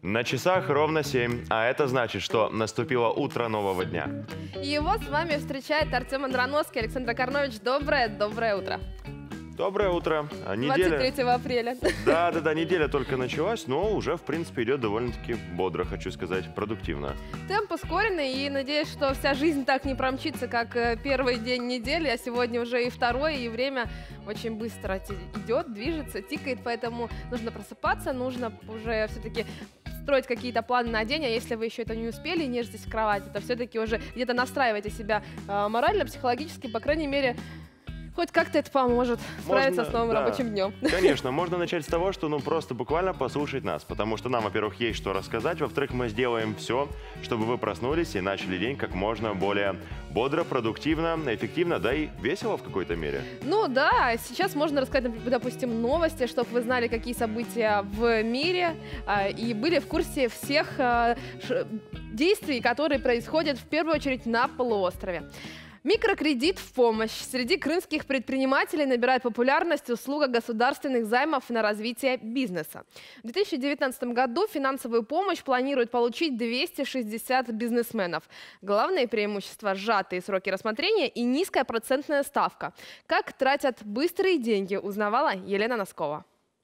На часах ровно 7, а это значит, что наступило утро нового дня. И его с вами встречает Артем Андроновский. Александр Карнович, доброе утро. Доброе утро. 23 апреля. Да, неделя только началась, но уже, в принципе, идет довольно-таки бодро, хочу сказать, продуктивно. Темп ускоренный, и надеюсь, что вся жизнь так не промчится, как первый день недели, а сегодня уже и второй, и время очень быстро идет, движется, тикает, поэтому нужно просыпаться, нужно уже все-таки строить какие-то планы на день, а если вы еще это не успели, нежитесь в кровати, то все-таки уже где-то настраивайте себя морально, психологически, по крайней мере, хоть как-то это поможет справиться с новым рабочим днем. Конечно, можно начать с того, что просто буквально послушать нас, потому что нам, во-первых, есть что рассказать, во-вторых, мы сделаем все, чтобы вы проснулись и начали день как можно более бодро, продуктивно, эффективно, да и весело в какой-то мере. Ну да, сейчас можно рассказать, допустим, новости, чтобы вы знали, какие события в мире и были в курсе всех действий, которые происходят в первую очередь на полуострове. Микрокредит в помощь. Среди крымских предпринимателей набирает популярность услуга государственных займов на развитие бизнеса. В 2019 году финансовую помощь планируют получить 260 бизнесменов. Главное преимущество – сжатые сроки рассмотрения и низкая процентная ставка. Как тратят быстрые деньги, узнавала Елена Носкова.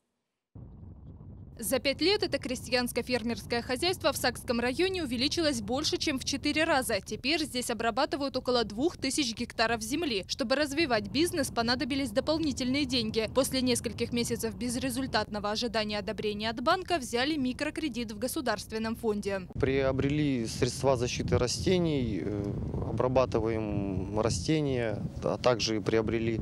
За 5 лет это крестьянско-фермерское хозяйство в Сакском районе увеличилось больше, чем в 4 раза. Теперь здесь обрабатывают около 2000 гектаров земли. Чтобы развивать бизнес, понадобились дополнительные деньги. После нескольких месяцев безрезультатного ожидания одобрения от банка взяли микрокредит в государственном фонде. Приобрели средства защиты растений, обрабатываем растения, а также приобрели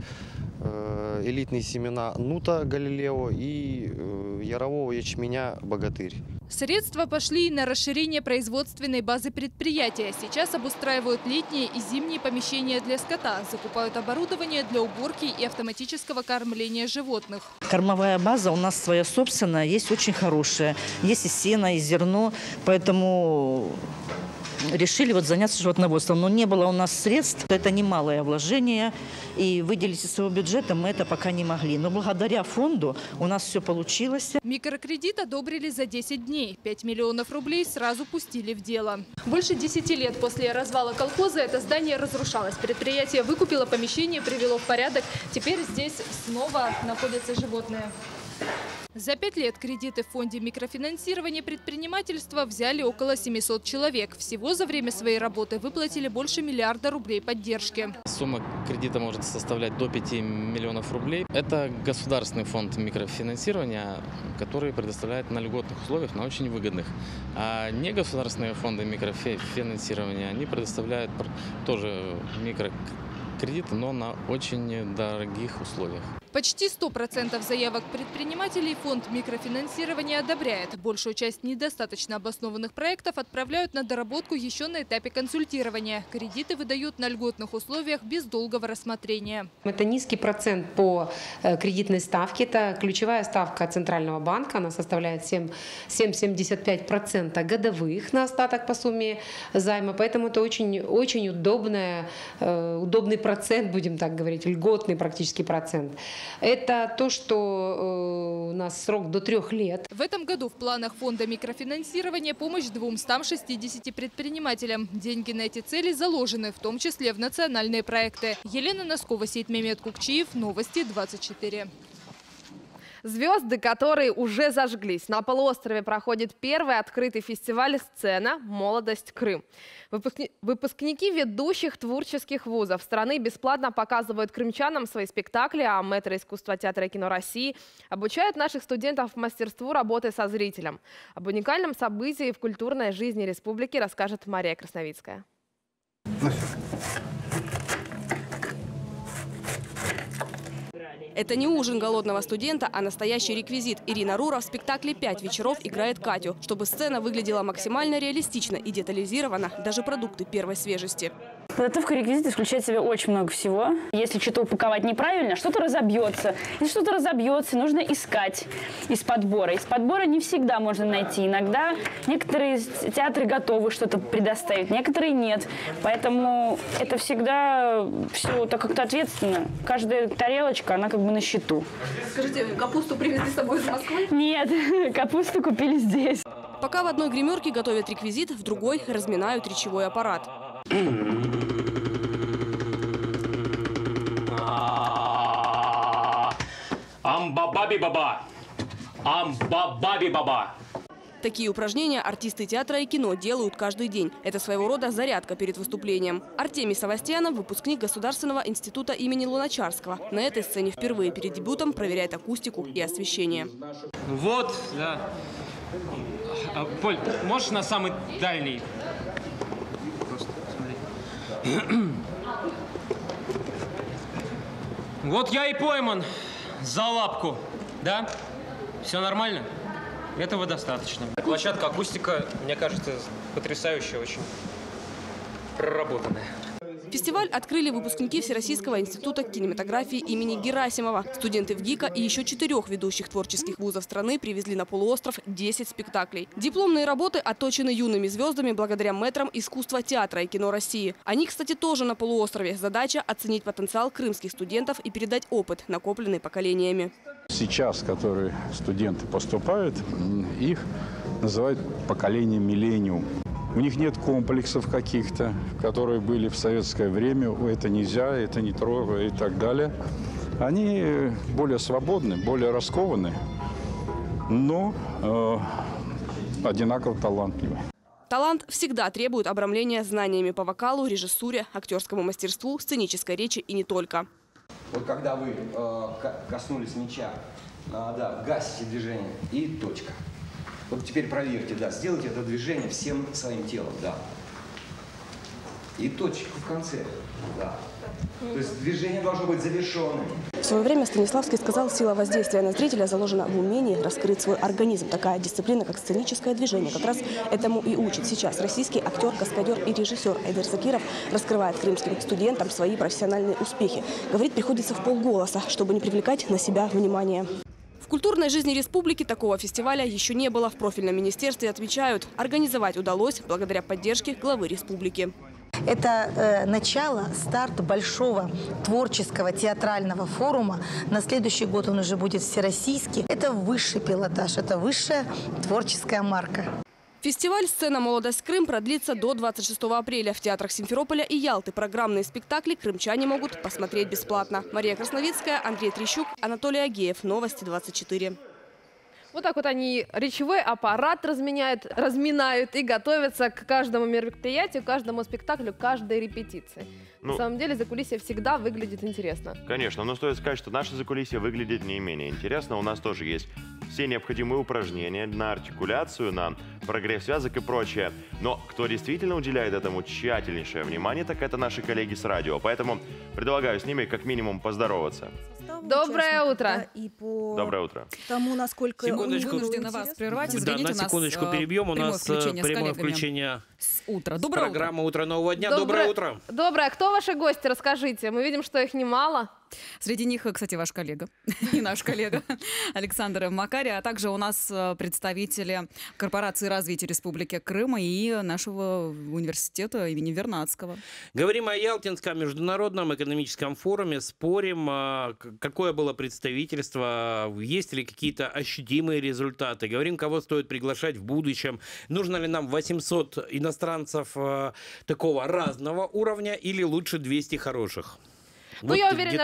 элитные семена нута Галилео и ярового ячменя Богатырь. Средства пошли на расширение производственной базы предприятия. Сейчас обустраивают летние и зимние помещения для скота, закупают оборудование для уборки и автоматического кормления животных. Кормовая база у нас своя собственная, есть очень хорошая. Есть и сено, и зерно, поэтому решили заняться животноводством. Но не было у нас средств, это немалое вложение, и выделить из своего бюджета мы это пока не могли. Но благодаря фонду у нас все получилось. Микрокредит одобрили за 10 дней. 5 миллионов рублей сразу пустили в дело. Больше 10 лет после развала колхоза это здание разрушалось. Предприятие выкупило помещение, привело в порядок. Теперь здесь снова находятся животные. За 5 лет кредиты в фонде микрофинансирования предпринимательства взяли около 700 человек. Всего за время своей работы выплатили больше миллиарда рублей поддержки. Сумма кредита может составлять до 5 миллионов рублей. Это государственный фонд микрофинансирования, который предоставляет на льготных условиях, на очень выгодных. А негосударственные фонды микрофинансирования, они предоставляют тоже микрокредиты, но на очень дорогих условиях. Почти 100% заявок предпринимателей фонд микрофинансирования одобряет. Большую часть недостаточно обоснованных проектов отправляют на доработку еще на этапе консультирования. Кредиты выдают на льготных условиях без долгого рассмотрения. Это низкий процент по кредитной ставке. Это ключевая ставка Центрального банка. Она составляет 7,75% годовых на остаток по сумме займа. Поэтому это очень удобный процент, будем так говорить, льготный практически процент. Это то, что у нас срок до 3 лет. В этом году в планах фонда микрофинансирования помощь 260 предпринимателям. Деньги на эти цели заложены, в том числе в национальные проекты. Елена Носкова, Сейтмемет Кукчиев, Новости 24. Звезды, которые уже зажглись. На полуострове проходит первый открытый фестиваль «Сцена. Молодость. Крым». Выпускники ведущих творческих вузов страны бесплатно показывают крымчанам свои спектакли, а мэтры искусства театра и кино России обучают наших студентов мастерству работы со зрителем. Об уникальном событии в культурной жизни республики расскажет Мария Красновицкая. Это не ужин голодного студента, а настоящий реквизит. Ирина Рура в спектакле «5 вечеров» играет Катю, чтобы сцена выглядела максимально реалистично и детализировано, даже продукты первой свежести. Подготовка реквизита включает в себя очень много всего. Если что-то упаковать неправильно, что-то разобьется. Если что-то разобьется, нужно искать из подбора. Из подбора не всегда можно найти. Иногда некоторые театры готовы что-то предоставить, некоторые нет. Поэтому это всегда все так как-то ответственно. Каждая тарелочка, она как бы на счету. Скажите, капусту привезли с собой из Москвы? Нет, капусту купили здесь. Пока в одной гримерке готовят реквизит, в другой разминают речевой аппарат. Амба-баби-баба! Амба-баби-баба! Такие упражнения артисты театра и кино делают каждый день. Это своего рода зарядка перед выступлением. Артемий Савастьянов – выпускник Государственного института имени Луначарского. На этой сцене впервые перед дебютом проверяет акустику и освещение. Вот, да. Поль, можешь на самый дальний? Просто смотри. Вот я и пойман за лапку, да? Все нормально? Этого достаточно. Площадка, акустика, мне кажется, потрясающая, очень проработанная. Фестиваль открыли выпускники Всероссийского института кинематографии имени Герасимова. Студенты ВГИКа и еще 4 ведущих творческих вузов страны привезли на полуостров 10 спектаклей. Дипломные работы отточены юными звездами благодаря мэтрам искусства театра и кино России. Они, кстати, тоже на полуострове. Задача – оценить потенциал крымских студентов и передать опыт, накопленный поколениями. Сейчас, которые студенты поступают, их называют поколением миллениум. У них нет комплексов каких-то, которые были в советское время. Это нельзя, это не трогай и так далее. Они более свободны, более раскованы, но одинаково талантливы. Талант всегда требует обрамления знаниями по вокалу, режиссуре, актерскому мастерству, сценической речи и не только. Вот когда вы коснулись мяча, да, гасите движение и точка. Вот теперь проверьте, да, сделайте это движение всем своим телом, да. И точку в конце, да. То есть движение должно быть завершенным. В свое время Станиславский сказал, сила воздействия на зрителя заложена в умении раскрыть свой организм. Такая дисциплина, как сценическое движение, как раз этому и учит сейчас российский актер, каскадер и режиссер Айдар Закиров раскрывает крымским студентам свои профессиональные успехи. Говорить приходится в полголоса, чтобы не привлекать на себя внимание. В культурной жизни республики такого фестиваля еще не было. В профильном министерстве отмечают, организовать удалось благодаря поддержке главы республики. Это начало, старт большого творческого театрального форума. На следующий год он уже будет всероссийский. Это высший пилотаж, это высшая творческая марка. Фестиваль «Сцена Молодость Крым» продлится до 26 апреля. В театрах Симферополя и Ялты программные спектакли крымчане могут посмотреть бесплатно. Мария Красновицкая, Андрей Трещук, Анатолий Агеев. Новости 24. Вот так вот они речевой аппарат разминают и готовятся к каждому мероприятию, к каждому спектаклю, к каждой репетиции. На самом деле закулисье всегда выглядит интересно. Конечно, но стоит сказать, что наше закулисье выглядит не менее интересно. У нас тоже есть все необходимые упражнения на артикуляцию, на прогресс связок и прочее. Но кто действительно уделяет этому тщательнейшее внимание, так это наши коллеги с радио. Поэтому предлагаю с ними как минимум поздороваться. Доброе утро. Доброе утро. Тому, насколько секундочку, вынуждены вас прервать. Извините, да, на секундочку перебьем. У нас прямое включение с утра. Доброе программа «Утро нового дня». Доброе утро. Доброе. Кто ваши гости? Расскажите. Мы видим, что их немало. Среди них, кстати, ваш коллега и наш коллега Александр Макарий, а также у нас представители Корпорации развития Республики Крым и нашего университета имени Вернадского. Говорим о Ялтинском международном экономическом форуме, спорим, какое было представительство, есть ли какие-то ощутимые результаты, говорим, кого стоит приглашать в будущем, нужно ли нам 800 иностранцев такого разного уровня или лучше 200 хороших. Ну, вот я уверена,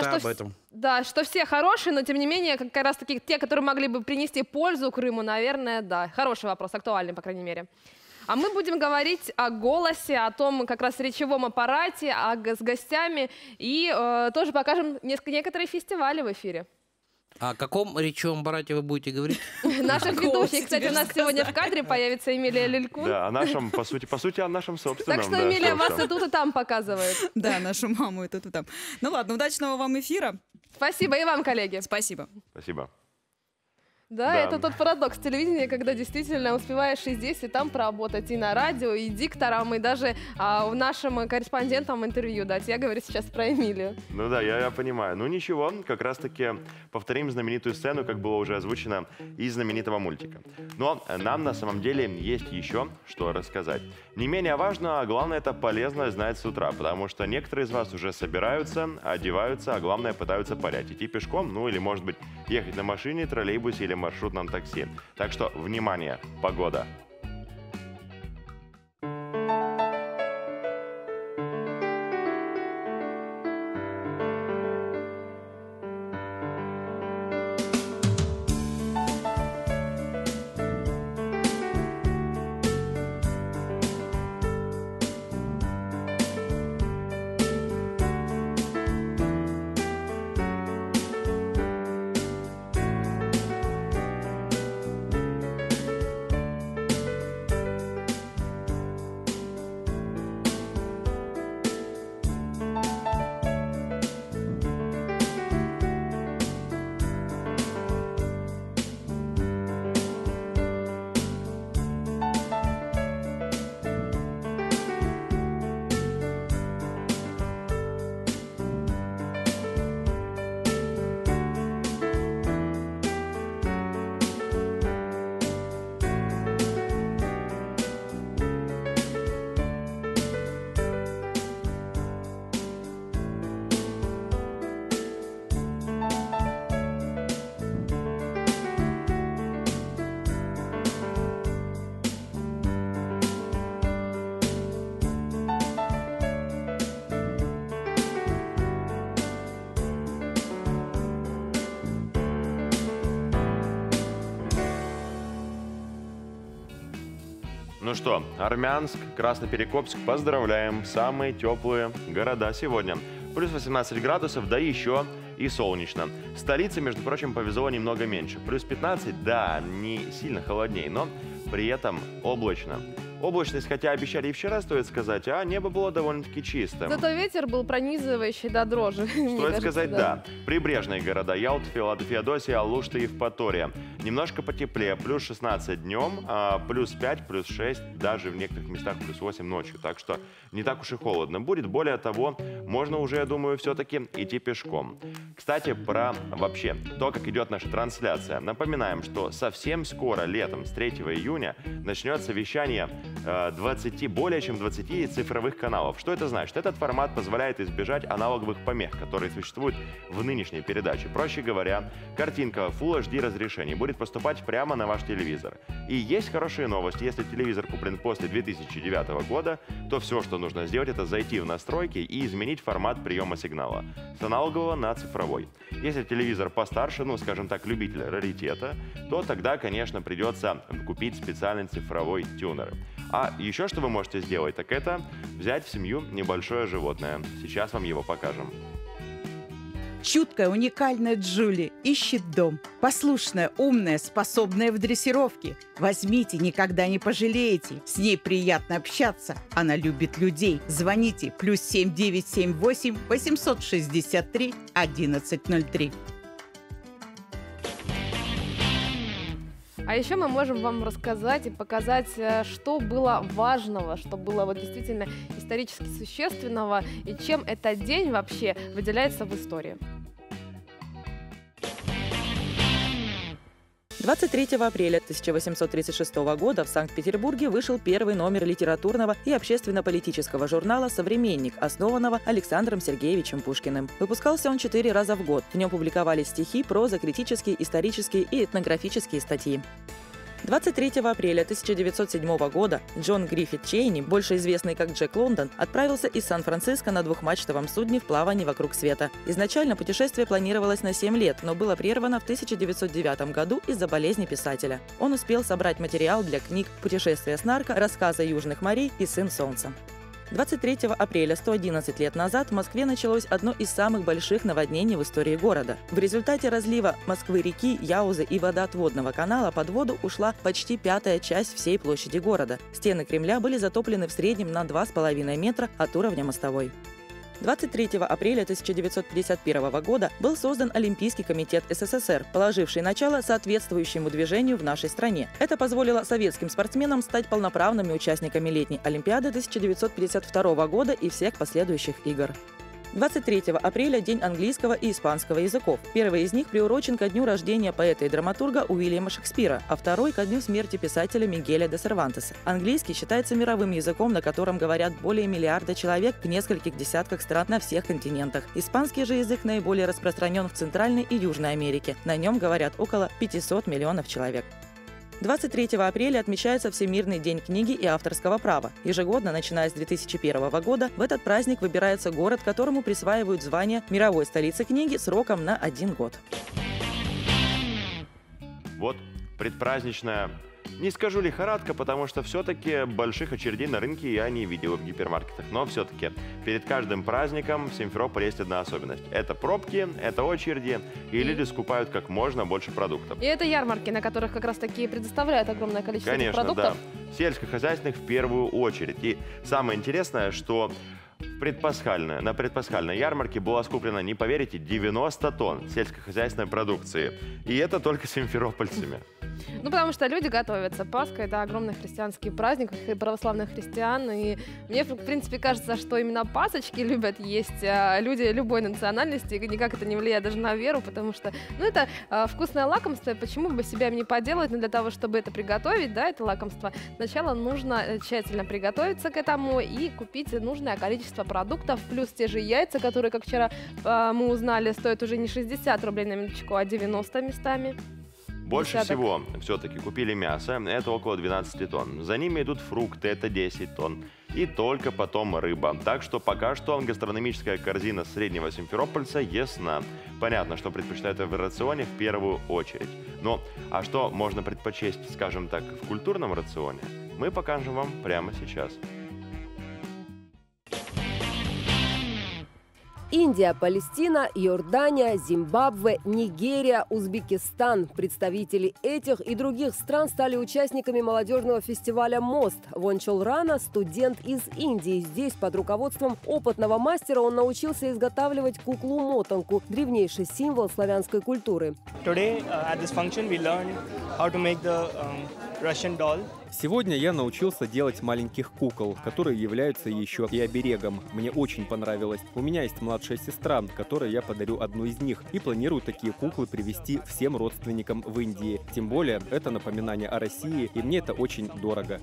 что все хорошие, но тем не менее, как раз таки те, которые могли бы принести пользу Крыму, наверное, да. Хороший вопрос, актуальный, по крайней мере. А мы будем говорить о голосе, о том как раз речевом аппарате, с гостями и тоже покажем некоторые фестивали в эфире. О каком речевом аппарате вы будете говорить? Наших ведущих. Кстати, у нас сегодня в кадре появится Эмилия Лилькун. Да, о нашем, по сути, о нашем собственном. Так что Эмилия вас и тут, и там показывает. Да, нашу маму и тут, и там. Ну ладно, удачного вам эфира. Спасибо, и вам, коллеги. Спасибо. Спасибо. Да, это тот парадокс телевидения, когда действительно успеваешь и здесь, и там поработать, и на радио, и диктором, и даже нашим корреспондентам интервью дать. Я говорю сейчас про Эмилию. Ну да, я понимаю. Ну ничего, как раз-таки повторим знаменитую сцену, как было уже озвучено, из знаменитого мультика. Но нам на самом деле есть еще что рассказать. Не менее важно, а главное, это полезно знать с утра, потому что некоторые из вас уже собираются, одеваются, а главное, пытаются парять. Идти пешком, ну или, может быть, ехать на машине, троллейбусе или маршрутном такси. Так что, внимание, погода. Ну что, Армянск, Красноперекопск, поздравляем, самые теплые города сегодня. Плюс 18 градусов, да еще и солнечно. Столице, между прочим, повезло немного меньше. Плюс 15, да, не сильно холоднее, но при этом облачно. Облачность, хотя обещали и вчера, стоит сказать, а небо было довольно-таки чистым. Зато ветер был пронизывающий до дрожи. Стоит сказать, да. Прибрежные города Ялта, Феодосия, Алушта и Евпатория. Немножко потеплее, плюс 16 днем, плюс 5, плюс 6, даже в некоторых местах плюс 8 ночью. Так что не так уж и холодно будет. Более того, можно уже, я думаю, все-таки идти пешком. Кстати, про вообще то, как идет наша трансляция. Напоминаем, что совсем скоро, летом, с 3 июня, начнется вещание 20, более чем 20 цифровых каналов. Что это значит? Этот формат позволяет избежать аналоговых помех, которые существуют в нынешней передаче. Проще говоря, картинка Full HD разрешения будет поступать прямо на ваш телевизор. И есть хорошие новости. Если телевизор куплен после 2009 года, то все, что нужно сделать, это зайти в настройки и изменить формат приема сигнала с аналогового на цифровой. Если телевизор постарше, ну, скажем так, любитель раритета, то тогда, конечно, придется купить специальный цифровой тюнер. А еще что вы можете сделать, так это взять в семью небольшое животное. Сейчас вам его покажем. Чуткая, уникальная Джули ищет дом. Послушная, умная, способная в дрессировке. Возьмите, никогда не пожалеете. С ней приятно общаться. Она любит людей. Звоните +7 978 863 1103. А еще мы можем вам рассказать и показать, что было важного, что было вот действительно исторически существенного и чем этот день вообще выделяется в истории. 23 апреля 1836 года в Санкт-Петербурге вышел первый номер литературного и общественно-политического журнала «Современник», основанного Александром Сергеевичем Пушкиным. Выпускался он 4 раза в год. В нем публиковались стихи, проза, критические, исторические и этнографические статьи. 23 апреля 1907 года Джон Гриффит Чейни, больше известный как Джек Лондон, отправился из Сан-Франциско на двухмачтовом судне в плавание вокруг света. Изначально путешествие планировалось на 7 лет, но было прервано в 1909 году из-за болезни писателя. Он успел собрать материал для книг «Путешествие с нарко», «Рассказы южных морей» и «Сын солнца». 23 апреля 111 лет назад в Москве началось одно из самых больших наводнений в истории города. В результате разлива Москвы-реки, Яузы и водоотводного канала под воду ушла почти 1/5 часть всей площади города. Стены Кремля были затоплены в среднем на 2,5 метра от уровня мостовой. 23 апреля 1951 года был создан Олимпийский комитет СССР, положивший начало соответствующему движению в нашей стране. Это позволило советским спортсменам стать полноправными участниками летней Олимпиады 1952 года и всех последующих игр. 23 апреля – День английского и испанского языков. Первый из них приурочен ко дню рождения поэта и драматурга Уильяма Шекспира, а второй – ко дню смерти писателя Мигеля де Сервантеса. Английский считается мировым языком, на котором говорят более миллиарда человек в нескольких десятках стран на всех континентах. Испанский же язык наиболее распространен в Центральной и Южной Америке. На нем говорят около 500 миллионов человек. 23 апреля отмечается Всемирный день книги и авторского права. Ежегодно, начиная с 2001 года, в этот праздник выбирается город, которому присваивают звание мировой столицы книги сроком на 1 год. Вот предпраздничная, не скажу лихорадка, потому что все-таки больших очередей на рынке я не видел в гипермаркетах. Но все-таки перед каждым праздником в Симферополе есть одна особенность. Это пробки, это очереди, и люди скупают как можно больше продуктов. И это ярмарки, на которых как раз таки предоставляют огромное количество этих продуктов. Конечно, да. Сельскохозяйственных в первую очередь. И самое интересное, что на предпасхальной ярмарке было скуплено, не поверите, 90 тонн сельскохозяйственной продукции. И это только симферопольцами. Ну, потому что люди готовятся. Пасха – это огромный христианский праздник православных христиан. И мне, в принципе, кажется, что именно пасочки любят есть люди любой национальности. И никак это не влияет даже на веру, потому что, ну, это вкусное лакомство. Почему бы себя не поделать? Но для того, чтобы это приготовить, да, это лакомство, сначала нужно тщательно приготовиться к этому и купить нужное количество продуктов. Плюс те же яйца, которые, как вчера мы узнали, стоят уже не 60 рублей на минуточку, а 90 местами. Больше всего все-таки купили мясо, это около 12 тонн. За ними идут фрукты, это 10 тонн. И только потом рыба. Так что пока что гастрономическая корзина среднего симферопольца ясна. Понятно, что предпочитают в рационе в первую очередь. Но а что можно предпочесть, скажем так, в культурном рационе? мы покажем вам прямо сейчас. Индия, Палестина, Иордания, Зимбабве, Нигерия, Узбекистан. Представители этих и других стран стали участниками молодежного фестиваля «Мост». Вончол Рана – студент из Индии. Здесь под руководством опытного мастера он научился изготавливать куклу-мотанку – древнейший символ славянской культуры. Сегодня я научился делать маленьких кукол, которые являются еще и оберегом. Мне очень понравилось. У меня есть младшая сестра, которой я подарю одну из них, и планирую такие куклы привезти всем родственникам в Индии. Тем более, это напоминание о России, и мне это очень дорого.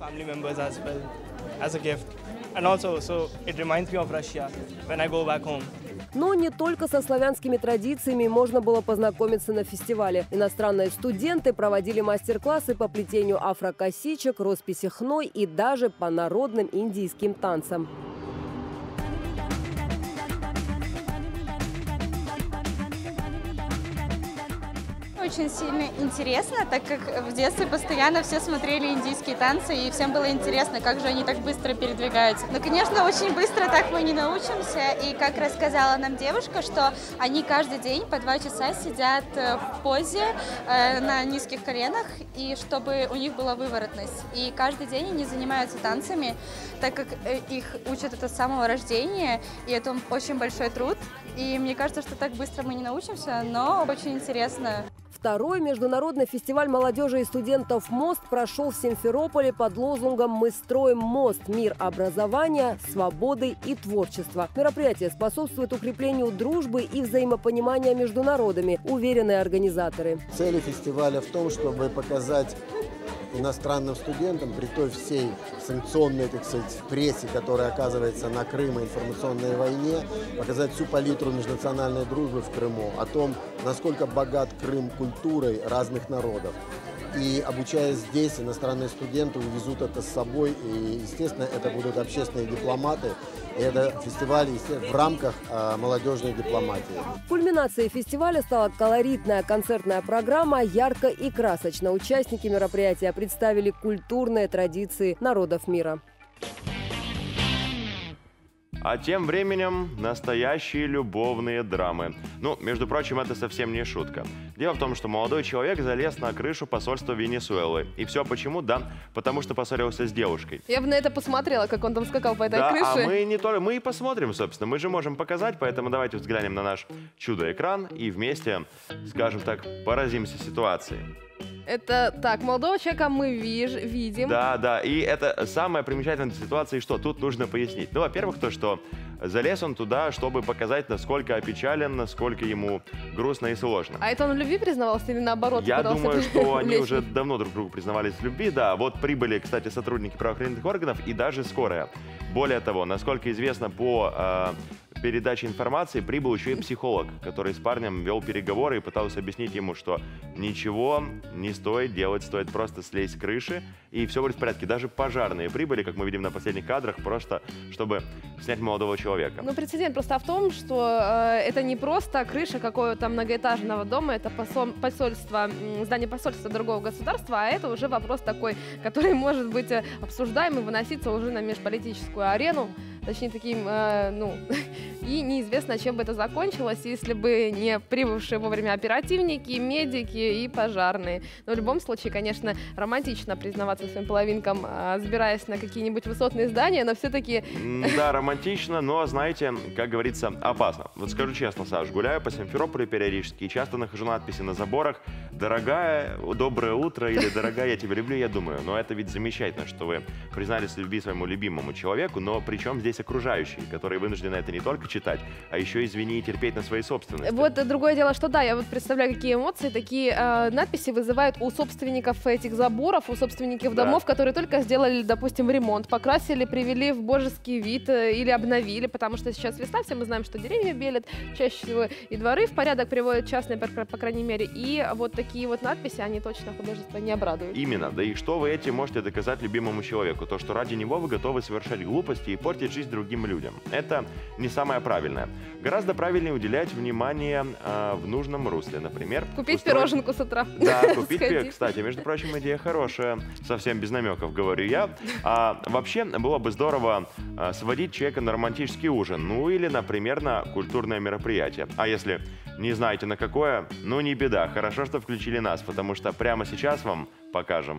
Но не только со славянскими традициями можно было познакомиться на фестивале. Иностранные студенты проводили мастер-классы по плетению афрокосичек, росписи хной и даже по народным индийским танцам. Очень сильно интересно, так как в детстве постоянно все смотрели индийские танцы, и всем было интересно, как же они так быстро передвигаются. Но, конечно, очень быстро так мы не научимся, и как рассказала нам девушка, что они каждый день по 2 часа сидят в позе на низких коленах, и чтобы у них была выворотность. И каждый день они занимаются танцами, так как их учат это с самого рождения, и это очень большой труд. И мне кажется, что так быстро мы не научимся, но очень интересно. Второй международный фестиваль молодежи и студентов «Мост» прошел в Симферополе под лозунгом «Мы строим мост. Мир образования, свободы и творчества». Мероприятие способствует укреплению дружбы и взаимопонимания между народами, уверены организаторы. Цель фестиваля в том, чтобы показать иностранным студентам при той всей санкционной, так сказать, прессе, которая оказывается на Крым и информационной войне, показать всю палитру межнациональной дружбы в Крыму, о том, насколько богат Крым культурой разных народов. И обучаясь здесь, иностранные студенты увезут это с собой, и, естественно, это будут общественные дипломаты. И это фестиваль в рамках молодежной дипломатии. Кульминацией фестиваля стала колоритная концертная программа «Ярко и красочно». Участники мероприятия представили культурные традиции народов мира. А тем временем настоящие любовные драмы. Ну, между прочим, это совсем не шутка. Дело в том, что молодой человек залез на крышу посольства Венесуэлы. И все почему? Да, потому что поссорился с девушкой. Я бы на это посмотрела, как он там скакал по этой да, крыше. А мы не только, мы и посмотрим, собственно. Мы же можем показать, поэтому давайте взглянем на наш чудо-экран и вместе, скажем так, поразимся ситуацией. Это так, молодого человека мы видим. Да, да, и это самая примечательная ситуация, что тут нужно пояснить. Ну, во-первых, то, что залез он туда, чтобы показать, насколько опечален, насколько ему грустно и сложно. А это он в любви признавался или наоборот? Я думаю, что они уже давно друг другу признавались в любви, да. Вот прибыли, кстати, сотрудники правоохранительных органов и даже скорая. Более того, насколько известно по передаче информации, прибыл еще и психолог, который с парнем вел переговоры и пытался объяснить ему, что ничего не стоит делать, стоит просто слезть с крыши, и все будет в порядке. Даже пожарные прибыли, как мы видим на последних кадрах, просто чтобы снять молодого человека. Ну, прецедент просто в том, что это не просто крыша какого-то многоэтажного дома, это посольство, здание посольства другого государства, а это уже вопрос такой, который может быть обсуждаем и выноситься уже на межполитическую арену. Точнее, таким, и неизвестно, чем бы это закончилось, если бы не прибывшие вовремя оперативники, медики и пожарные. Но в любом случае, конечно, романтично признаваться своим половинкам, сбираясь на какие-нибудь высотные здания, но все-таки... Да, романтично, но, знаете, как говорится, опасно. Вот скажу честно, Саш, гуляю по Симферополю периодически и часто нахожу надписи на заборах «Дорогая, доброе утро» или «Дорогая, я тебя люблю», я думаю. Но это ведь замечательно, что вы признались в любви своему любимому человеку, но причем здесь окружающие, которые вынуждены это не только читать, а еще, извини, терпеть на своей собственности. Вот другое дело, что да, я вот представляю, какие эмоции такие надписи вызывают у собственников этих заборов, у собственников домов, которые только сделали, допустим, ремонт, покрасили, привели в божеский вид или обновили, потому что сейчас весна, все мы знаем, что деревья белят, чаще всего и дворы в порядок приводят частные, по крайней мере, и вот такие вот надписи, они точно художество не обрадуют. Именно, да и что вы этим можете доказать любимому человеку? То, что ради него вы готовы совершать глупости и портить жизнь другим людям. Это не самое правильное. Гораздо правильнее уделять внимание в нужном русле. Например, купить пироженку с утра. Да, купить, кстати, между прочим, идея хорошая. Совсем без намеков, говорю я. Вообще, было бы здорово сводить человека на романтический ужин. Ну или, например, на культурное мероприятие. А если не знаете на какое, ну не беда. Хорошо, что включили нас, потому что прямо сейчас вам покажем.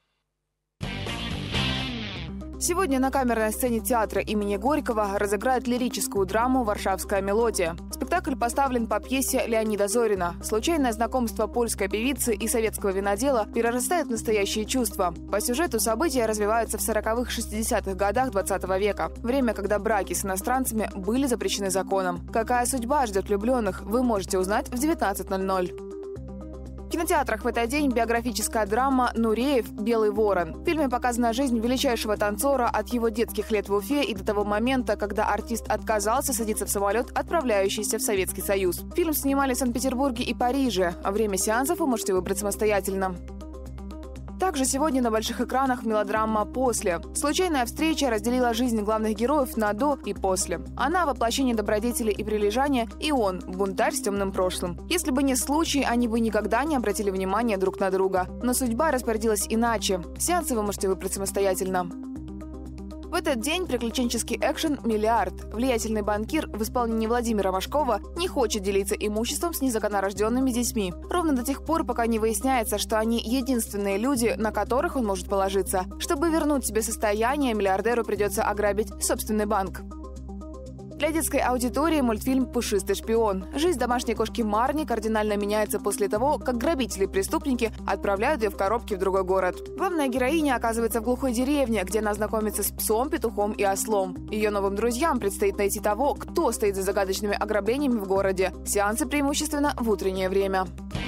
Сегодня на камерной сцене театра имени Горького разыграют лирическую драму «Варшавская мелодия». Спектакль поставлен по пьесе Леонида Зорина. Случайное знакомство польской певицы и советского винодела перерастает в настоящие чувства. По сюжету события развиваются в 40-х-60-х годах 20 века. Время, когда браки с иностранцами были запрещены законом. Какая судьба ждет влюбленных, вы можете узнать в 19:00. В кинотеатрах в этот день биографическая драма «Нуреев. Белый ворон». В фильме показана жизнь величайшего танцора от его детских лет в Уфе и до того момента, когда артист отказался садиться в самолет, отправляющийся в Советский Союз. Фильм снимали в Санкт-Петербурге и Париже, а время сеансов вы можете выбрать самостоятельно. Также сегодня на больших экранах мелодрама «После». Случайная встреча разделила жизнь главных героев на «до» и «после». Она – воплощение добродетели и прилежания, и он – бунтарь с темным прошлым. Если бы не случай, они бы никогда не обратили внимания друг на друга. Но судьба распорядилась иначе. Сеансы вы можете выбрать самостоятельно. В этот день приключенческий экшен «Миллиард». Влиятельный банкир в исполнении Владимира Машкова не хочет делиться имуществом с незаконнорожденными детьми. Ровно до тех пор, пока не выясняется, что они единственные люди, на которых он может положиться. Чтобы вернуть себе состояние, миллиардеру придется ограбить собственный банк. Для детской аудитории мультфильм «Пушистый шпион». Жизнь домашней кошки Марни кардинально меняется после того, как грабители-преступники отправляют ее в коробке в другой город. Главная героиня оказывается в глухой деревне, где она знакомится с псом, петухом и ослом. Ее новым друзьям предстоит найти того, кто стоит за загадочными ограблениями в городе. Сеансы преимущественно в утреннее время.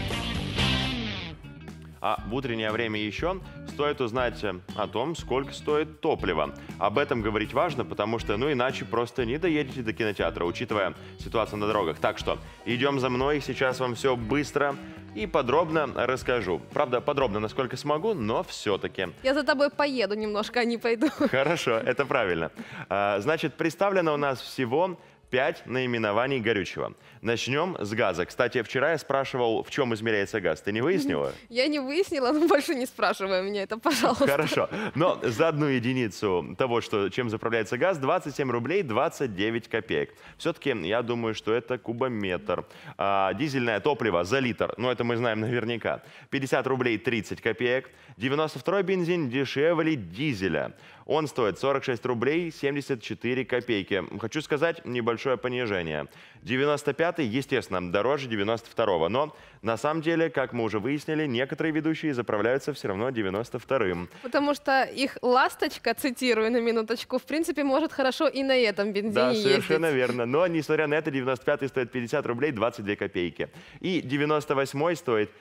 А в утреннее время еще стоит узнать о том, сколько стоит топливо. Об этом говорить важно, потому что, иначе просто не доедете до кинотеатра, учитывая ситуацию на дорогах. Так что идем за мной, сейчас вам все быстро и подробно расскажу. Правда, подробно, насколько смогу, но все-таки. Я за тобой поеду немножко, а не пойду. Хорошо, это правильно. Значит, представлено у нас всего 5 наименований горючего. Начнем с газа. Кстати, вчера я спрашивал, в чем измеряется газ. Ты не выяснила? Я не выяснила, но больше не спрашивай меня это, пожалуйста. Хорошо. Но за одну единицу того, чем заправляется газ, 27 рублей 29 копеек. Все-таки я думаю, что это кубометр. Дизельное топливо за литр, это мы знаем наверняка, 50 рублей 30 копеек. 92-й бензин дешевле дизеля. Он стоит 46 рублей 74 копейки. Хочу сказать, небольшое понижение. 95-й, естественно, дороже 92-го. Но на самом деле, как мы уже выяснили, некоторые ведущие заправляются все равно 92-м. Потому что их ласточка, цитирую на минуточку, в принципе, может хорошо и на этом бензине ездить. Да, совершенно верно. Но, несмотря на это, 95-й стоит 50 рублей 22 копейки. И 98-й стоит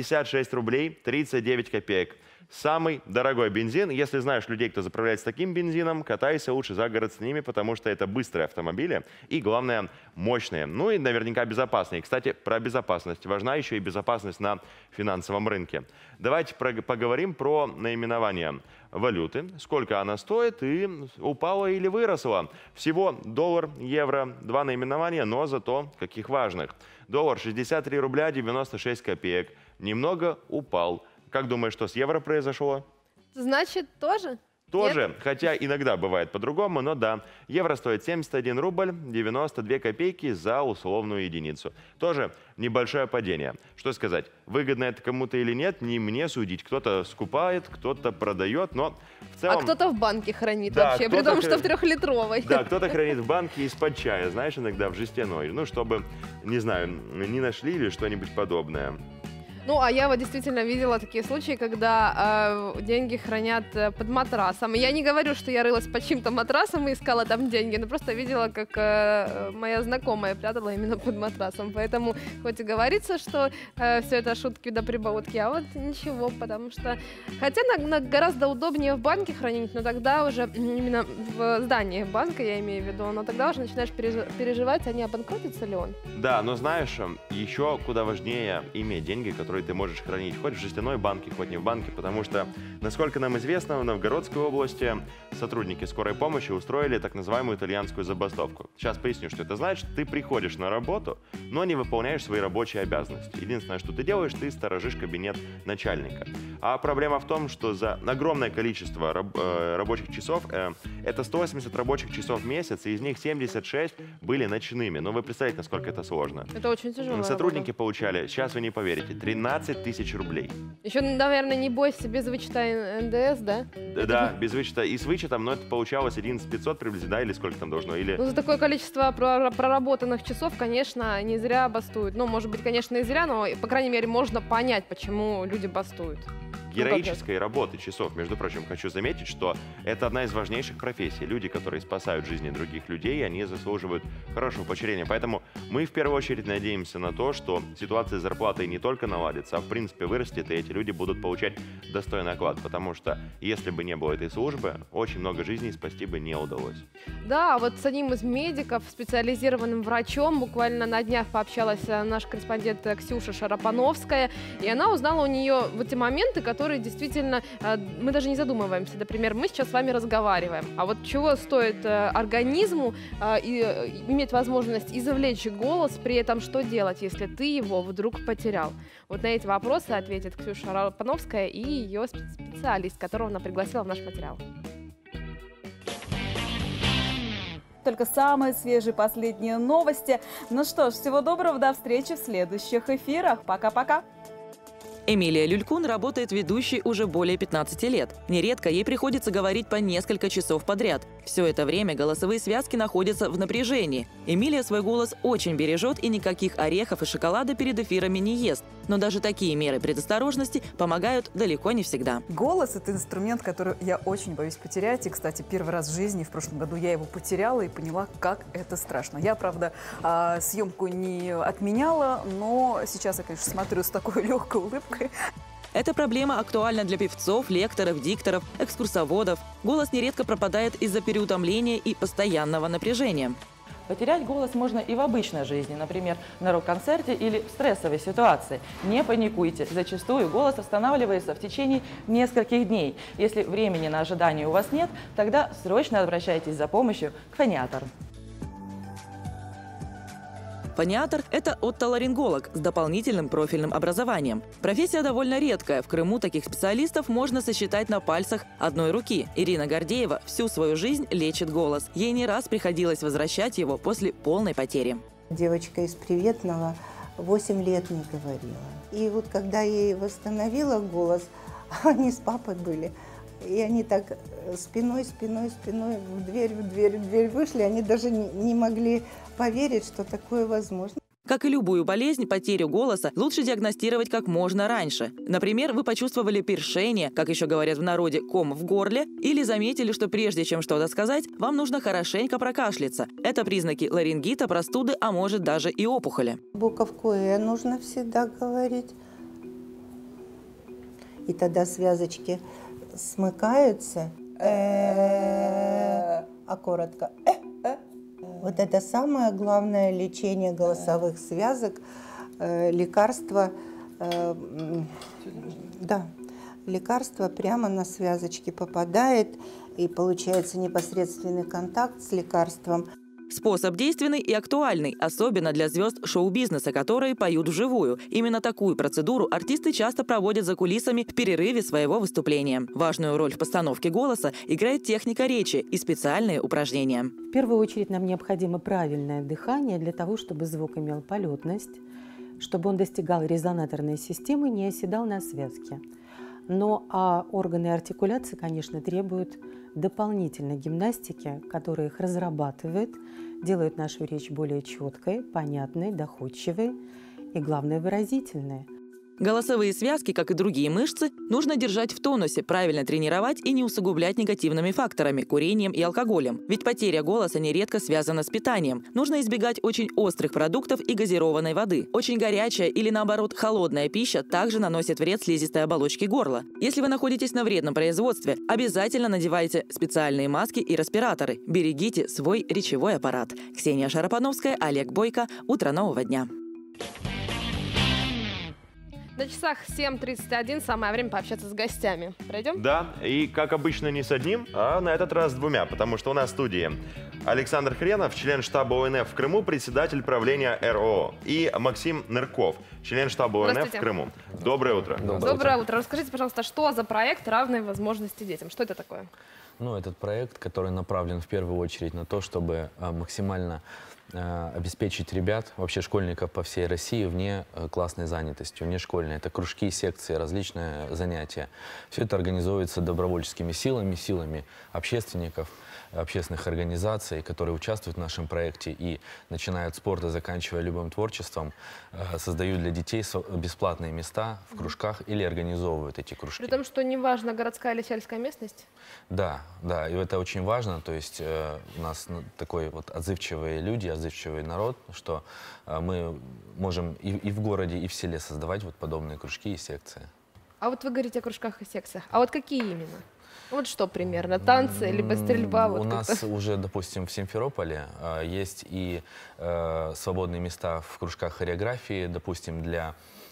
56 рублей 39 копеек. Самый дорогой бензин. Если знаешь людей, кто заправляется таким бензином, катайся лучше за город с ними, потому что это быстрые автомобили и, главное, мощные. И наверняка безопасные. Кстати, про безопасность. Важна еще и безопасность на финансовом рынке. Давайте поговорим про наименование валюты. Сколько она стоит и упала или выросла. Всего доллар, евро, 2 наименования, но зато каких важных. Доллар 63 рубля 96 копеек. Немного упал. Как думаешь, что с евро произошло? Значит, тоже? Тоже, Нет? хотя иногда бывает по-другому, но да. Евро стоит 71 рубль 92 копейки за условную единицу. Тоже небольшое падение. Что сказать, выгодно это кому-то или нет, не мне судить. Кто-то скупает, кто-то продает, но в целом... А кто-то в банке хранит вообще, при том, что в 3-литровой. Да, кто-то хранит в банке из-под чая, знаешь, иногда в жестяной. Чтобы, не знаю, не нашли или что-нибудь подобное. Ну, а я вот действительно видела такие случаи, когда деньги хранят под матрасом. И я не говорю, что я рылась по чьим-то матрасам и искала там деньги, но просто видела, как моя знакомая прятала именно под матрасом. Поэтому хоть и говорится, что все это шутки да прибаутки, а вот ничего, потому что... Хотя гораздо удобнее в банке хранить, но тогда уже именно в здании банка, я имею в виду, но тогда уже начинаешь переживать, а не обанкротится ли он. Да, но знаешь, еще куда важнее иметь деньги, которые ты можешь хранить хоть в жестяной банке, хоть не в банке, потому что, насколько нам известно, в Новгородской области сотрудники скорой помощи устроили так называемую итальянскую забастовку. Сейчас поясню, что это значит. Ты приходишь на работу, но не выполняешь свои рабочие обязанности. Единственное, что ты делаешь, ты сторожишь кабинет начальника. А проблема в том, что за огромное количество рабочих часов, это 180 рабочих часов в месяц, и из них 76 были ночными. Но вы представляете, насколько это сложно. Это очень тяжело. Сотрудники получали, сейчас вы не поверите, 13 тысяч рублей. Еще, наверное, не бойся, без вычета НДС, да? Да, без вычета. И с вычетом, но это получалось 11 500 приблизительно, да, или сколько там должно? Или... Ну, за такое количество проработанных часов, конечно, не зря бастуют. Ну, может быть, конечно, и зря, но, по крайней мере, можно понять, почему люди бастуют. Героической работы часов, между прочим, хочу заметить, что это одна из важнейших профессий. Люди, которые спасают жизни других людей, они заслуживают хорошего поощрения. Поэтому мы в первую очередь надеемся на то, что ситуация с зарплатой не только наладится, а в принципе вырастет, и эти люди будут получать достойный оклад. Потому что если бы не было этой службы, очень много жизней спасти бы не удалось. Да, вот с одним из медиков, специализированным врачом, буквально на днях пообщалась наш корреспондент Ксюша Шарапановская, и она узнала у нее вот те моменты, которые действительно мы даже не задумываемся. Например, мы сейчас с вами разговариваем, а вот чего стоит организму иметь возможность извлечь голос, при этом что делать, если ты его вдруг потерял? Вот на эти вопросы ответит Ксюша Шарапановская и ее специалист, которого она пригласила в наш материал. Только самые свежие последние новости. Ну что ж, всего доброго, до встречи в следующих эфирах. Пока-пока. Эмилия Люлькун работает ведущей уже более 15 лет. Нередко ей приходится говорить по несколько часов подряд. Все это время голосовые связки находятся в напряжении. Эмилия свой голос очень бережет и никаких орехов и шоколада перед эфирами не ест. Но даже такие меры предосторожности помогают далеко не всегда. Голос – это инструмент, который я очень боюсь потерять. И, кстати, первый раз в жизни, в прошлом году, я его потеряла и поняла, как это страшно. Я, правда, съемку не отменяла, но сейчас я, конечно, смотрю с такой легкой улыбкой. Эта проблема актуальна для певцов, лекторов, дикторов, экскурсоводов. Голос нередко пропадает из-за переутомления и постоянного напряжения. Потерять голос можно и в обычной жизни, например, на рок-концерте или в стрессовой ситуации. Не паникуйте. Зачастую голос останавливается в течение нескольких дней. Если времени на ожидание у вас нет, тогда срочно обращайтесь за помощью к фониатору. Фониатор – это отоларинголог с дополнительным профильным образованием. Профессия довольно редкая. В Крыму таких специалистов можно сосчитать на пальцах одной руки. Ирина Гордеева всю свою жизнь лечит голос. Ей не раз приходилось возвращать его после полной потери. Девочка из Приветного 8 лет не говорила. И вот когда я ей восстановила голос, они с папой были. И они так спиной в дверь вышли. Они даже не могли поверить, что такое возможно. Как и любую болезнь, потерю голоса лучше диагностировать как можно раньше. Например, вы почувствовали першение, как еще говорят в народе, ком в горле, или заметили, что прежде чем что-то сказать, вам нужно хорошенько прокашляться. Это признаки ларингита, простуды, а может даже и опухоли. Буковку «э» нужно всегда говорить. И тогда связочки смыкаются, а коротко. Вот это самое главное лечение голосовых связок, лекарство, лекарство прямо на связочки попадает, и получается непосредственный контакт с лекарством. Способ действенный и актуальный, особенно для звезд шоу-бизнеса, которые поют вживую. Именно такую процедуру артисты часто проводят за кулисами в перерыве своего выступления. Важную роль в постановке голоса играет техника речи и специальные упражнения. В первую очередь нам необходимо правильное дыхание для того, чтобы звук имел полетность, чтобы он достигал резонаторной системы и не оседал на связке. А органы артикуляции, конечно, требуют дополнительной гимнастики, которая их разрабатывает, делает нашу речь более четкой, понятной, доходчивой и, главное, выразительной. Голосовые связки, как и другие мышцы, нужно держать в тонусе, правильно тренировать и не усугублять негативными факторами – курением и алкоголем. Ведь потеря голоса нередко связана с питанием. Нужно избегать очень острых продуктов и газированной воды. Очень горячая или, наоборот, холодная пища также наносит вред слизистой оболочке горла. Если вы находитесь на вредном производстве, обязательно надевайте специальные маски и респираторы. Берегите свой речевой аппарат. Ксения Шарапановская, Олег Бойко. Утро нового дня. На часах 7:31, самое время пообщаться с гостями. Пройдем? Да, и как обычно не с одним, а на этот раз с двумя, потому что у нас в студии Александр Хренов, член штаба ОНФ в Крыму, председатель правления РОО, и Максим Нырков, член штаба ОНФ в Крыму. Доброе утро. Доброе утро. Расскажите, пожалуйста, что за проект «Равные возможности детям»? Что это такое? Ну, этот проект, который направлен в первую очередь на то, чтобы максимально обеспечить ребят, вообще школьников по всей России вне классной занятости, вне школьной. Это кружки, секции, различные занятия. Все это организуется добровольческими силами общественников, общественных организаций, которые участвуют в нашем проекте и, начиная от спорта, заканчивая любым творчеством, создают для детей бесплатные места в кружках или организовывают эти кружки. При том, что неважно, городская или сельская местность? Да, и это очень важно. То есть у нас такой вот отзывчивые люди, отзывчивый народ, что мы можем и в городе, и в селе создавать вот подобные кружки и секции. А вот вы говорите о кружках и секциях. А вот какие именно? Вот что примерно? Танцы, либо стрельба? У нас уже, допустим, в Симферополе есть и свободные места в кружках хореографии, допустим, для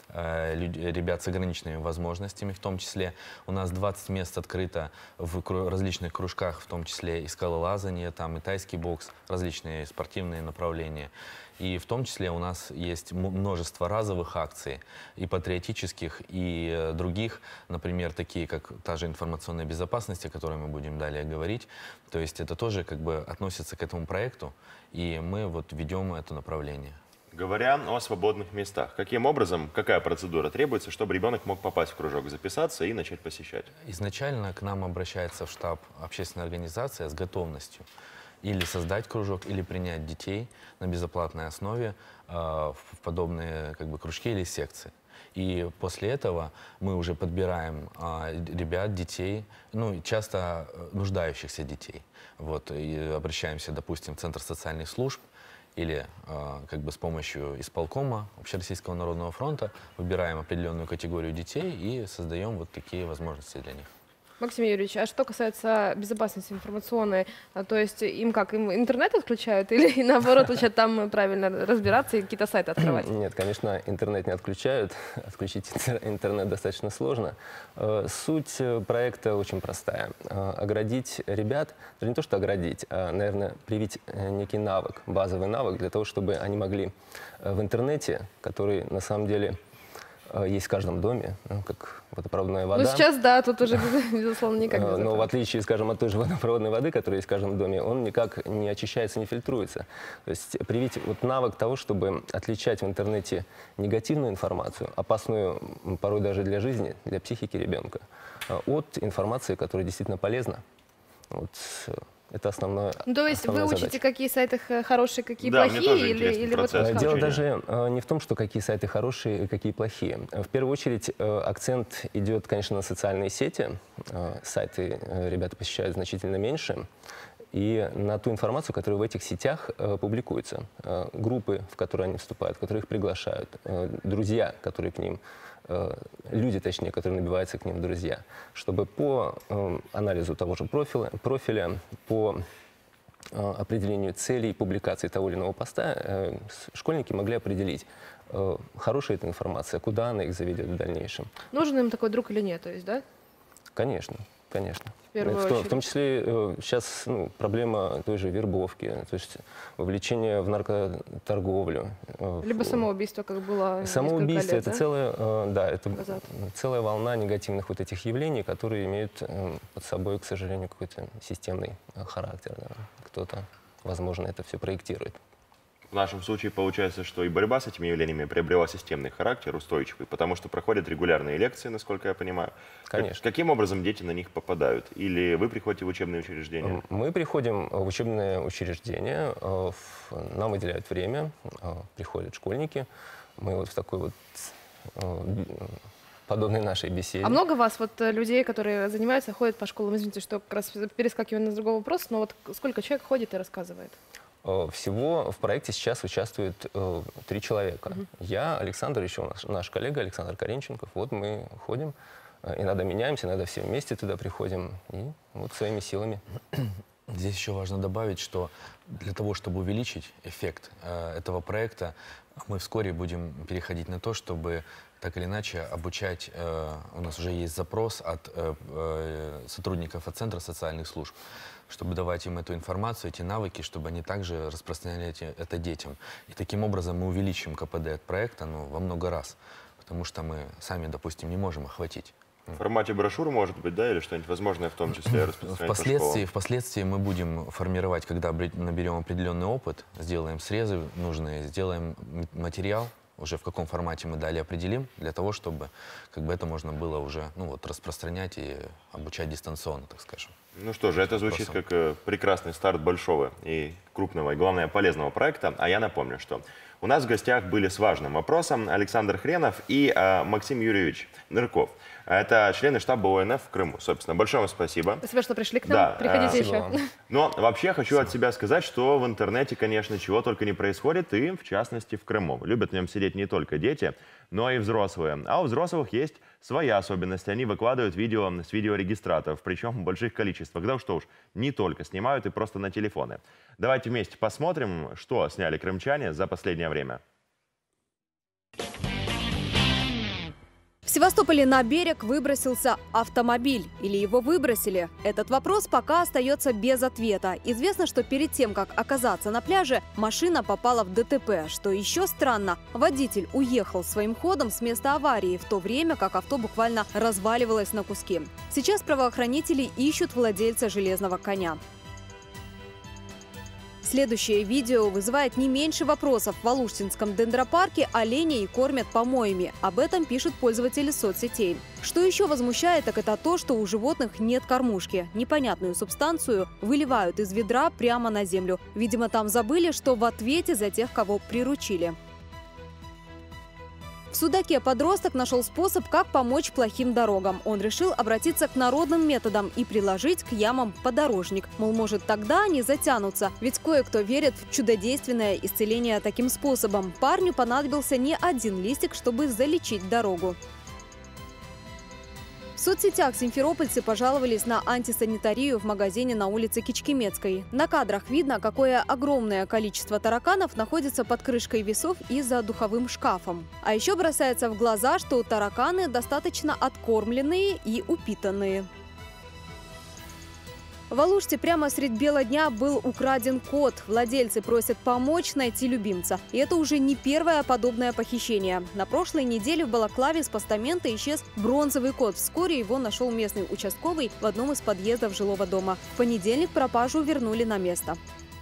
ребят с ограниченными возможностями, в том числе. У нас 20 мест открыто в различных кружках, в том числе и скалолазание, там и тайский бокс, различные спортивные направления. И в том числе у нас есть множество разовых акций, и патриотических, и других, например, такие как та же информационная безопасность, о которой мы будем далее говорить. То есть это тоже как бы относится к этому проекту, и мы вот ведем это направление. Говоря о свободных местах, каким образом, какая процедура требуется, чтобы ребенок мог попасть в кружок, записаться и начать посещать? Изначально к нам обращается в штаб общественная организация с готовностью или создать кружок, или принять детей на безоплатной основе в подобные как бы кружки или секции. И после этого мы уже подбираем ребят, детей, ну, часто нуждающихся детей. Вот, и обращаемся, допустим, в Центр социальных служб, или как бы с помощью исполкома Общероссийского народного фронта выбираем определенную категорию детей и создаем вот такие возможности для них. Максим Юрьевич, а что касается безопасности информационной, то есть им интернет отключают или наоборот учат там правильно разбираться и какие-то сайты открывать? Нет, конечно, интернет не отключают. Отключить интернет достаточно сложно. Суть проекта очень простая. Оградить ребят, даже не то, что оградить, а, наверное, привить некий навык, базовый навык для того, чтобы они могли в интернете, который на самом деле есть в каждом доме, как водопроводная вода. Ну сейчас, да, тут уже, безусловно, никак не но в отличие, скажем, от той же водопроводной воды, которая есть в каждом доме, он никак не очищается, не фильтруется. То есть привить вот навык того, чтобы отличать в интернете негативную информацию, опасную порой даже для жизни, для психики ребенка, от информации, которая действительно полезна. Вот. Это основное. То есть вы учите, задача. какие сайты хорошие, какие плохие? Или вот дело даже не в том, что какие сайты хорошие и какие плохие. В первую очередь акцент идет, конечно, на социальные сети. Сайты ребята посещают значительно меньше. И на ту информацию, которая в этих сетях публикуется. Группы, в которые они вступают, в которые их приглашают. Друзья, которые к ним... люди, точнее, которые набиваются к ним друзья, чтобы по анализу того же профиля, по определению целей публикации того или иного поста, школьники могли определить, хорошая эта информация, куда она их заведет в дальнейшем. Нужен им такой друг или нет, то есть, да? Конечно, конечно. В том числе сейчас проблема той же вербовки, то есть вовлечение в наркоторговлю. Либо самоубийство, как было самоубийство, несколько лет, это целая волна негативных вот этих явлений, которые имеют под собой, к сожалению, какой-то системный характер. Да. Кто-то, возможно, это все проектирует. В нашем случае получается, что и борьба с этими явлениями приобрела системный характер, устойчивый, потому что проходят регулярные лекции, насколько я понимаю. Конечно. Каким образом дети на них попадают? Или вы приходите в учебные учреждения? Мы приходим в учебные учреждения, нам выделяют время, приходят школьники. Мы вот в такой вот подобной нашей беседе. А много вас вот людей, которые занимаются, ходят по школам? Извините, что как раз перескакиваю на другой вопрос, но вот сколько человек ходит и рассказывает? Всего в проекте сейчас участвует 3 человека. Я, Александр, еще наш коллега Александр Каренченков. Вот мы ходим, иногда меняемся, иногда все вместе туда приходим. И вот своими силами. Здесь еще важно добавить, что для того, чтобы увеличить эффект этого проекта, мы вскоре будем переходить на то, чтобы так или иначе обучать, у нас уже есть запрос от сотрудников от Центра социальных служб, чтобы давать им эту информацию, эти навыки, чтобы они также распространяли это детям. И таким образом мы увеличим КПД от проекта во много раз, потому что мы сами, допустим, не можем охватить. В формате брошюр, может быть, да, или что-нибудь возможное, в том числе распространять Впоследствии мы будем формировать, когда наберем определенный опыт, сделаем срезы нужные, сделаем материал, уже в каком формате мы далее определим, для того, чтобы это можно было уже распространять и обучать дистанционно, так скажем. Ну что же, это звучит как прекрасный старт большого и крупного, и, главное, полезного проекта. А я напомню, что у нас в гостях были с важным вопросом Александр Хренов и Максим Юрьевич Нырков. Это члены штаба ОНФ в Крыму. Собственно, большое вам спасибо. Спасибо, что пришли к нам. Да, приходите еще. Но вообще хочу от себя сказать, что в интернете, конечно, чего только не происходит, и в частности в Крыму. Любят в нем сидеть не только дети, но и взрослые. А у взрослых есть свои особенности. Они выкладывают видео с видеорегистраторов, причем в больших количествах. Да что уж, не только снимают и просто на телефоны. Давайте вместе посмотрим, что сняли крымчане за последнее время. В Севастополе на берег выбросился автомобиль. Или его выбросили? Этот вопрос пока остается без ответа. Известно, что перед тем, как оказаться на пляже, машина попала в ДТП. Что еще странно, водитель уехал своим ходом с места аварии, в то время как авто буквально разваливалось на куски. Сейчас правоохранители ищут владельца железного коня. Следующее видео вызывает не меньше вопросов. В Алуштинском дендропарке оленей кормят помоями. Об этом пишут пользователи соцсетей. Что еще возмущает, так это то, что у животных нет кормушки. Непонятную субстанцию выливают из ведра прямо на землю. Видимо, там забыли, что в ответе за тех, кого приручили. В Судаке подросток нашел способ, как помочь плохим дорогам. Он решил обратиться к народным методам и приложить к ямам подорожник. Мол, может, тогда они затянутся. Ведь кое-кто верит в чудодейственное исцеление таким способом. Парню понадобился не один листик, чтобы залечить дорогу. В соцсетях симферопольцы пожаловались на антисанитарию в магазине на улице Кичкемецкой. На кадрах видно, какое огромное количество тараканов находится под крышкой весов и за духовым шкафом. А еще бросается в глаза, что тараканы достаточно откормленные и упитанные. В Алуште прямо средь бела дня был украден кот. Владельцы просят помочь найти любимца. И это уже не первое подобное похищение. На прошлой неделе в Балаклаве с постамента исчез бронзовый кот. Вскоре его нашел местный участковый в одном из подъездов жилого дома. В понедельник пропажу вернули на место.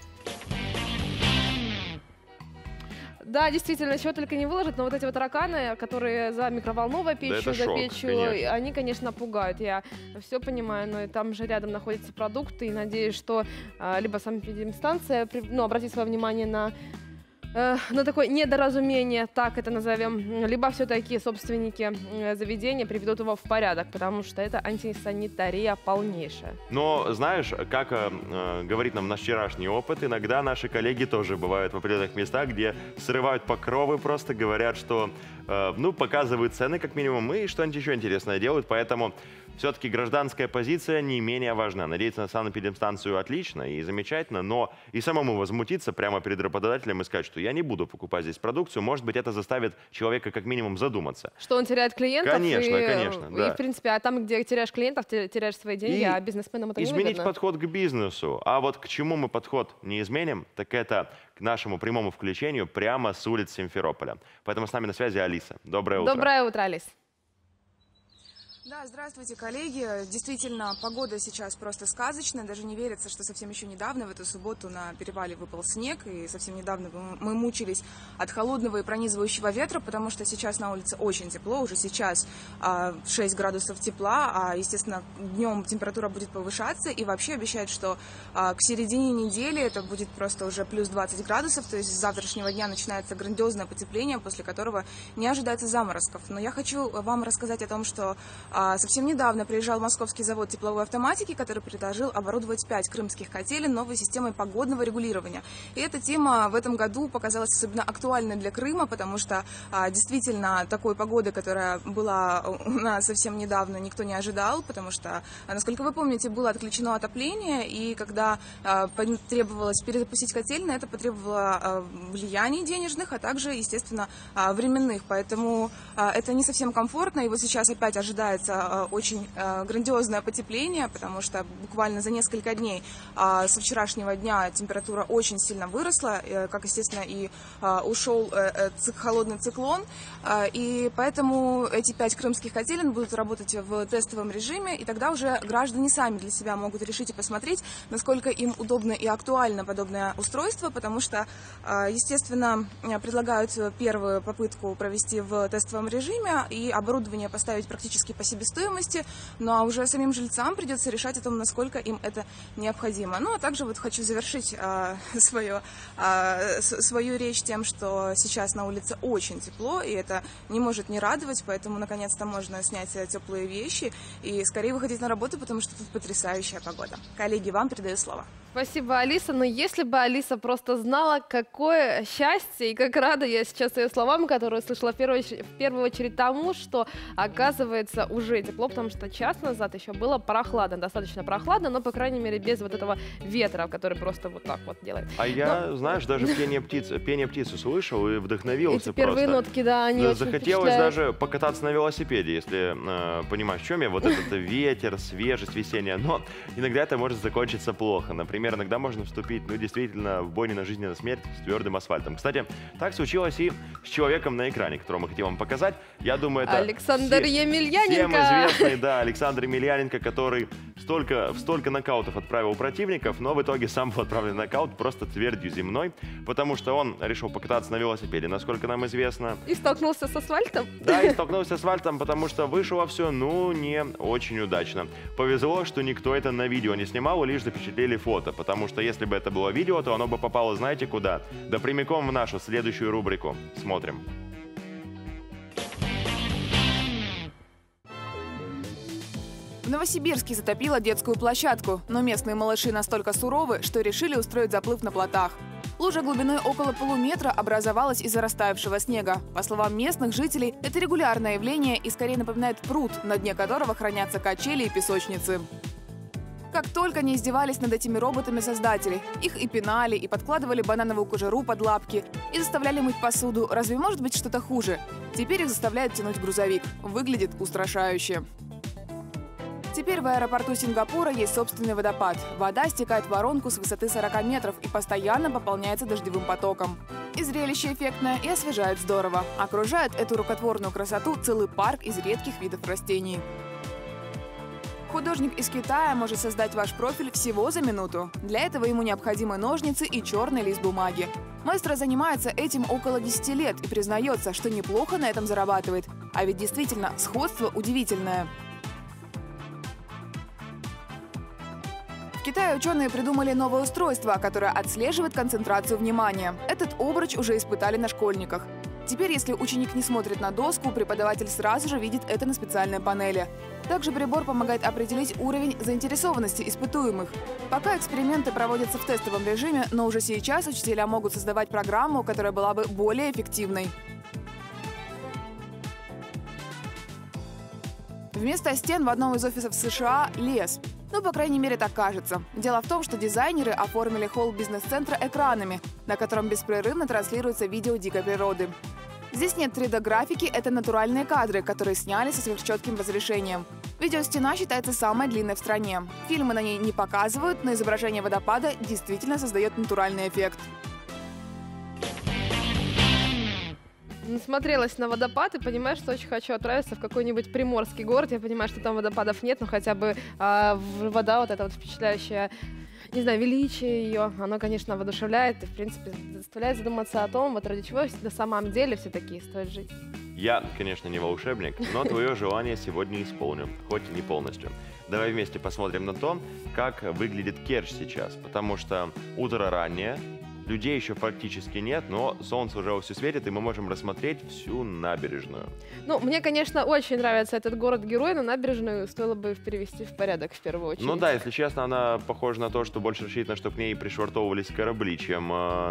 Да, действительно, чего только не выложат, но вот эти вот тараканы, которые за микроволновой печью, за печью, они, конечно, пугают. Я все понимаю, но и там же рядом находятся продукты, и надеюсь, что либо санэпидемстанция обратит свое внимание на такое недоразумение, так это назовем, либо все-таки собственники заведения приведут его в порядок, потому что это антисанитария полнейшая. Но знаешь, как говорит нам наш вчерашний опыт, иногда наши коллеги тоже бывают в определенных местах, где срывают покровы, просто говорят, что показывают цены как минимум и что-нибудь еще интересное делают, поэтому все-таки гражданская позиция не менее важна. Надеяться на санэпидемстанцию отлично и замечательно, но и самому возмутиться прямо перед работодателем и сказать, что я не буду покупать здесь продукцию, может быть, это заставит человека как минимум задуматься. Что он теряет клиентов. Конечно, да. И, в принципе, а там, где теряешь клиентов, теряешь свои деньги, а бизнесменам это не выгодно. Изменить подход к бизнесу. А вот к чему мы подход не изменим, так это к нашему прямому включению прямо с улиц Симферополя. Поэтому с нами на связи Алиса. Доброе утро. Доброе утро, Алис. Да, здравствуйте, коллеги. Действительно, погода сейчас просто сказочная. Даже не верится, что совсем еще недавно, в эту субботу, на перевале выпал снег. И совсем недавно мы мучились от холодного и пронизывающего ветра, потому что сейчас на улице очень тепло. Уже сейчас 6 градусов тепла, а, естественно, днем температура будет повышаться. И вообще обещают, что к середине недели это будет просто уже плюс 20 градусов. То есть с завтрашнего дня начинается грандиозное потепление, после которого не ожидается заморозков. Но я хочу вам рассказать о том, что совсем недавно приезжал московский завод тепловой автоматики, который предложил оборудовать 5 крымских котелен новой системой погодного регулирования. И эта тема в этом году показалась особенно актуальной для Крыма, потому что действительно такой погоды, которая была у нас совсем недавно, никто не ожидал, потому что, насколько вы помните, было отключено отопление, и когда требовалось перезапустить котельные, это потребовало влияний денежных, а также, естественно, временных. Поэтому это не совсем комфортно, и вот сейчас опять ожидается очень грандиозное потепление, потому что буквально за несколько дней со вчерашнего дня температура очень сильно выросла, как, естественно, и ушел холодный циклон, и поэтому эти 5 крымских котелен будут работать в тестовом режиме, и тогда уже граждане сами для себя могут решить и посмотреть, насколько им удобно и актуально подобное устройство, потому что, естественно, предлагают первую попытку провести в тестовом режиме и оборудование поставить практически по себестоимости, ну а уже самим жильцам придется решать о том, насколько им это необходимо. Ну а также вот хочу завершить свою речь тем, что сейчас на улице очень тепло, и это не может не радовать, поэтому наконец-то можно снять теплые вещи и скорее выходить на работу, потому что тут потрясающая погода. Коллеги, вам передаю слово. Спасибо, Алиса. Но если бы Алиса просто знала, какое счастье и как рада я сейчас ее словам, которые слышала в первую очередь тому, что, оказывается, уже тепло, потому что час назад еще было прохладно, достаточно прохладно, но, по крайней мере, без вот этого ветра, который просто вот так вот делает. А я, знаешь, даже пение птиц услышал и вдохновился. Эти первые нотки, да, они очень захотелось даже покататься на велосипеде, если понимаешь, в чем я. Вот этот ветер, свежесть весенняя, но иногда это может закончиться плохо. Например, иногда можно вступить, действительно, в бойню на жизнь и на смерть с твердым асфальтом. Кстати, так случилось и с человеком на экране, которого мы хотим вам показать. Я думаю, это Александр Емельяненко. Всем известный, да, Александр Емельяненко, который столько нокаутов отправил противников, но в итоге сам был отправлен в нокаут просто твердью земной, потому что он решил покататься на велосипеде, насколько нам известно. И столкнулся с асфальтом? Да, и столкнулся с асфальтом, потому что вышло все, не очень удачно. Повезло, что никто это на видео не снимал, лишь запечатлели фото, потому что если бы это было видео, то оно бы попало, знаете, куда? Да прямиком в нашу следующую рубрику. Смотрим. В Новосибирске затопило детскую площадку, но местные малыши настолько суровы, что решили устроить заплыв на плотах. Лужа глубиной около полуметра образовалась из-за растаявшего снега. По словам местных жителей, это регулярное явление и скорее напоминает пруд, на дне которого хранятся качели и песочницы. Как только не издевались над этими роботами создатели. Их и пинали, и подкладывали банановую кожуру под лапки, и заставляли мыть посуду. Разве может быть что-то хуже? Теперь их заставляют тянуть грузовик. Выглядит устрашающе. Теперь в аэропорту Сингапура есть собственный водопад. Вода стекает в воронку с высоты 40 метров и постоянно пополняется дождевым потоком. И зрелище эффектное, и освежает здорово. Окружает эту рукотворную красоту целый парк из редких видов растений. Художник из Китая может создать ваш профиль всего за минуту. Для этого ему необходимы ножницы и черный лист бумаги. Маэстро занимается этим около 10 лет и признается, что неплохо на этом зарабатывает. А ведь действительно, сходство удивительное. В Китае ученые придумали новое устройство, которое отслеживает концентрацию внимания. Этот обруч уже испытали на школьниках. Теперь, если ученик не смотрит на доску, преподаватель сразу же видит это на специальной панели. Также прибор помогает определить уровень заинтересованности испытуемых. Пока эксперименты проводятся в тестовом режиме, но уже сейчас учителя могут создавать программу, которая была бы более эффективной. Вместо стен в одном из офисов США – лес. Ну, по крайней мере, так кажется. Дело в том, что дизайнеры оформили холл бизнес-центра экранами, на котором беспрерывно транслируется видео дикой природы. Здесь нет 3D-графики, это натуральные кадры, которые сняли со сверхчетким разрешением. Видеостена считается самой длинной в стране. Фильмы на ней не показывают, но изображение водопада действительно создает натуральный эффект. насмотрелась на водопад и понимаю, что очень хочу отправиться в какой-нибудь приморский город. Я понимаю, что там водопадов нет, но хотя бы вода вот эта вот впечатляющая, не знаю, величие ее, оно, конечно, воодушевляет и, в принципе, заставляет задуматься о том, вот ради чего на самом деле все-таки стоит жить. Я, конечно, не волшебник, но твое желание сегодня исполню, хоть и не полностью. Давай вместе посмотрим на то, как выглядит Керчь сейчас, потому что утро раннее, людей еще практически нет, но солнце уже вовсю светит, и мы можем рассмотреть всю набережную. Ну, мне, конечно, очень нравится этот город-герой, но набережную стоило бы перевести в порядок в первую очередь. Ну да, если честно, она похожа на то, что больше рассчитано, что к ней пришвартовывались корабли, чем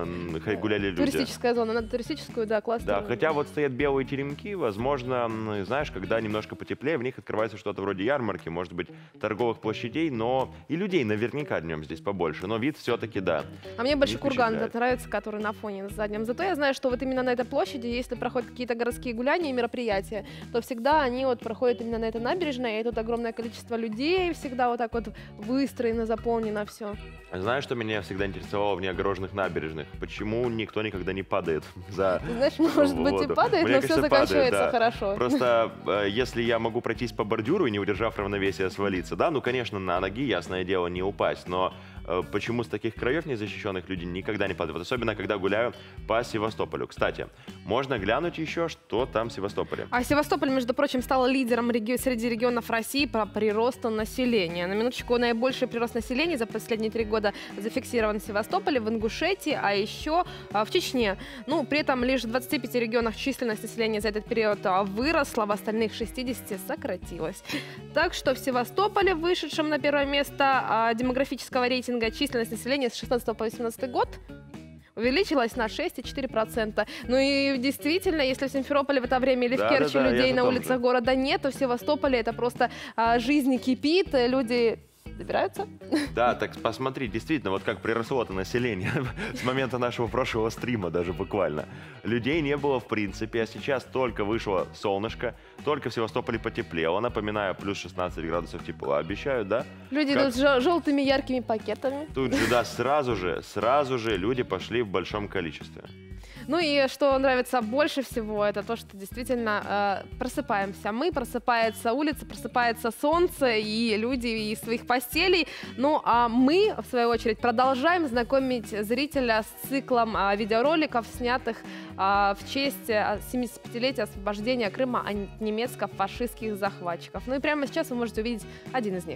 гуляли люди. Туристическая зона, надо туристическую, да, классно. Да, хотя вот стоят белые теремки, возможно, знаешь, когда немножко потеплее, в них открывается что-то вроде ярмарки, может быть, торговых площадей, но и людей наверняка днем здесь побольше, но вид все-таки, да. А мне больше курган нравится, который на фоне на заднем. Зато я знаю, что вот именно на этой площади, если проходят какие-то городские гуляния и мероприятия, то всегда они вот проходят именно на этой набережной, и тут огромное количество людей, всегда вот так вот выстроено, заполнено все. Знаешь, что меня всегда интересовало в неогороженных набережных? Почему никто никогда не падает за Знаешь, может быть и падает, но все заканчивается хорошо. Просто если я могу пройтись по бордюру и не удержав равновесия свалиться, да, ну, конечно, на ноги, ясное дело, не упасть, но почему с таких краев незащищенных люди никогда не падают, особенно когда гуляю по Севастополю. Кстати, можно глянуть еще, что там в Севастополе. А Севастополь, между прочим, стал лидером среди регионов России по приросту населения. На минуточку, наибольший прирост населения за последние 3 года зафиксирован в Севастополе, в Ингушетии, а еще в Чечне. Ну, при этом лишь в 25 регионах численность населения за этот период выросла, в остальных 60 сократилась. Так что в Севастополе, вышедшем на первое место демографического рейтинга, численность населения с 16 по 18 год увеличилась на 6,4%. Ну и действительно, если в Симферополе в это время или в Керчи людей на улицах города нет, то в Севастополе это просто жизнь кипит, люди добираются. Да, так посмотри, действительно, вот как приросло это население с момента нашего прошлого стрима даже буквально. Людей не было в принципе, а сейчас только вышло солнышко, только в Севастополе потеплело. Напоминаю, плюс 16 градусов тепла обещают, да? Люди идут с желтыми яркими пакетами. Тут же, да, сразу же люди пошли в большом количестве. Ну и что нравится больше всего, это то, что действительно просыпаемся мы, просыпается улица, просыпается солнце и люди из своих постелей. Ну а мы, в свою очередь, продолжаем знакомить зрителя с циклом видеороликов, снятых в честь 75-летия освобождения Крыма от немецко-фашистских захватчиков. Ну и прямо сейчас вы можете увидеть один из них.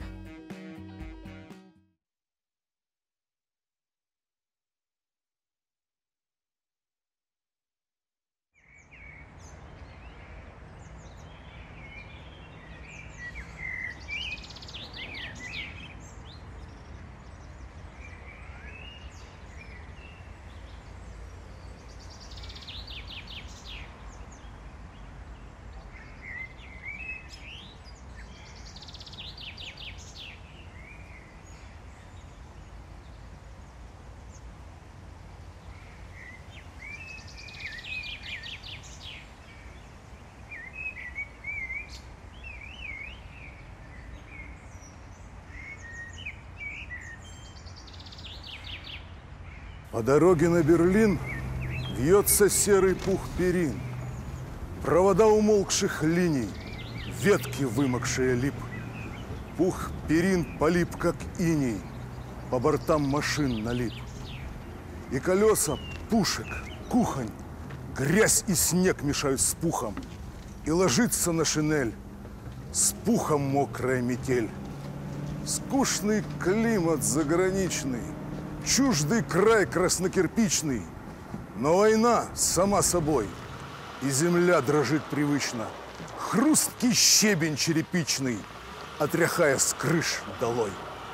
По дороге на Берлин вьется серый пух перин, провода умолкших линий, ветки вымокшие лип. Пух перин полип, как иней, по бортам машин налип. И колеса пушек, кухонь, грязь и снег мешают с пухом, и ложится на шинель с пухом мокрая метель. Скучный климат заграничный, чуждый край краснокирпичный, но война сама собой, и земля дрожит привычно. Хрусткий щебень черепичный, отряхая с крыш долой.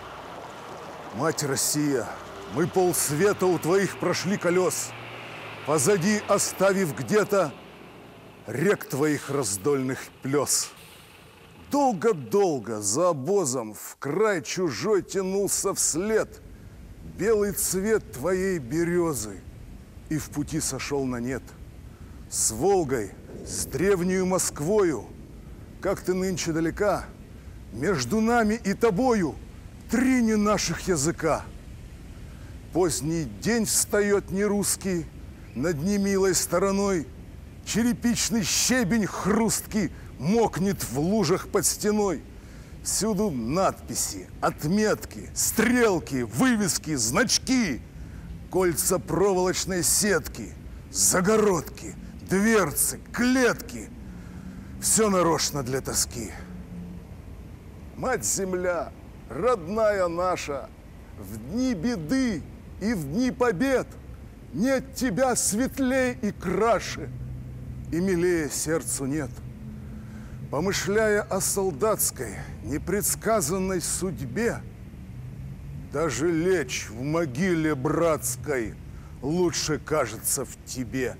Мать Россия, мы полсвета у твоих прошли колес, позади оставив где-то рек твоих раздольных плес. Долго-долго за обозом в край чужой тянулся вслед белый цвет твоей березы, и в пути сошел на нет. С Волгой, с древнею Москвою, как ты нынче далека, между нами и тобою 3 не наших языка. Поздний день встает нерусский над немилой стороной, Черепичный щебень хрусткий мокнет в лужах под стеной. Всюду надписи, отметки, стрелки, вывески, значки, кольца проволочной сетки, загородки, дверцы, клетки. Все нарочно для тоски. Мать-Земля, родная наша, в дни беды и в дни побед нет тебя светлей и краше, и милее сердцу нет. Помышляя о солдатской, непредсказанной судьбе, даже лечь в могиле братской лучше кажется в тебе.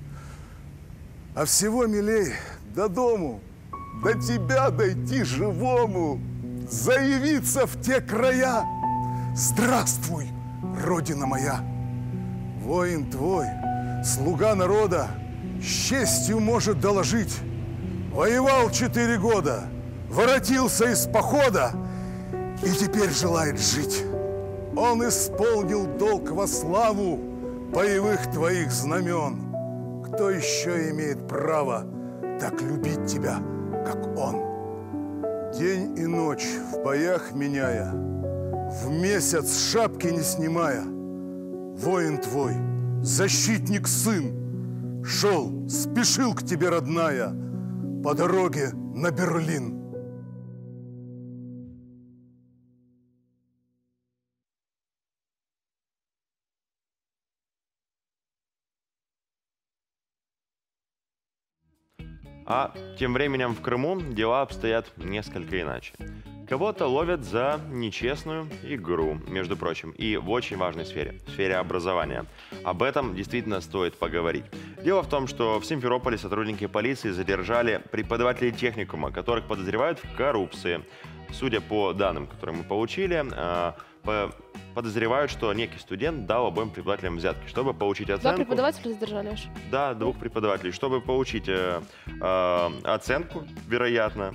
А всего милей до дому, до тебя дойти живому, заявиться в те края. Здравствуй, Родина моя! Воин твой, слуга народа, с честью может доложить. Воевал 4 года, воротился из похода и теперь желает жить. Он исполнил долг во славу боевых твоих знамен. Кто еще имеет право так любить тебя, как он? День и ночь в боях меняя, в месяц шапки не снимая, воин твой, защитник сын, шел, спешил к тебе, родная, по дороге на Берлин. А тем временем в Крыму дела обстоят несколько иначе. Кого-то ловят за нечестную игру, между прочим, и в очень важной сфере, в сфере образования. Об этом действительно стоит поговорить. Дело в том, что в Симферополе сотрудники полиции задержали преподавателей техникума, которых подозревают в коррупции. Судя по данным, которые мы получили, подозревают, что некий студент дал обоим преподавателям взятки, чтобы получить оценку. 2 преподавателя задержали аж? Да, 2 преподавателей, чтобы получить оценку, вероятно.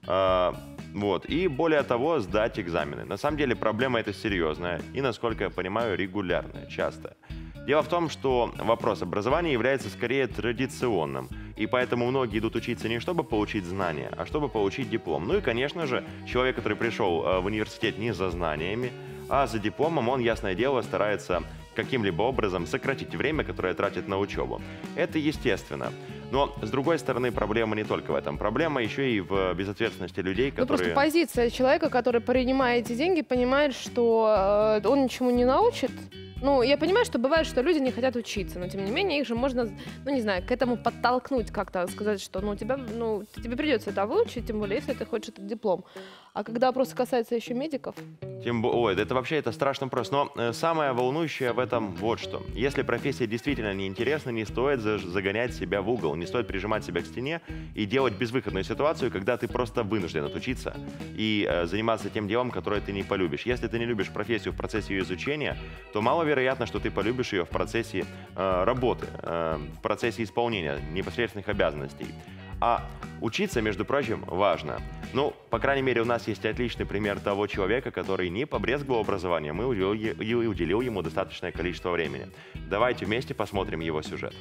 Вот. И более того, сдать экзамены. На самом деле проблема эта серьезная и, насколько я понимаю, регулярная, частая. Дело в том, что вопрос образования является скорее традиционным, и поэтому многие идут учиться не чтобы получить знания, а чтобы получить диплом. Ну и, конечно же, человек, который пришел в университет не за знаниями, а за дипломом, он, ясное дело, старается каким-либо образом сократить время, которое тратит на учебу. Это естественно. Но, с другой стороны, проблема не только в этом. Проблема еще и в безответственности людей, которые... Ну, просто позиция человека, который принимает эти деньги, понимает, что он ничему не научит. Ну, я понимаю, что бывает, что люди не хотят учиться, но, тем не менее, их же можно, ну, не знаю, к этому подтолкнуть как-то, сказать, что, тебе придется это выучить, тем более, если ты хочешь этот диплом. А когда вопрос касается еще медиков... Это страшно просто. Но самое волнующее в этом вот что. Если профессия действительно неинтересна, не стоит загонять себя в угол, не стоит прижимать себя к стене и делать безвыходную ситуацию, когда ты просто вынужден отучиться и заниматься тем делом, которое ты не полюбишь. Если ты не любишь профессию в процессе ее изучения, то маловероятно, что ты полюбишь ее в процессе работы, в процессе исполнения непосредственных обязанностей. А учиться, между прочим, важно. Ну, по крайней мере, у нас есть отличный пример того человека, который не побрезговал образованием и уделил ему достаточное количество времени. Давайте вместе посмотрим его сюжет.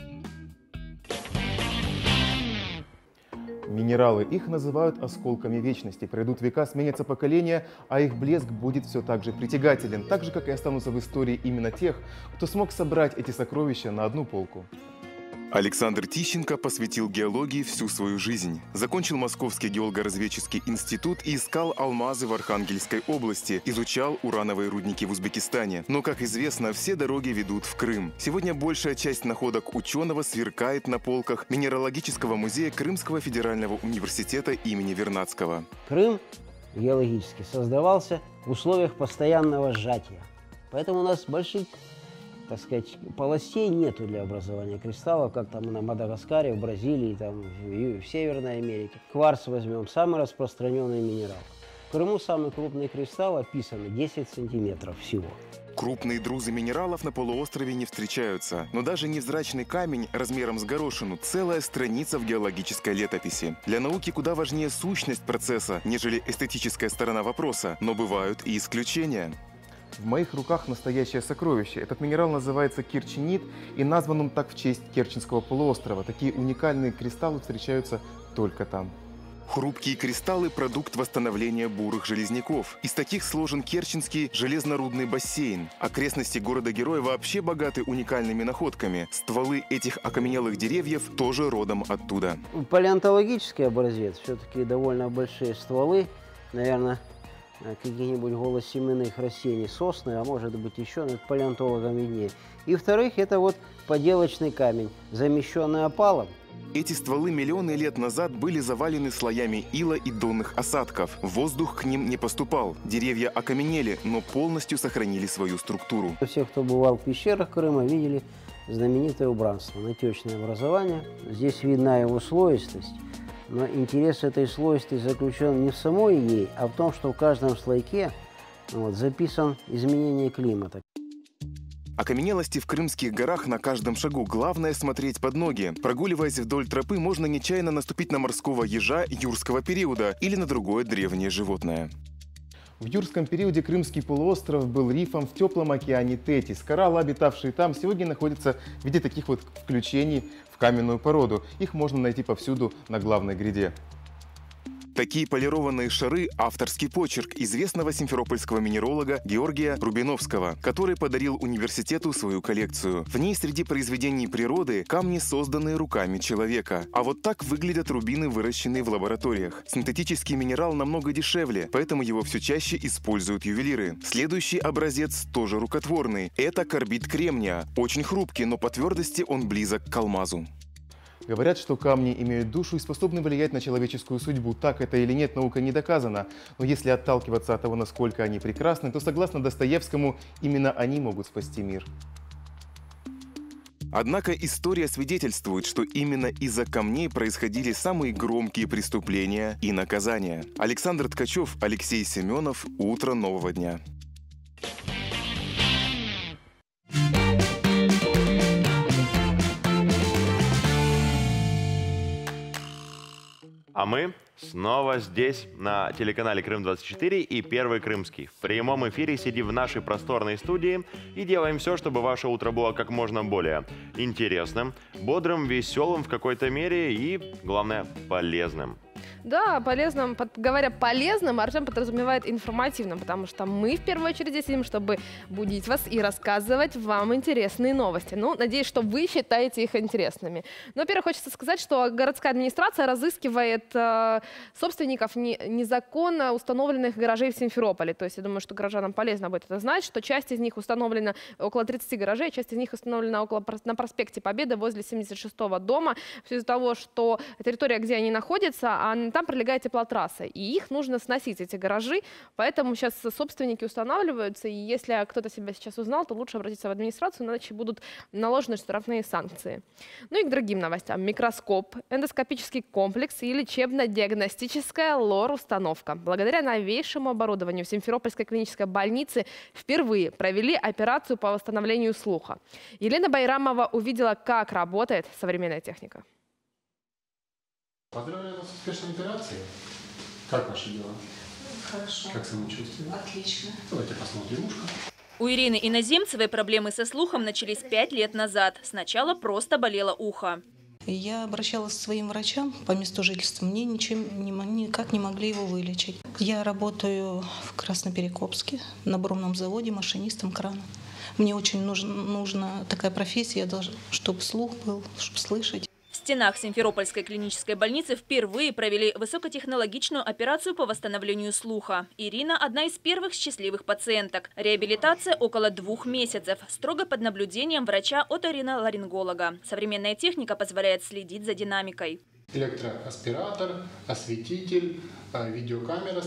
Минералы. Их называют осколками вечности. Пройдут века, сменятся поколения, а их блеск будет все так же притягателен. Так же, как и останутся в истории именно тех, кто смог собрать эти сокровища на одну полку. Александр Тищенко посвятил геологии всю свою жизнь. Закончил Московский геолого-разведческий институт и искал алмазы в Архангельской области. Изучал урановые рудники в Узбекистане. Но, как известно, все дороги ведут в Крым. Сегодня большая часть находок ученого сверкает на полках Минералогического музея Крымского федерального университета имени Вернадского. Крым геологически создавался в условиях постоянного сжатия. Поэтому у нас больших, так сказать, полостей нету для образования кристаллов, как там на Мадагаскаре, в Бразилии, там, в Северной Америке. Кварц возьмем, самый распространенный минерал. В Крыму самый крупный кристалл описан 10 сантиметров всего. Крупные друзы минералов на полуострове не встречаются. Но даже невзрачный камень размером с горошину – целая страница в геологической летописи. Для науки куда важнее сущность процесса, нежели эстетическая сторона вопроса. Но бывают и исключения. В моих руках настоящее сокровище. Этот минерал называется кирченит, и назван он так в честь Керченского полуострова. Такие уникальные кристаллы встречаются только там. Хрупкие кристаллы – продукт восстановления бурых железняков. Из таких сложен Керченский железнорудный бассейн. Окрестности города-героя вообще богаты уникальными находками. Стволы этих окаменелых деревьев тоже родом оттуда. Палеонтологический образец, все-таки довольно большие стволы, наверное, каких-нибудь голосеменных растений, сосны, а может быть еще, но палеонтологам виднее. И вторых, это вот поделочный камень, замещенный опалом. Эти стволы миллионы лет назад были завалены слоями ила и донных осадков. Воздух к ним не поступал. Деревья окаменели, но полностью сохранили свою структуру. Все, кто бывал в пещерах Крыма, видели знаменитое убранство, натечное образование. Здесь видна его слоистость, но интерес этой слоистости заключен не в самой ей, а в том, что в каждом слойке записан изменение климата. Окаменелости в Крымских горах на каждом шагу. Главное – смотреть под ноги. Прогуливаясь вдоль тропы, можно нечаянно наступить на морского ежа юрского периода или на другое древнее животное. В юрском периоде Крымский полуостров был рифом в теплом океане Тетис. Кораллы, обитавшие там, сегодня находятся в виде таких вот включений в каменную породу. Их можно найти повсюду на главной гряде. Такие полированные шары – авторский почерк известного симферопольского минералога Георгия Рубиновского, который подарил университету свою коллекцию. В ней среди произведений природы камни, созданные руками человека. А вот так выглядят рубины, выращенные в лабораториях. Синтетический минерал намного дешевле, поэтому его все чаще используют ювелиры. Следующий образец тоже рукотворный. Это карбид кремния. Очень хрупкий, но по твердости он близок к алмазу. Говорят, что камни имеют душу и способны влиять на человеческую судьбу. Так это или нет, наука не доказана. Но если отталкиваться от того, насколько они прекрасны, то, согласно Достоевскому, именно они могут спасти мир. Однако история свидетельствует, что именно из-за камней происходили самые громкие преступления и наказания. Александр Ткачев, Алексей Семенов. Утро нового дня. А мы снова здесь, на телеканале Крым-24 и Первый Крымский. В прямом эфире сидим в нашей просторной студии и делаем все, чтобы ваше утро было как можно более интересным, бодрым, веселым в какой-то мере и, главное, полезным. Да, полезным. Говоря полезным, Артем подразумевает информативным, потому что мы в первую очередь сидим, чтобы будить вас и рассказывать вам интересные новости. Ну, надеюсь, что вы считаете их интересными. Но, во-первых, хочется сказать, что городская администрация разыскивает собственников незаконно установленных гаражей в Симферополе. То есть я думаю, что горожанам полезно будет это знать, что часть из них установлена около 30 гаражей, часть из них установлена на проспекте Победы возле 76-го дома. Все из-за того, что территория, где они находятся, там пролегает теплотрасса, и их нужно сносить, эти гаражи, поэтому сейчас собственники устанавливаются, и если кто-то себя сейчас узнал, то лучше обратиться в администрацию, иначе будут наложены штрафные санкции. Ну и к другим новостям. Микроскоп, эндоскопический комплекс и лечебно-диагностическая лор-установка. Благодаря новейшему оборудованию в Симферопольской клинической больнице впервые провели операцию по восстановлению слуха. Елена Байрамова увидела, как работает современная техника. Поздравляю вас с успешной операцией. Как ваши дела? Хорошо. Как самочувствие? Отлично. Давайте посмотрим ушко. У Ирины Иноземцевой проблемы со слухом начались 5 лет назад. Сначала просто болело ухо. Я обращалась к своим врачам по месту жительства. Мне никак не могли его вылечить. Я работаю в Красноперекопске на бромном заводе машинистом крана. Мне очень нужна такая профессия, чтобы слух был, чтобы слышать. В стенах Симферопольской клинической больницы впервые провели высокотехнологичную операцию по восстановлению слуха. Ирина – одна из первых счастливых пациенток. Реабилитация около 2 месяцев, строго под наблюдением врача-оториноларинголога. Современная техника позволяет следить за динамикой. Электроаспиратор, осветитель, видеокамера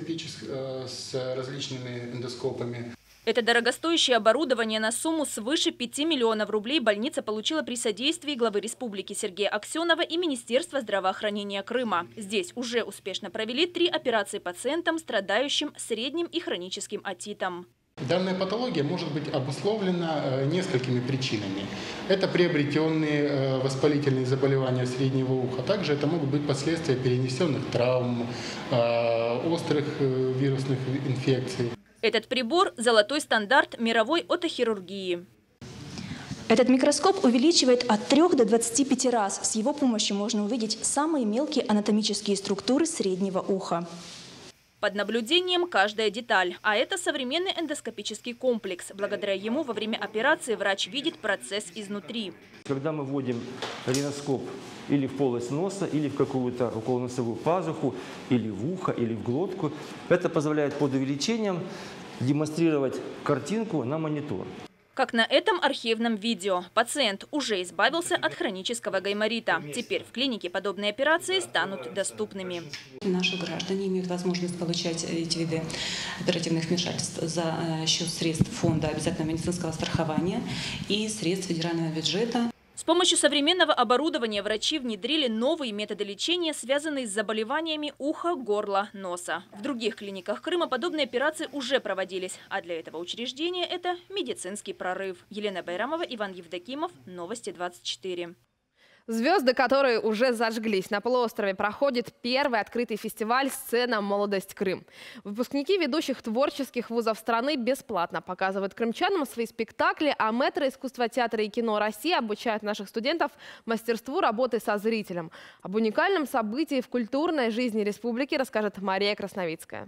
с различными эндоскопами. Это дорогостоящее оборудование на сумму свыше 5 миллионов рублей больница получила при содействии главы республики Сергея Аксенова и Министерства здравоохранения Крыма. Здесь уже успешно провели 3 операции пациентам, страдающим средним и хроническим отитом. Данная патология может быть обусловлена несколькими причинами. Это приобретенные воспалительные заболевания среднего уха. Также это могут быть последствия перенесенных травм, острых вирусных инфекций. Этот прибор – золотой стандарт мировой отохирургии. Этот микроскоп увеличивает от 3 до 25 раз. С его помощью можно увидеть самые мелкие анатомические структуры среднего уха. Под наблюдением каждая деталь. А это современный эндоскопический комплекс. Благодаря ему во время операции врач видит процесс изнутри. Когда мы вводим риноскоп или в полость носа, или в какую-то околоносовую пазуху, или в ухо, или в глотку, это позволяет под увеличением демонстрировать картинку на монитор. Как на этом архивном видео. Пациент уже избавился от хронического гайморита. Теперь в клинике подобные операции станут доступными. Наши граждане имеют возможность получать эти виды оперативных вмешательств за счет средств фонда обязательного медицинского страхования и средств федерального бюджета. С помощью современного оборудования врачи внедрили новые методы лечения, связанные с заболеваниями уха, горла, носа. В других клиниках Крыма подобные операции уже проводились, а для этого учреждения это медицинский прорыв. Елена Байрамова, Иван Евдокимов, Новости 24. Звезды, которые уже зажглись. На полуострове проходит первый открытый фестиваль «Сцена. Молодость. Крым». Выпускники ведущих творческих вузов страны бесплатно показывают крымчанам свои спектакли, а мэтры искусства театра и кино России обучают наших студентов мастерству работы со зрителем. Об уникальном событии в культурной жизни республики расскажет Мария Красновицкая.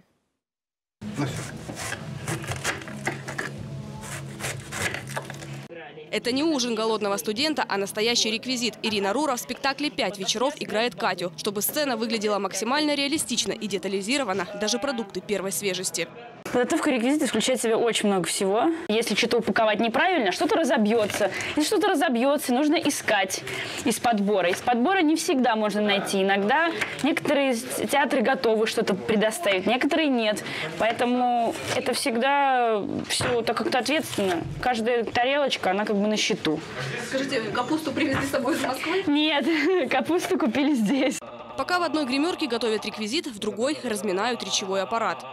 Это не ужин голодного студента, а настоящий реквизит. Ирина Рура в спектакле «5 вечеров» играет Катю, чтобы сцена выглядела максимально реалистично и детализировано, даже продукты первой свежести. Подготовка реквизита включает в себя очень много всего. Если что-то упаковать неправильно, что-то разобьется. Если что-то разобьется, нужно искать из подбора. Из подбора не всегда можно найти. Иногда некоторые театры готовы что-то предоставить, некоторые нет. Поэтому это всегда все так как-то ответственно. Каждая тарелочка, она как бы на счету. Скажите, капусту привезли с собой из Москвы? Нет, капусту купили здесь. Пока в одной гримерке готовят реквизит, в другой разминают речевой аппарат.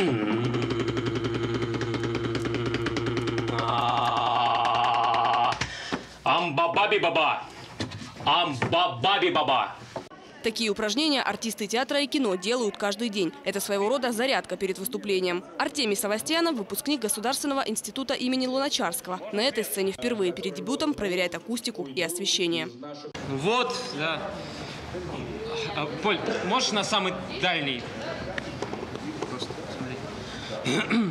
Амба-баби-баба! Амба-баби-баба! Такие упражнения артисты театра и кино делают каждый день. Это своего рода зарядка перед выступлением. Артемий Савастьянов – выпускник Государственного института имени Луначарского. На этой сцене впервые перед дебютом проверяет акустику и освещение. Вот, да. Поль, можешь на самый дальний? Просто смотри.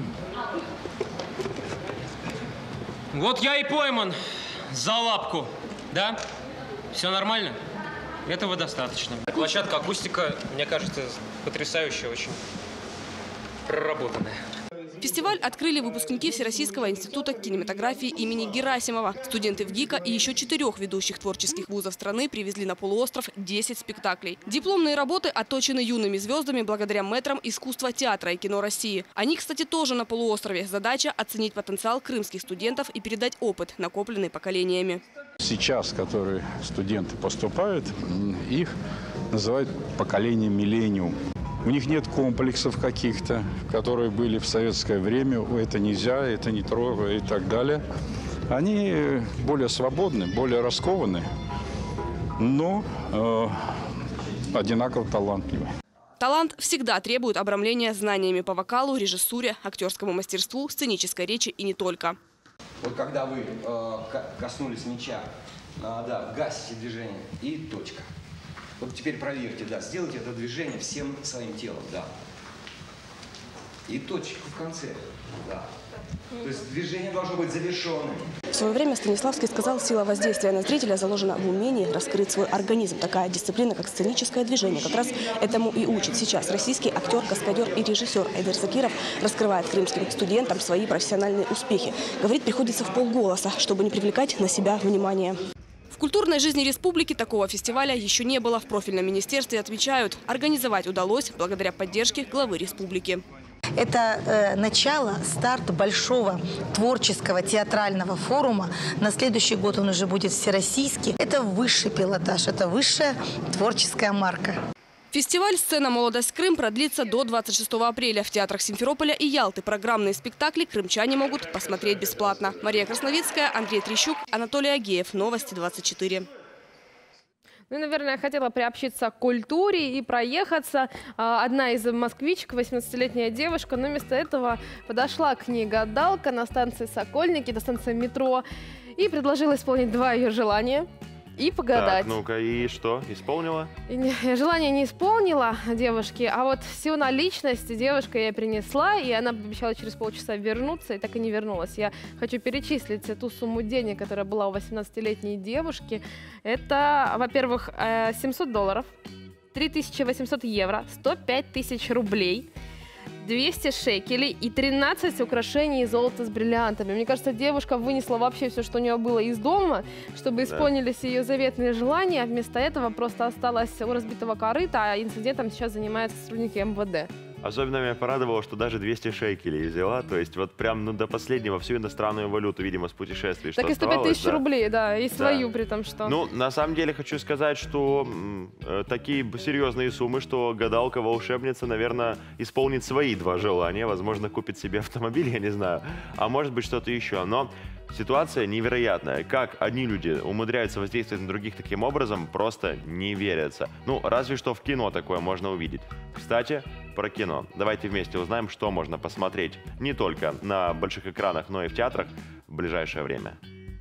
Вот я и пойман за лапку, да? Все нормально? Этого достаточно. Площадка, акустика, мне кажется, потрясающая, очень проработанная. Фестиваль открыли выпускники Всероссийского института кинематографии имени Герасимова. Студенты ВГИКа и еще 4 ведущих творческих вузов страны привезли на полуостров 10 спектаклей. Дипломные работы отточены юными звездами благодаря мэтрам искусства театра и кино России. Они, кстати, тоже на полуострове. Задача – оценить потенциал крымских студентов и передать опыт, накопленный поколениями. Сейчас, которые студенты поступают, их называют поколением миллениум. У них нет комплексов каких-то, которые были в советское время. Это нельзя, это не трогай и так далее. Они более свободны, более раскованы, но одинаково талантливы. Талант всегда требует обрамления знаниями по вокалу, режиссуре, актерскому мастерству, сценической речи и не только. Вот когда вы коснулись мяча, да, гасите движение и точка. Вот теперь проверьте, да, сделайте это движение всем своим телом, да. И точку в конце, да. То есть движение должно быть завершенным. В свое время Станиславский сказал, сила воздействия на зрителя заложена в умении раскрыть свой организм. Такая дисциплина, как сценическое движение, как раз этому и учит сейчас российский актер, каскадер и режиссер Айдер Закиров раскрывает крымским студентам свои профессиональные успехи. Говорить приходится в полголоса, чтобы не привлекать на себя внимание. В культурной жизни республики такого фестиваля еще не было. В профильном министерстве отвечают, организовать удалось благодаря поддержке главы республики. Это начало, старт большого творческого театрального форума. На следующий год он уже будет всероссийский. Это высший пилотаж, это высшая творческая марка. Фестиваль «Сцена. Молодость. Крым» продлится до 26 апреля. В театрах Симферополя и Ялты программные спектакли крымчане могут посмотреть бесплатно. Мария Красновицкая, Андрей Трещук, Анатолий Агеев. Новости 24. Ну, наверное, я хотела приобщиться к культуре и проехаться. Одна из москвичек, 18-летняя девушка, но вместо этого подошла к ней гадалка на станции Сокольники, до станции метро, и предложила исполнить 2 ее желания и погадать. Так, ну-ка, и что, исполнила? Желание не исполнила девушки, а вот всю наличность девушка ей принесла, и она обещала через полчаса вернуться, и так и не вернулась. Я хочу перечислить ту сумму денег, которая была у 18-летней девушки. Это, во-первых, $700, 3800 евро, 105 тысяч рублей, 200 шекелей и 13 украшений из золота с бриллиантами. Мне кажется, девушка вынесла вообще все, что у нее было из дома, чтобы исполнились ее заветные желания. Вместо этого просто осталась у разбитого корыта, а инцидентом сейчас занимаются сотрудники МВД. Особенно меня порадовало, что даже 200 шекелей взяла, то есть вот прям до последнего всю иностранную валюту, видимо, с путешествий. Так и 105 тысяч рублей, да, и свою при том, что... Ну, на самом деле хочу сказать, что такие серьезные суммы, что гадалка-волшебница, наверное, исполнит свои 2 желания, возможно, купит себе автомобиль, я не знаю, а может быть что-то еще, но... Ситуация невероятная. Как одни люди умудряются воздействовать на других таким образом, просто не верится. Ну, разве что в кино такое можно увидеть. Кстати, про кино. Давайте вместе узнаем, что можно посмотреть не только на больших экранах, но и в театрах в ближайшее время.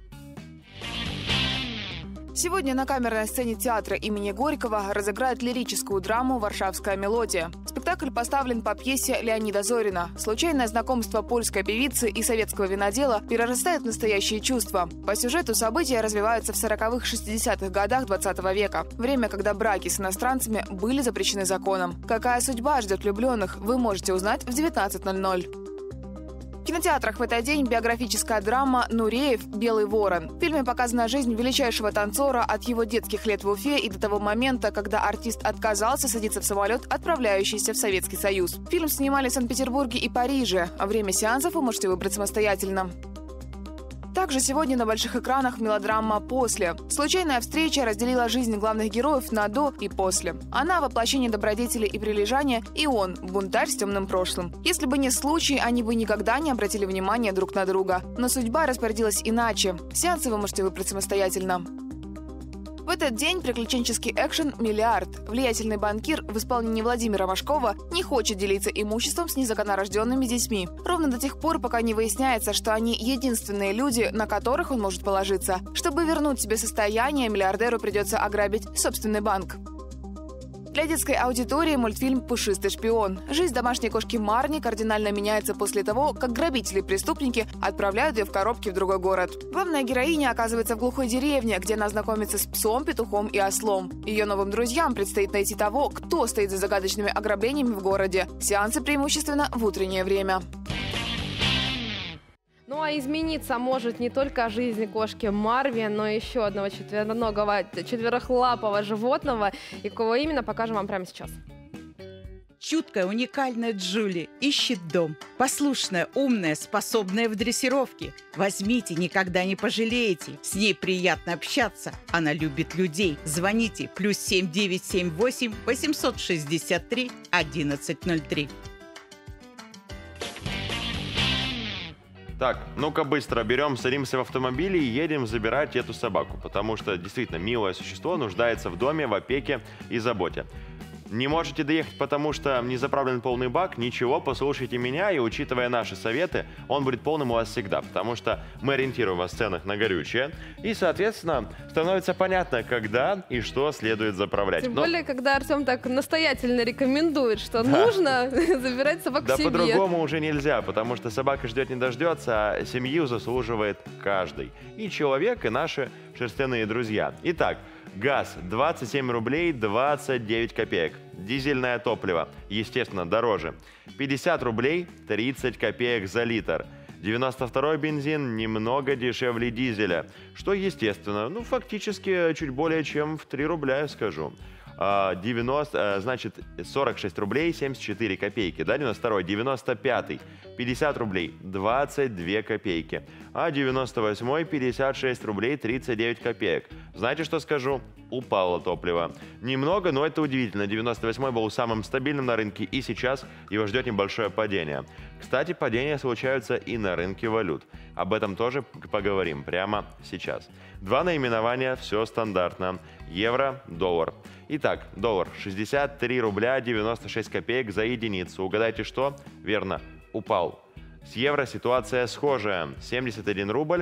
Сегодня на камерной сцене театра имени Горького разыграют лирическую драму «Варшавская мелодия». Спектакль поставлен по пьесе Леонида Зорина. Случайное знакомство польской певицы и советского винодела перерастает в настоящие чувства. По сюжету события развиваются в 40-х-60-х годах 20 века. Время, когда браки с иностранцами были запрещены законом. Какая судьба ждет влюбленных, вы можете узнать в 19:00. В кинотеатрах в этот день биографическая драма «Нуреев. Белый ворон». В фильме показана жизнь величайшего танцора от его детских лет в Уфе и до того момента, когда артист отказался садиться в самолет, отправляющийся в Советский Союз. Фильм снимали в Санкт-Петербурге и Париже, а время сеансов вы можете выбрать самостоятельно. Также сегодня на больших экранах мелодрама «После». Случайная встреча разделила жизнь главных героев на «до» и «после». Она – воплощение добродетели и прилежания, и он – бунтарь с темным прошлым. Если бы не случай, они бы никогда не обратили внимания друг на друга. Но судьба распорядилась иначе. Сеансы вы можете выбрать самостоятельно. В этот день приключенческий экшен «Миллиард». Влиятельный банкир в исполнении Владимира Машкова не хочет делиться имуществом с незаконнорожденными детьми. Ровно до тех пор, пока не выясняется, что они единственные люди, на которых он может положиться. Чтобы вернуть себе состояние, миллиардеру придется ограбить собственный банк. Для детской аудитории мультфильм «Пушистый шпион». Жизнь домашней кошки Марни кардинально меняется после того, как грабители-преступники отправляют ее в коробке в другой город. Главная героиня оказывается в глухой деревне, где она знакомится с псом, петухом и ослом. Ее новым друзьям предстоит найти того, кто стоит за загадочными ограблениями в городе. Сеансы преимущественно в утреннее время. Ну а измениться может не только жизнь кошки Марви, но и еще одного четверохлапого животного. И кого именно, покажем вам прямо сейчас. Чуткая, уникальная Джули ищет дом. Послушная, умная, способная в дрессировке. Возьмите, никогда не пожалеете. С ней приятно общаться. Она любит людей. Звоните +7 978 863 1103. Так, ну-ка быстро берем, садимся в автомобиль и едем забирать эту собаку, потому что действительно милое существо нуждается в доме, в опеке и заботе. Не можете доехать, потому что не заправлен полный бак? Ничего, послушайте меня, и учитывая наши советы, он будет полным у вас всегда, потому что мы ориентируем вас в ценах на горючее, и, соответственно, становится понятно, когда и что следует заправлять. Тем более, когда Артем так настоятельно рекомендует, что нужно забирать собаку себе. Да по-другому уже нельзя, потому что собака ждет не дождется, а семью заслуживает каждый. И человек, и наши шерстяные друзья. Итак, газ 27 рублей 29 копеек. Дизельное топливо, естественно, дороже. 50 рублей 30 копеек за литр. 92-й бензин немного дешевле дизеля. Что естественно, ну фактически чуть более чем в 3 рубля, я скажу. 46 рублей 74 копейки, да, 92-й, 95-й, 50 рублей 22 копейки, а 98-й 56 рублей 39 копеек. Знаете, что скажу? Упало топливо. Немного, но это удивительно. 98-й был самым стабильным на рынке, и сейчас его ждет небольшое падение. Кстати, падения случаются и на рынке валют. Об этом тоже поговорим прямо сейчас. Два наименования, все стандартно. Евро, доллар. Итак, доллар 63 рубля 96 копеек за единицу. Угадайте что? Верно, упал. С евро ситуация схожая. 71 рубль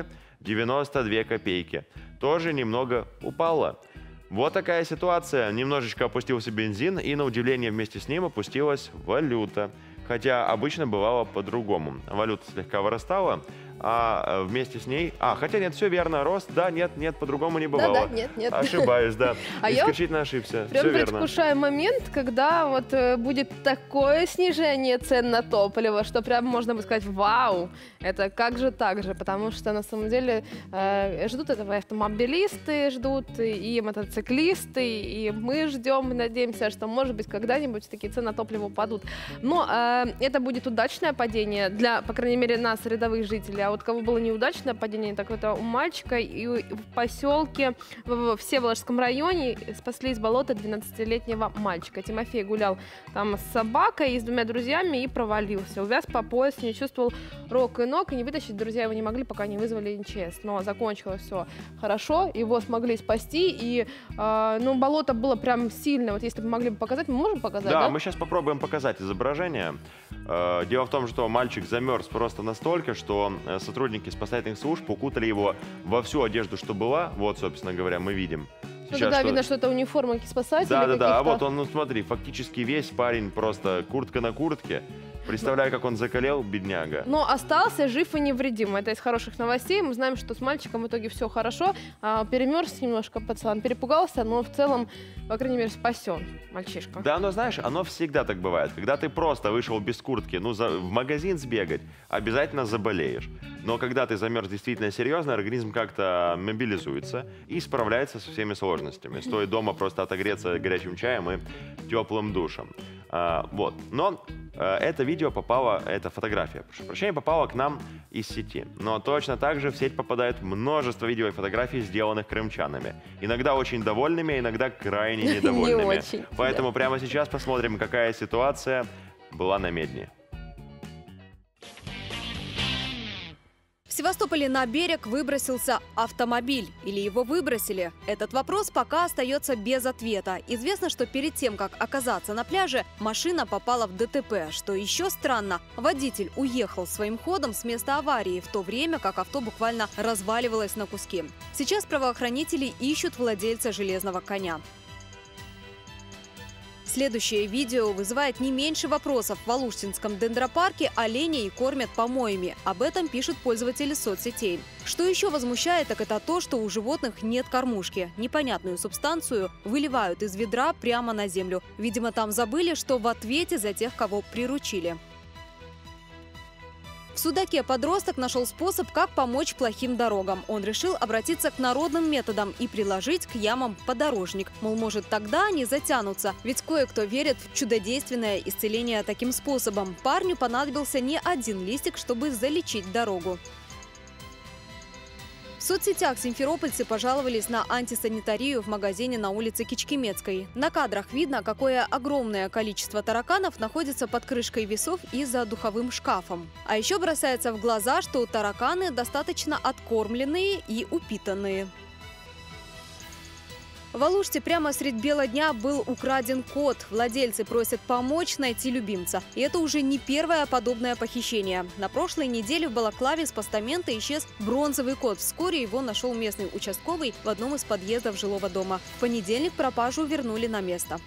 92 копейки. Тоже немного упала. Вот такая ситуация. Немножечко опустился бензин, и на удивление вместе с ним опустилась валюта. Хотя обычно бывало по-другому. Валюта слегка вырастала, а вместе с ней... хотя нет, все верно, рост, да, нет, по-другому не бывало. Да, нет. Ошибаюсь, да. А Исключительно ошибся. Прям все верно. предвкушаю момент, когда вот будет такое снижение цен на топливо, что прям можно бы сказать, вау, это как же так же, потому что на самом деле ждут этого и автомобилисты, ждут и мотоциклисты, и мы ждем, надеемся, что может быть когда-нибудь такие цены на топливо упадут. Но это будет удачное падение для, по крайней мере, нас, рядовых жителей. А вот кого было неудачное падение, так это у мальчика и в поселке в Всеволожском районе спасли из болота 12-летнего мальчика. Тимофей гулял там с собакой и с двумя друзьями и провалился. Увяз по пояс, не чувствовал рук и ног, и не вытащить друзья его не могли, пока не вызвали МЧС. Но закончилось все хорошо, его смогли спасти, и болото было прям сильно. Вот если бы могли бы показать, мы можем показать, да? Да, мы сейчас попробуем показать изображение. Дело в том, что мальчик замерз просто настолько, что сотрудники спасательных служб укутали его во всю одежду, что была. Вот, собственно говоря, мы видим. Сейчас, да, видно, что это униформа спасателей. Да. А вот он, смотри, фактически весь парень просто куртка на куртке. Представляю, как он закалел, бедняга. Но остался жив и невредим. Это из хороших новостей. Мы знаем, что с мальчиком в итоге все хорошо. Перемерз немножко пацан, перепугался, но в целом, по крайней мере, спасен мальчишка. Да, но знаешь, оно всегда так бывает. Когда ты просто вышел без куртки, в магазин сбегать, обязательно заболеешь. Но когда ты замерз действительно серьезно, организм как-то мобилизуется и справляется со всеми сложностями. Стоит дома просто отогреться горячим чаем и теплым душем. Вот. Но это видео попало, эта фотография, прошу прощения, попала к нам из сети. Но точно так же в сеть попадает множество видео и фотографий, сделанных крымчанами. Иногда очень довольными, а иногда крайне недовольными. Поэтому прямо сейчас посмотрим, какая ситуация была на Медне. В Севастополе на берег выбросился автомобиль. Или его выбросили? Этот вопрос пока остается без ответа. Известно, что перед тем, как оказаться на пляже, машина попала в ДТП. Что еще странно, водитель уехал своим ходом с места аварии, в то время как авто буквально разваливалось на куски. Сейчас правоохранители ищут владельца железного коня. Следующее видео вызывает не меньше вопросов. В Алуштинском дендропарке оленей кормят помоями. Об этом пишут пользователи соцсетей. Что еще возмущает, так это то, что у животных нет кормушки. Непонятную субстанцию выливают из ведра прямо на землю. Видимо, там забыли, что в ответе за тех, кого приручили. В Судаке подросток нашел способ, как помочь плохим дорогам. Он решил обратиться к народным методам и приложить к ямам подорожник. Мол, может, тогда они затянутся. Ведь кое-кто верит в чудодейственное исцеление таким способом. Парню понадобился не один листик, чтобы залечить дорогу. В соцсетях симферопольцы пожаловались на антисанитарию в магазине на улице Кичкемецкой. На кадрах видно, какое огромное количество тараканов находится под крышкой весов и за духовым шкафом. А еще бросается в глаза, что тараканы достаточно откормленные и упитанные. В Алуште прямо средь бела дня был украден кот. Владельцы просят помочь найти любимца. И это уже не первое подобное похищение. На прошлой неделе в Балаклаве с постамента исчез бронзовый кот. Вскоре его нашел местный участковый в одном из подъездов жилого дома. В понедельник пропажу вернули на место.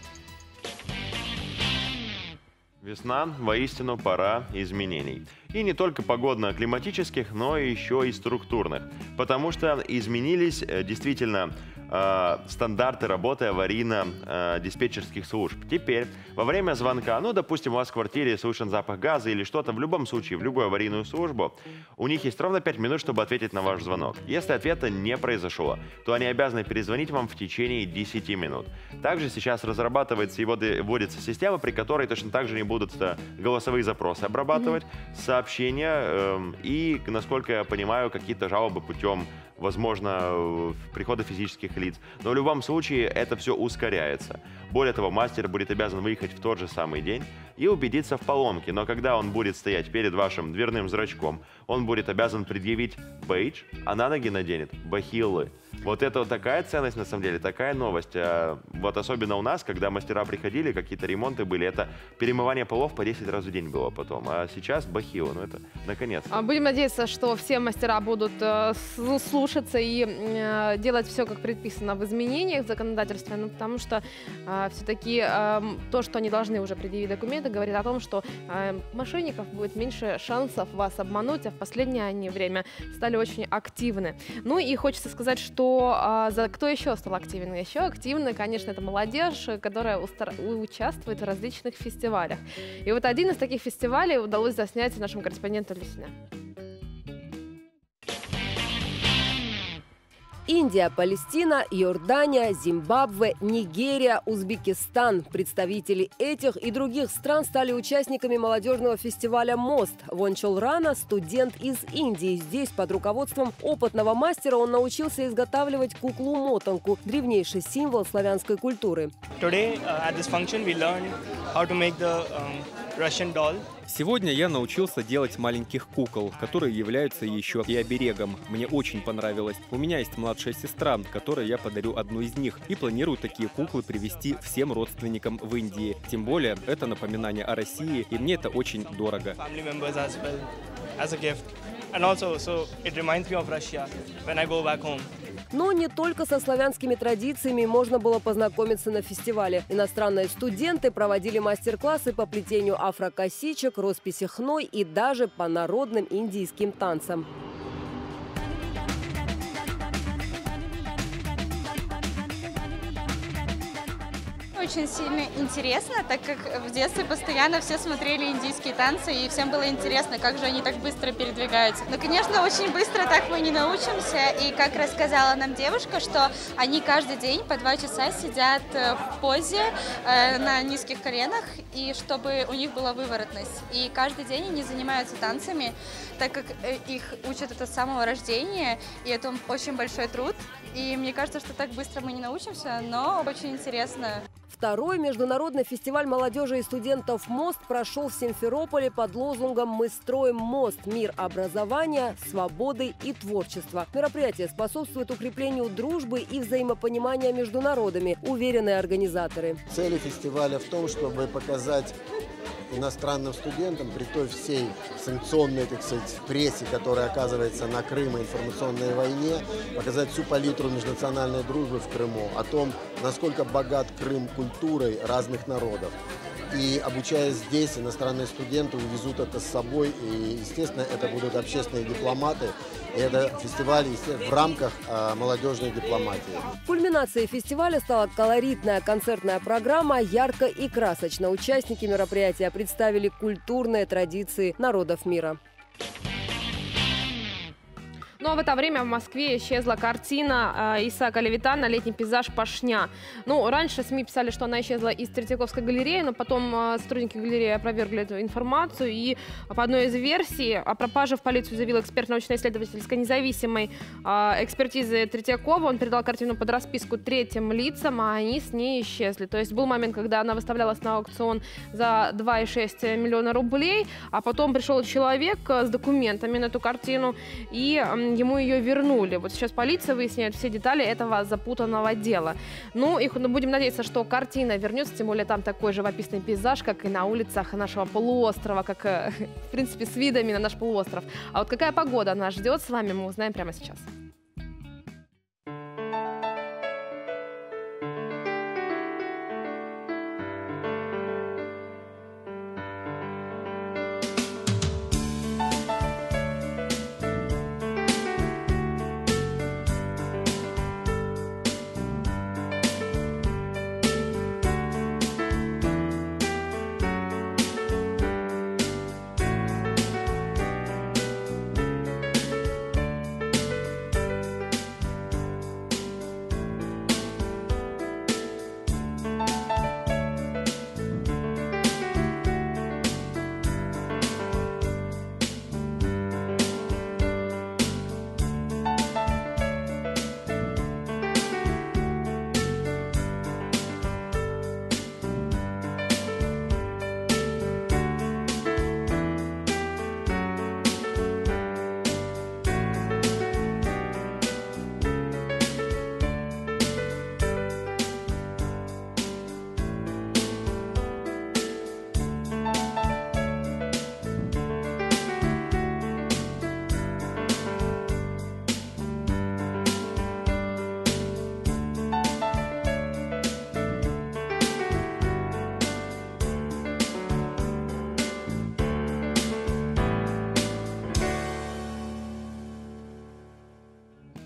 Весна, воистину, пора изменений. И не только погодно-климатических, но еще и структурных. Потому что изменились действительно стандарты работы аварийно-диспетчерских служб. Теперь во время звонка, допустим, у вас в квартире слышен запах газа или что-то, в любом случае, в любую аварийную службу, у них есть ровно 5 минут, чтобы ответить на ваш звонок. Если ответа не произошло, то они обязаны перезвонить вам в течение 10 минут. Также сейчас разрабатывается и вводится система, при которой точно так же не будут голосовые запросы обрабатывать, сообщения и, насколько я понимаю, какие-то жалобы путем, возможно, прихода физических лиц. Но в любом случае это все ускоряется. Более того, мастер будет обязан выехать в тот же самый день и убедиться в поломке. Но когда он будет стоять перед вашим дверным зрачком, он будет обязан предъявить бейдж, а на ноги наденет бахилы. Вот это вот такая ценность, на самом деле, такая новость. Вот особенно у нас, когда мастера приходили, какие-то ремонты были, это перемывание полов по 10 раз в день было потом. А сейчас бахилы, ну это наконец-то. Будем надеяться, что все мастера будут слушаться и делать все, как предписано в изменениях в законодательстве, ну, потому что все-таки то, что они должны уже предъявить документы, говорит о том, что мошенников будет меньше шансов вас обмануть, а в последнее время стали очень активны. Ну и хочется сказать, что кто еще стал активен? Еще активны, конечно, это молодежь, которая участвует в различных фестивалях. И вот один из таких фестивалей удалось заснять нашему корреспонденту Лесне. Индия, Палестина, Иордания, Зимбабве, Нигерия, Узбекистан. Представители этих и других стран стали участниками молодежного фестиваля «Мост». Вончол Рана – студент из Индии. Здесь под руководством опытного мастера он научился изготавливать куклу-мотанку – древнейший символ славянской культуры. Сегодня я научился делать маленьких кукол, которые являются еще и оберегом. Мне очень понравилось. У меня есть младшая сестра, которой я подарю одну из них, и планирую такие куклы привезти всем родственникам в Индии. Тем более, это напоминание о России, и мне это очень дорого. Но не только со славянскими традициями можно было познакомиться на фестивале. Иностранные студенты проводили мастер-классы по плетению афрокосичек, росписи хной и даже по народным индийским танцам. Очень сильно интересно, так как в детстве постоянно все смотрели индийские танцы, и всем было интересно, как же они так быстро передвигаются. Но, конечно, очень быстро так мы не научимся, и как рассказала нам девушка, что они каждый день по 2 часа сидят в позе на низких коленах, и чтобы у них была выворотность. И каждый день они занимаются танцами, так как их учат это с самого рождения, и это очень большой труд. И мне кажется, что так быстро мы не научимся, но очень интересно. Второй международный фестиваль молодежи и студентов «Мост» прошел в Симферополе под лозунгом «Мы строим мост. Мир образования, свободы и творчества». Мероприятие способствует укреплению дружбы и взаимопонимания между народами, уверены организаторы. Цель фестиваля в том, чтобы показать иностранным студентам при той всей санкционной, так сказать, прессе, которая оказывается на Крым и информационной войне, показать всю палитру межнациональной дружбы в Крыму, о том, насколько богат Крым культурой разных народов. И обучаясь здесь, иностранные студенты увезут это с собой, и, естественно, это будут общественные дипломаты. И это фестиваль в рамках молодежной дипломатии. Кульминацией фестиваля стала колоритная концертная программа, ярко и красочно. Участники мероприятия представили культурные традиции народов мира. Ну а в это время в Москве исчезла картина Исаака Левитана «Летний пейзаж Пашня». Ну, раньше СМИ писали, что она исчезла из Третьяковской галереи, но потом сотрудники галереи опровергли эту информацию. И по одной из версий о пропаже в полицию заявил эксперт научно-исследовательской независимой экспертизы Третьякова. Он передал картину под расписку третьим лицам, а они с ней исчезли. То есть был момент, когда она выставлялась на аукцион за 2,6 миллиона рублей, а потом пришел человек с документами на эту картину, и ему ее вернули. Вот сейчас полиция выясняет все детали этого запутанного дела. Ну, и будем надеяться, что картина вернется, тем более там такой живописный пейзаж, как и на улицах нашего полуострова, как, в принципе, с видами на наш полуостров. А вот какая погода нас ждет с вами, мы узнаем прямо сейчас.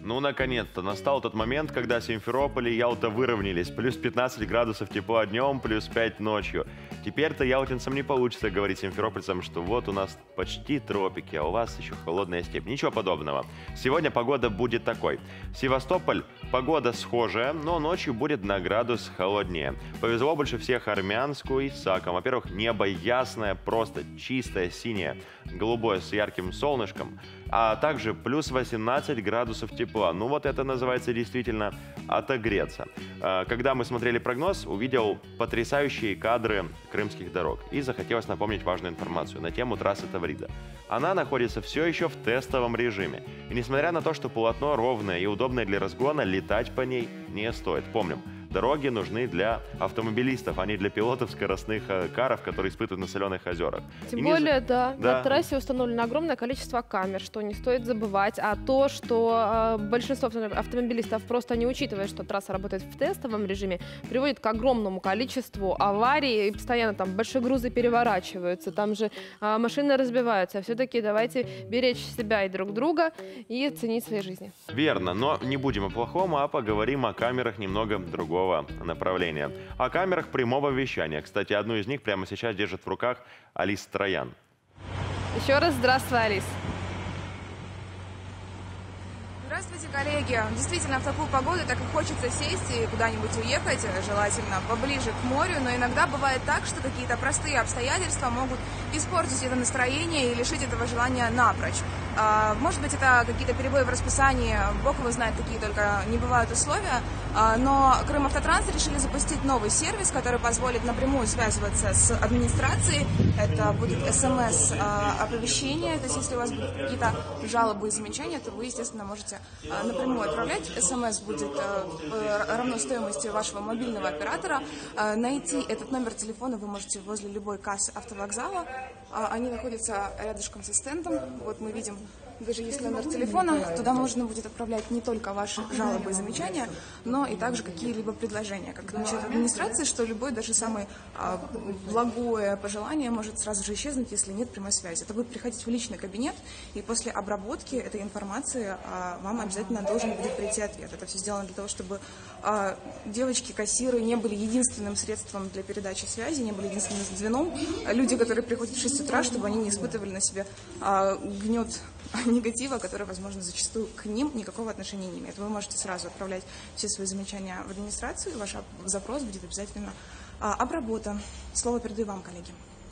Ну, наконец-то настал тот момент, когда Симферополь и Ялта выровнялись. Плюс 15 градусов тепла днем, плюс 5 ночью. Теперь-то ялтинцам не получится говорить симферопольцам, что вот у нас почти тропики, а у вас еще холодная степь. Ничего подобного. Сегодня погода будет такой. Севастополь, погода схожая, но ночью будет на градус холоднее. Повезло больше всех Армянску и Сакам. Во-первых, небо ясное, просто чистое, синее, голубое с ярким солнышком. А также плюс 18 градусов тепла. Ну вот это называется действительно отогреться. Когда мы смотрели прогноз, увидел потрясающие кадры крымских дорог. И захотелось напомнить важную информацию на тему трассы Таврида. Она находится все еще в тестовом режиме. И несмотря на то, что полотно ровное и удобное для разгона, летать по ней не стоит. Помним, дороги нужны для автомобилистов, а не для пилотов скоростных каров, которые испытывают на соленых озерах. Тем более, на трассе установлено огромное количество камер, что не стоит забывать. А то, что большинство автомобилистов просто не учитывая, что трасса работает в тестовом режиме, приводит к огромному количеству аварий. И постоянно там большие грузы переворачиваются, там же машины разбиваются. Все-таки давайте беречь себя и друг друга и ценить свои жизни. Верно, но не будем о плохом, а поговорим о камерах немного другого направления. О камерах прямого вещания. Кстати, одну из них прямо сейчас держит в руках Алиса Троян. Еще раз здравствуй, Алис. Здравствуйте, коллеги. Действительно, в такую погоду так и хочется сесть и куда-нибудь уехать, желательно поближе к морю, но иногда бывает так, что какие-то простые обстоятельства могут испортить это настроение и лишить этого желания напрочь. Может быть, это какие-то перебои в расписании, бог его знает, какие только не бывают условия, но Крымавтотранс решили запустить новый сервис, который позволит напрямую связываться с администрацией. Это будет СМС-оповещение, то есть если у вас будут какие-то жалобы и замечания, то вы, естественно, можете напрямую отправлять. СМС будет равно стоимости вашего мобильного оператора. Найти этот номер телефона вы можете возле любой кассы автовокзала. Они находятся рядышком со стендом. Вот мы видим, даже есть номер телефона. Туда можно будет отправлять не только ваши жалобы и замечания, но и также какие-либо предложения. Как насчет администрации, что любое, даже самое благое пожелание может сразу же исчезнуть, если нет прямой связи. Это будет приходить в личный кабинет, и после обработки этой информации вам обязательно должен будет прийти ответ. Это все сделано для того, чтобы девочки-кассиры не были единственным средством для передачи связи, не были единственным звеном. Люди, которые приходят в 6 утра, чтобы они не испытывали на себе гнет негатива, который, возможно, зачастую к ним никакого отношения не имеет. Вы можете сразу отправлять все свои замечания в администрацию, и ваш запрос будет обязательно обработан. Слово передаю вам, коллеги.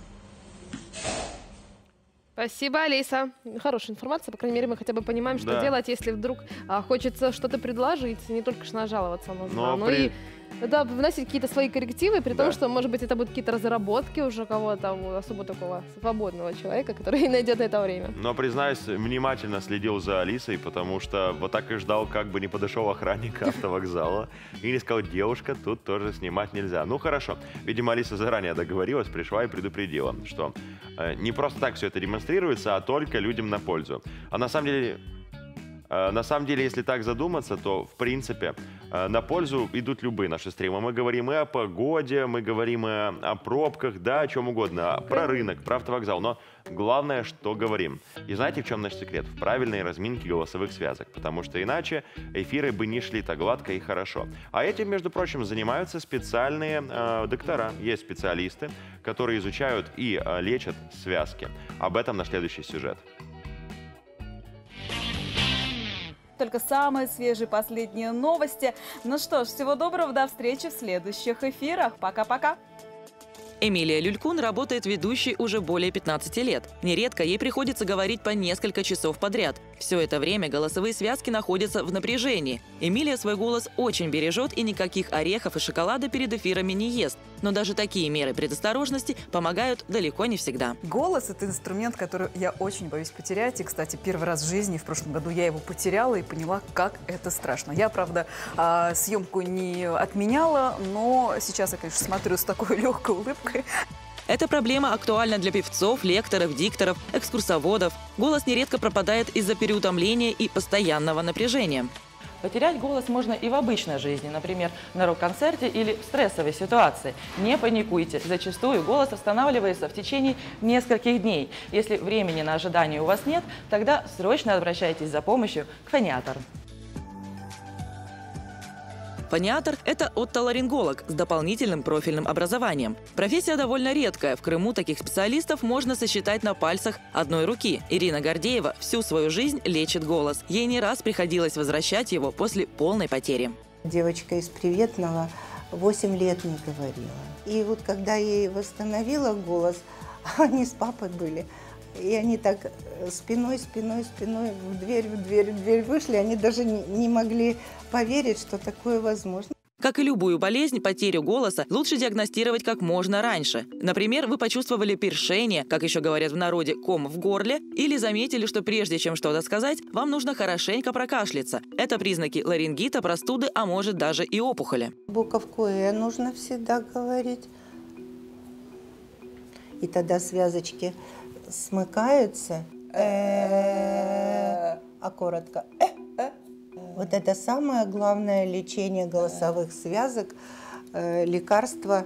Спасибо, Алиса. Хорошая информация. По крайней мере, мы хотя бы понимаем, что делать, если вдруг хочется что-то предложить, не только что нажаловаться, но и вносить какие-то свои коррективы, при том, что, может быть, это будут какие-то разработки уже кого-то, особо такого свободного человека, который найдет на это время. Но, признаюсь, внимательно следил за Алисой, потому что вот так и ждал, как бы не подошел охранник автовокзала и не сказал: девушка, тут тоже снимать нельзя. Ну, хорошо. Видимо, Алиса заранее договорилась, пришла и предупредила, что не просто так все это демонстрируется, а только людям на пользу. А на самом деле, если так задуматься, то, в принципе, на пользу идут любые наши стримы. Мы говорим и о погоде, мы говорим и о пробках, да, о чем угодно, про рынок, про автовокзал. Но главное, что говорим. И знаете, в чем наш секрет? В правильной разминке голосовых связок. Потому что иначе эфиры бы не шли так гладко и хорошо. А этим, между прочим, занимаются специальные доктора. Есть специалисты, которые изучают и лечат связки. Об этом наш следующий сюжет. Только самые свежие последние новости. Ну что ж, всего доброго, до встречи в следующих эфирах. Пока-пока. Эмилия Люлькун работает ведущей уже более 15 лет. Нередко ей приходится говорить по несколько часов подряд. Все это время голосовые связки находятся в напряжении. Эмилия свой голос очень бережет и никаких орехов и шоколада перед эфирами не ест. Но даже такие меры предосторожности помогают далеко не всегда. Голос – это инструмент, который я очень боюсь потерять. И, кстати, первый раз в жизни, в прошлом году, я его потеряла и поняла, как это страшно. Я, правда, съемку не отменяла, но сейчас я, конечно, смотрю с такой легкой улыбкой. Эта проблема актуальна для певцов, лекторов, дикторов, экскурсоводов. Голос нередко пропадает из-за переутомления и постоянного напряжения. Потерять голос можно и в обычной жизни, например, на рок-концерте или в стрессовой ситуации. Не паникуйте. Зачастую голос останавливается в течение нескольких дней. Если времени на ожидание у вас нет, тогда срочно обращайтесь за помощью к фониатору. Фониатор – это отоларинголог с дополнительным профильным образованием. Профессия довольно редкая. В Крыму таких специалистов можно сосчитать на пальцах одной руки. Ирина Гордеева всю свою жизнь лечит голос. Ей не раз приходилось возвращать его после полной потери. Девочка из Приветного 8 лет не говорила. И вот когда я ей восстановила голос, они с папой были. И они так спиной в дверь вышли. Они даже не могли поверить, что такое возможно. Как и любую болезнь, потерю голоса лучше диагностировать как можно раньше. Например, вы почувствовали першение, как еще говорят в народе, ком в горле, или заметили, что прежде чем что-то сказать, вам нужно хорошенько прокашляться. Это признаки ларингита, простуды, а может даже и опухоли. Буковку «э» нужно всегда говорить. И тогда связочки смыкаются, а коротко Вот это самое главное лечение голосовых связок, лекарство,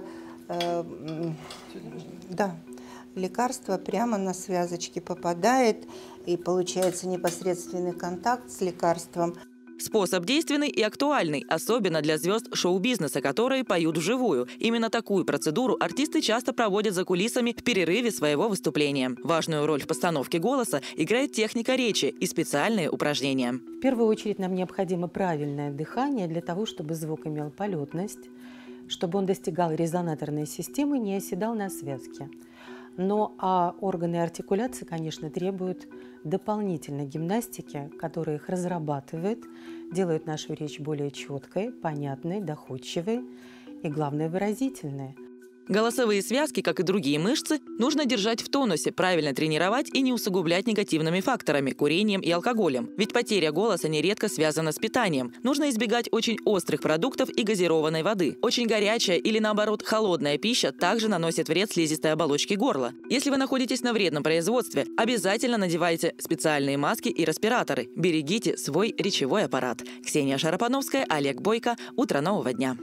лекарство прямо на связочки попадает, и получается непосредственный контакт с лекарством. Способ действенный и актуальный, особенно для звезд шоу-бизнеса, которые поют вживую. Именно такую процедуру артисты часто проводят за кулисами в перерыве своего выступления. Важную роль в постановке голоса играет техника речи и специальные упражнения. В первую очередь нам необходимо правильное дыхание для того, чтобы звук имел полетность, чтобы он достигал резонаторной системы и не оседал на связке. А органы артикуляции, конечно, требуют дополнительной гимнастики, которая их разрабатывает, делает нашу речь более четкой, понятной, доходчивой и, главное, выразительной. Голосовые связки, как и другие мышцы, нужно держать в тонусе, правильно тренировать и не усугублять негативными факторами – курением и алкоголем. Ведь потеря голоса нередко связана с питанием. Нужно избегать очень острых продуктов и газированной воды. Очень горячая или, наоборот, холодная пища также наносит вред слизистой оболочке горла. Если вы находитесь на вредном производстве, обязательно надевайте специальные маски и респираторы. Берегите свой речевой аппарат. Ксения Шарапановская, Олег Бойко. Утро нового дня.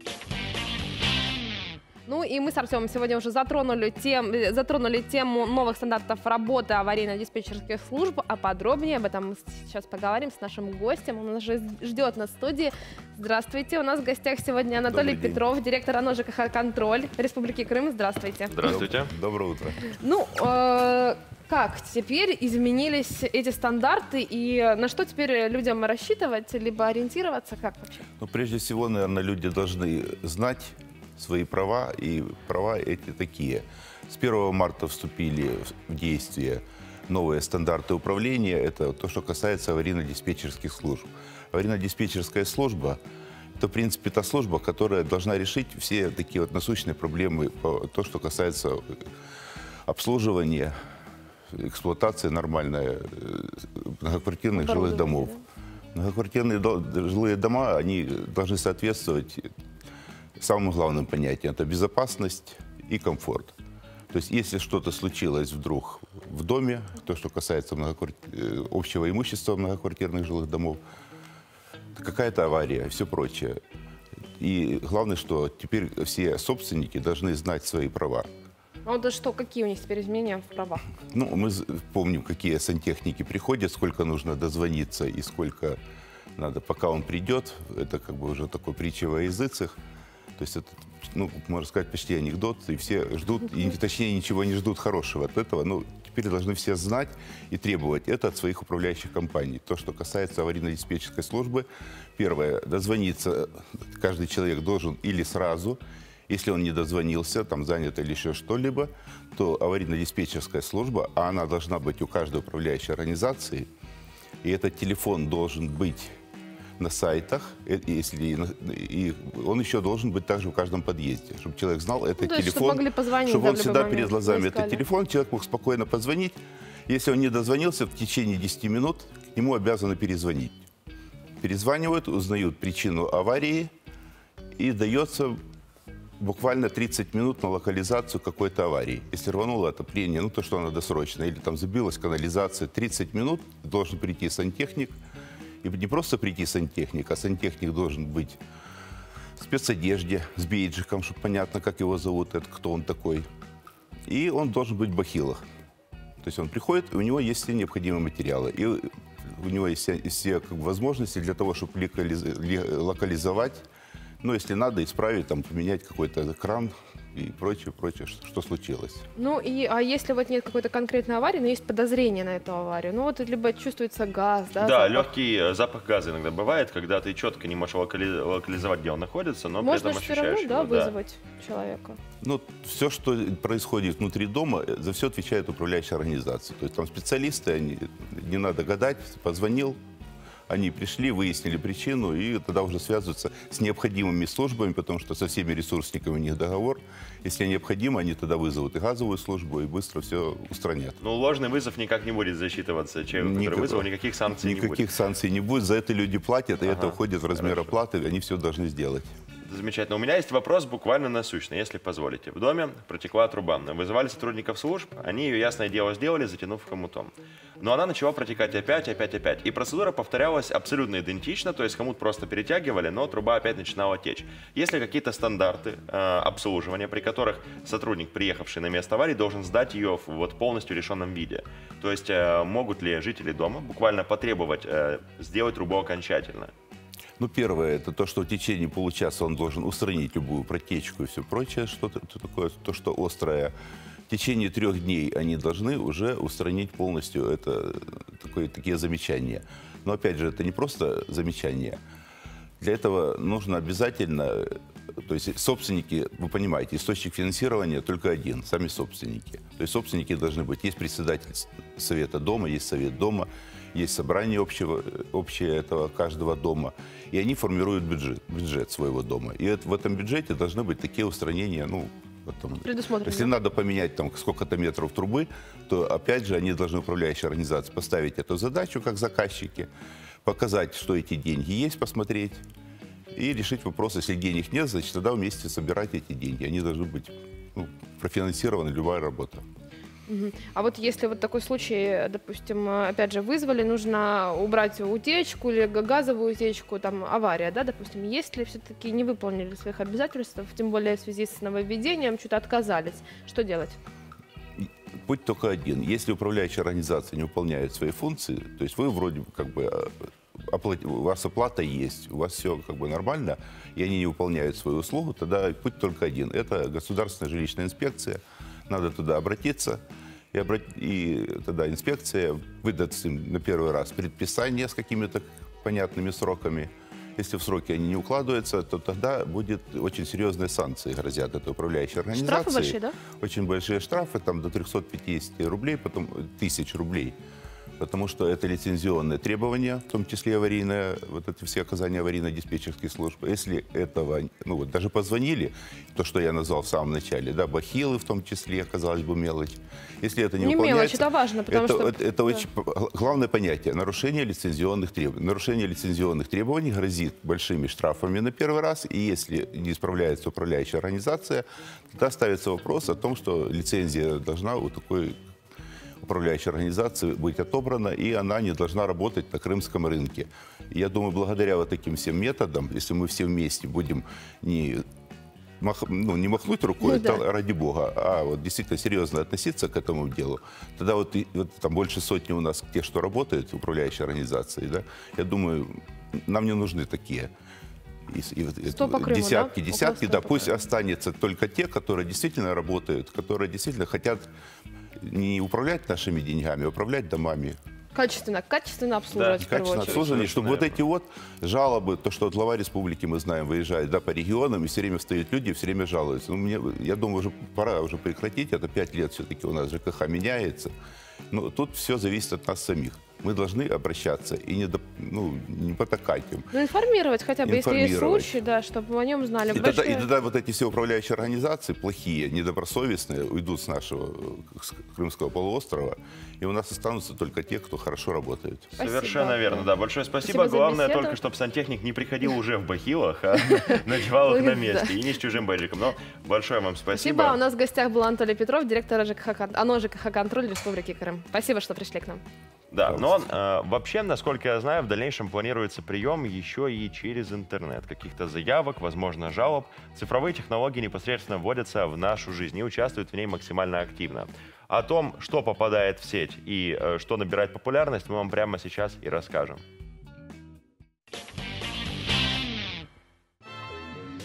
Ну и мы с Артемом сегодня уже затронули тему новых стандартов работы аварийно-диспетчерских служб, а подробнее об этом мы сейчас поговорим с нашим гостем. Он нас же ждет на студии. Здравствуйте, у нас в гостях сегодня Анатолий Петров, директор РАНО ЖКХ «Контроль» Республики Крым. Здравствуйте. Здравствуйте. Доброе утро. Ну, как теперь изменились эти стандарты и на что теперь людям рассчитывать, либо ориентироваться, как вообще? Ну, прежде всего, наверное, люди должны знать свои права, и права эти такие. С 1 марта вступили в действие новые стандарты управления. Это то, что касается аварийно-диспетчерских служб. Аварийно-диспетчерская служба – это, в принципе, та служба, которая должна решить все такие вот насущные проблемы, то, что касается обслуживания, эксплуатации нормальной многоквартирных жилых домов. Да? Многоквартирные жилые дома, они должны соответствовать самым главным понятием – это безопасность и комфорт. То есть, если что-то случилось вдруг в доме, то, что касается общего имущества многоквартирных жилых домов, какая-то авария, все прочее. И главное, что теперь все собственники должны знать свои права. А вот что, какие у них теперь изменения в правах? Ну, мы помним, какие сантехники приходят, сколько нужно дозвониться и сколько надо, пока он придет. Это как бы уже такой притча во языцах. То есть это, ну, можно сказать, почти анекдот, и все ждут, и точнее ничего не ждут хорошего от этого. Но теперь должны все знать и требовать это от своих управляющих компаний. То, что касается аварийно-диспетчерской службы, первое, дозвониться каждый человек должен или сразу, если он не дозвонился, там занят или еще что-либо, то аварийно-диспетчерская служба, а она должна быть у каждой управляющей организации, и этот телефон должен быть на сайтах, и он еще должен быть также в каждом подъезде, чтобы человек знал этот телефон, чтобы он всегда перед глазами этот телефон, человек мог спокойно позвонить. Если он не дозвонился, в течение 10 минут к нему обязаны перезвонить. Перезванивают, узнают причину аварии, и дается буквально 30 минут на локализацию какой-то аварии. Если рвануло отопление, ну то, что надо срочно, или там забилась канализация, 30 минут должен прийти сантехник. И не просто прийти сантехник, а сантехник должен быть в спецодежде, с бейджиком, чтобы понятно, как его зовут, это кто он такой. И он должен быть в бахилах. То есть он приходит, и у него есть все необходимые материалы. И у него есть все как бы возможности для того, чтобы локализовать Но если надо, исправить, там, поменять какой-то кран и прочее, что случилось. Ну, а если вот нет какой-то конкретной аварии, но есть подозрение на эту аварию, ну вот либо чувствуется газ, да? Да, запах. легкий запах газа иногда бывает, когда ты четко не можешь локализовать, где он находится, но можно при этом ощущаешь все равно, его. да, вызвать человека. Ну, все, что происходит внутри дома, за все отвечает управляющая организация. То есть там специалисты, не надо гадать, позвонил, они пришли, выяснили причину, и тогда уже связываются с необходимыми службами, потому что со всеми ресурсниками у них договор. Если необходимо, они тогда вызовут и газовую службу, и быстро все устранят. Ну, ложный вызов никак не будет засчитываться. Человек, который вызвал, никаких санкций не будет. Никаких санкций не будет. За это люди платят, и это уходит в размер оплаты, и они все должны сделать. Замечательно. У меня есть вопрос буквально насущный, если позволите. В доме протекла труба. Вызывали сотрудников служб, они ее, ясное дело, сделали, затянув хомутом. Но она начала протекать опять. И процедура повторялась абсолютно идентично, то есть хомут просто перетягивали, но труба опять начинала течь. Есть ли какие-то стандарты обслуживания, при которых сотрудник, приехавший на место аварии, должен сдать ее в вот полностью решенном виде? То есть могут ли жители дома буквально потребовать сделать трубу окончательно? Ну, первое, это то, что в течение получаса он должен устранить любую протечку и все прочее, что-то такое, то, что острое. В течение 3 дней они должны уже устранить полностью такие замечания. Но, опять же, это не просто замечания. Для этого нужно обязательно, то есть собственники, вы понимаете, источник финансирования только один, сами собственники. То есть собственники должны быть. Есть председатель совета дома, есть совет дома, есть собрание общее этого каждого дома, и они формируют бюджет своего дома. И в этом бюджете должны быть такие устранения, ну, если надо поменять там сколько-то метров трубы, то опять же они должны, управляющая организация, поставить эту задачу как заказчики, показать, что эти деньги есть, посмотреть и решить вопрос. Если денег нет, значит тогда вместе собирать эти деньги. Они должны быть профинансированы, любая работа. А вот если вот такой случай, допустим, опять же, вызвали, нужно убрать утечку или газовую утечку, там авария, да, допустим, если все-таки не выполнили своих обязательств, тем более в связи с нововведением, что-то отказались, что делать? Путь только один. Если управляющая организация не выполняет свои функции, то есть вы вроде как бы у вас оплата есть, у вас все как бы нормально, и они не выполняют свою услугу, тогда путь только один. Это государственная жилищная инспекция. Надо туда обратиться, и тогда инспекция выдаст им на первый раз предписание с какими-то понятными сроками. Если в сроки они не укладываются, то тогда будет очень серьезные санкции грозят этой управляющей организации. Штрафы большие, да? Очень большие штрафы, там до 350 рублей, потом 1000 рублей. Потому что это лицензионные требования, в том числе аварийные, вот эти все оказания аварийно-диспетчерских служб. Если этого, ну вот даже позвонили, то, что я назвал в самом начале, да, бахилы в том числе, казалось бы, мелочь. Если это не выполняется... мелочь, это важно, потому что... Это очень главное понятие. Нарушение лицензионных требований. Нарушение лицензионных требований грозит большими штрафами на первый раз, и если не справляется управляющая организация, тогда ставится вопрос о том, что лицензия должна у такой управляющей организации быть отобрана, и она не должна работать на крымском рынке. Я думаю, благодаря вот таким всем методам, если мы все вместе будем не махнуть рукой, ради бога, а вот действительно серьезно относиться к этому делу, тогда вот там больше сотни у нас тех, что работают в управляющей организации, да, я думаю, нам не нужны такие. Десятки, да, пусть останется только те, которые действительно работают, которые действительно хотят не управлять нашими деньгами, а управлять домами. Качественно обслуживать, да, в первую очередь. Обслуживание, чтобы вот эти вот жалобы, то, что от глава республики, мы знаем, выезжает, да, по регионам, и все время встают люди, все время жалуются. Ну, я думаю, уже пора уже прекратить, это 5 лет все-таки у нас ЖКХ меняется. Но тут все зависит от нас самих. Мы должны обращаться и не потакать им. Ну, информировать хотя бы, если есть случай, да, чтобы о нем знали. И тогда вот эти все управляющие организации, плохие, недобросовестные, уйдут с нашего Крымского полуострова, и у нас останутся только те, кто хорошо работает. Совершенно верно, да. Большое спасибо. Главное только, чтобы сантехник не приходил уже в бахилах, а надевал их на месте, и не с чужим бэджиком. Но большое вам спасибо. У нас в гостях был Анатолий Петров, директор ЖКХ «Контроль» Республики Крым. Спасибо, что пришли к нам. Да, но вообще, насколько я знаю, в дальнейшем планируется прием еще и через интернет. Каких-то заявок, возможно, жалоб. Цифровые технологии непосредственно вводятся в нашу жизнь и участвуют в ней максимально активно. О том, что попадает в сеть и что набирает популярность, мы вам прямо сейчас и расскажем.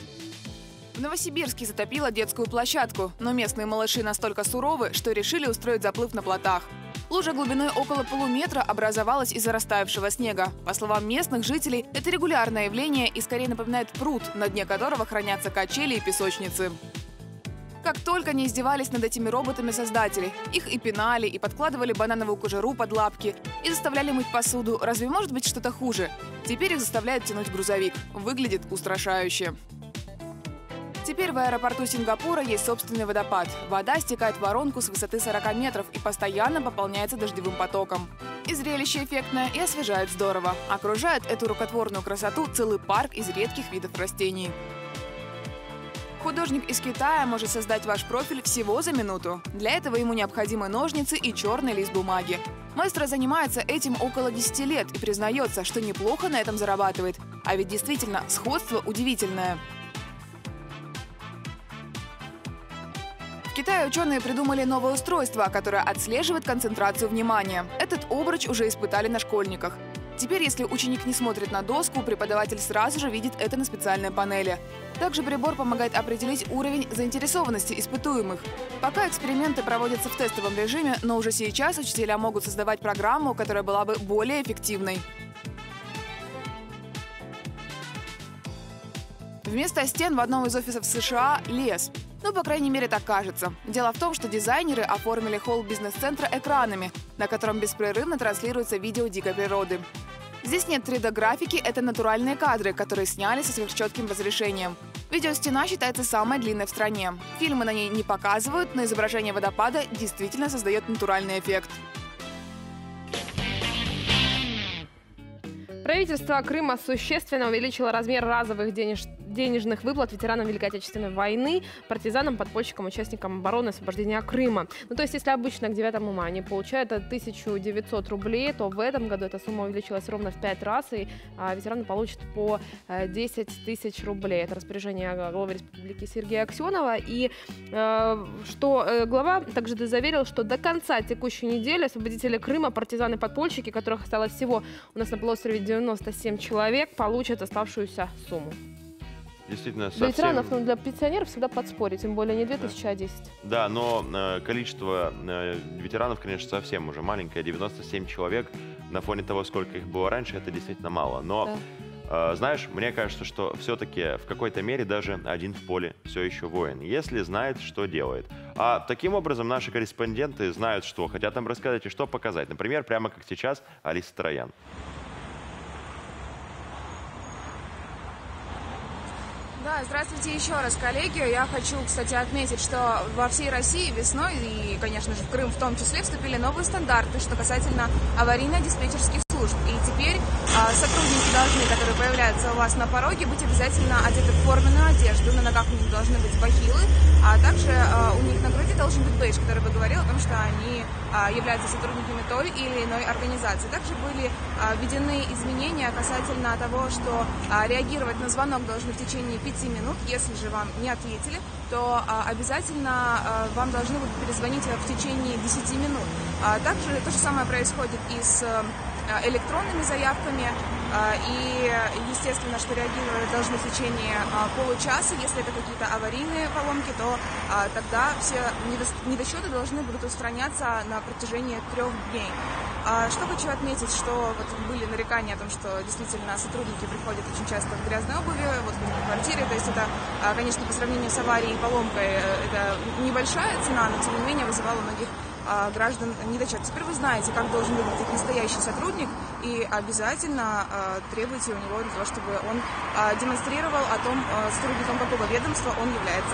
В Новосибирске затопило детскую площадку, но местные малыши настолько суровы, что решили устроить заплыв на плотах. Лужа глубиной около полуметра образовалась из-за растаявшего снега. По словам местных жителей, это регулярное явление и скорее напоминает пруд, на дне которого хранятся качели и песочницы. Как только не издевались над этими роботами создатели. Их и пинали, и подкладывали банановую кожуру под лапки, и заставляли мыть посуду. Разве может быть что-то хуже? Теперь их заставляют тянуть грузовик. Выглядит устрашающе. Теперь в аэропорту Сингапура есть собственный водопад. Вода стекает в воронку с высоты 40 метров и постоянно пополняется дождевым потоком. И зрелище эффектное, и освежает здорово. Окружает эту рукотворную красоту целый парк из редких видов растений. Художник из Китая может создать ваш профиль всего за минуту. Для этого ему необходимы ножницы и черный лист бумаги. Маэстро занимается этим около 10 лет и признается, что неплохо на этом зарабатывает. А ведь действительно, сходство удивительное. В Китае ученые придумали новое устройство, которое отслеживает концентрацию внимания. Этот обруч уже испытали на школьниках. Теперь, если ученик не смотрит на доску, преподаватель сразу же видит это на специальной панели. Также прибор помогает определить уровень заинтересованности испытуемых. Пока эксперименты проводятся в тестовом режиме, но уже сейчас учителя могут создавать программу, которая была бы более эффективной. Вместо стен в одном из офисов США – лес. Ну, по крайней мере, так кажется. Дело в том, что дизайнеры оформили холл бизнес-центра экранами, на котором беспрерывно транслируется видео дикой природы. Здесь нет 3D-графики, это натуральные кадры, которые сняли со сверхчетким разрешением. Видеостена считается самой длинной в стране. Фильмы на ней не показывают, но изображение водопада действительно создает натуральный эффект. Правительство Крыма существенно увеличило размер разовых денежных выплат ветеранам Великой Отечественной войны, партизанам, подпольщикам, участникам обороны и освобождения Крыма. Ну, то есть, если обычно к 9 мая они получают 1900 рублей, то в этом году эта сумма увеличилась ровно в 5 раз, и ветераны получат по 10 тысяч рублей. Это распоряжение главы республики Сергея Аксенова. И глава также заверил, что до конца текущей недели освободители Крыма, партизаны и подпольщики, которых осталось всего у нас на полуострове 97 человек, получат оставшуюся сумму. Действительно, для ветеранов, но для пенсионеров всегда подспорье, тем более не 2000, а 10. Да, но количество ветеранов, конечно, совсем уже маленькое, 97 человек. На фоне того, сколько их было раньше, это действительно мало. Но, знаешь, мне кажется, что все-таки в какой-то мере даже один в поле все еще воин, если знает, что делает. А таким образом наши корреспонденты знают, что хотят нам рассказать и что показать. Например, прямо как сейчас Алиса Троян. Да, здравствуйте еще раз, коллеги. Я хочу, кстати, отметить, что во всей России весной и, конечно же, в Крым в том числе вступили новые стандарты, что касательно аварийно-диспетчерских служб. И теперь сотрудники должны, которые появляются у вас на пороге, быть обязательно одеты в форменную одежду. На ногах у них должны быть бахилы, а также у них на груди должен быть бейдж, который бы говорил о том, что они являются сотрудниками той или иной организации. Также были введены изменения касательно того, что реагировать на звонок должны в течение 5 минут. Если же вам не ответили, то обязательно вам должны будут перезвонить в течение 10 минут. Также то же самое происходит и с электронными заявками. И, естественно, что реагировать должны в течение получаса. Если это какие-то аварийные поломки, то тогда все недочеты должны будут устраняться на протяжении 3 дней. Что хочу отметить, что вот были нарекания о том, что действительно сотрудники приходят очень часто в грязной обуви, вот в квартире. То есть это, конечно, по сравнению с аварией и поломкой, это небольшая цена, но тем не менее вызывала многих граждан недочет. Теперь вы знаете, как должен выглядеть настоящий сотрудник, и обязательно требуйте у него для того, чтобы он демонстрировал о том, сотрудником какого ведомства он является.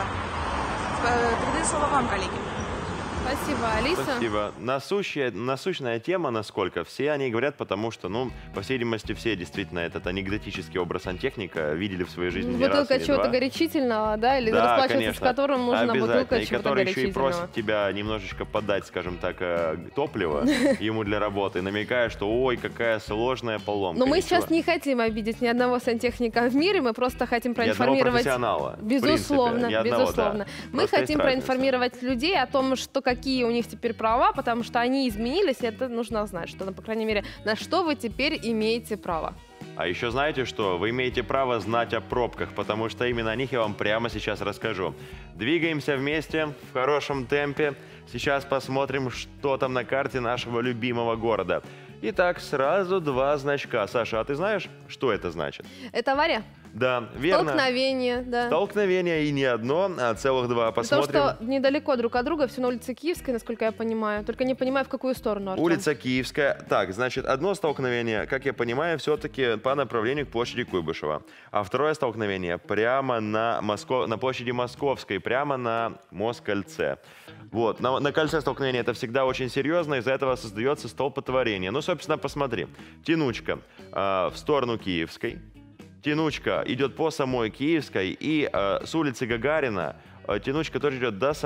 Передаю слово вам, коллеги. Спасибо, Алиса. Спасибо. Насущная тема, насколько все они говорят, потому что, ну, по всей видимости, все действительно этот анекдотический образ сантехника видели в своей жизни не раз, бутылка чего-то горячительного, да, или да, расплачиваться конечно, с которым нужна бутылка и чего-то который горячительного. еще и просит тебя немножечко подать, скажем так, топливо ему для работы, намекая, что ой, какая сложная поломка. Но мы сейчас не хотим обидеть ни одного сантехника в мире, мы просто хотим проинформировать... Ни одного профессионала. Безусловно, принципе, безусловно. Да. Мы просто хотим проинформировать людей о том, что какие у них теперь права, потому что они изменились, и это нужно знать, что, по крайней мере, на что вы теперь имеете право. А еще знаете что? Вы имеете право знать о пробках, потому что именно о них я вам прямо сейчас расскажу. Двигаемся вместе в хорошем темпе. Сейчас посмотрим, что там на карте нашего любимого города. Итак, сразу 2 значка. Саша, а ты знаешь, что это значит? Это авария? Да, верно. Столкновение, да. Столкновение, и не одно, а целых 2. Посмотрим. Потому что недалеко друг от друга, все на улице Киевской, насколько я понимаю. Только не понимаю, в какую сторону, Артем. Улица Киевская. Так, значит, одно столкновение, как я понимаю, все-таки по направлению к площади Куйбышева. А второе столкновение прямо на площади Московской, прямо на Москольце. Вот, на кольце столкновения это всегда очень серьезно, из-за этого создается столпотворение. Ну, собственно, посмотри. Тянучка в сторону Киевской. Тянучка идет по самой Киевской, и с улицы Гагарина тянучка тоже идет до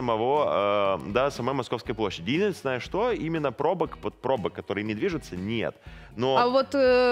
самой Московской площади. Единственное, что именно пробок, которые не движутся, нет. Но... А вот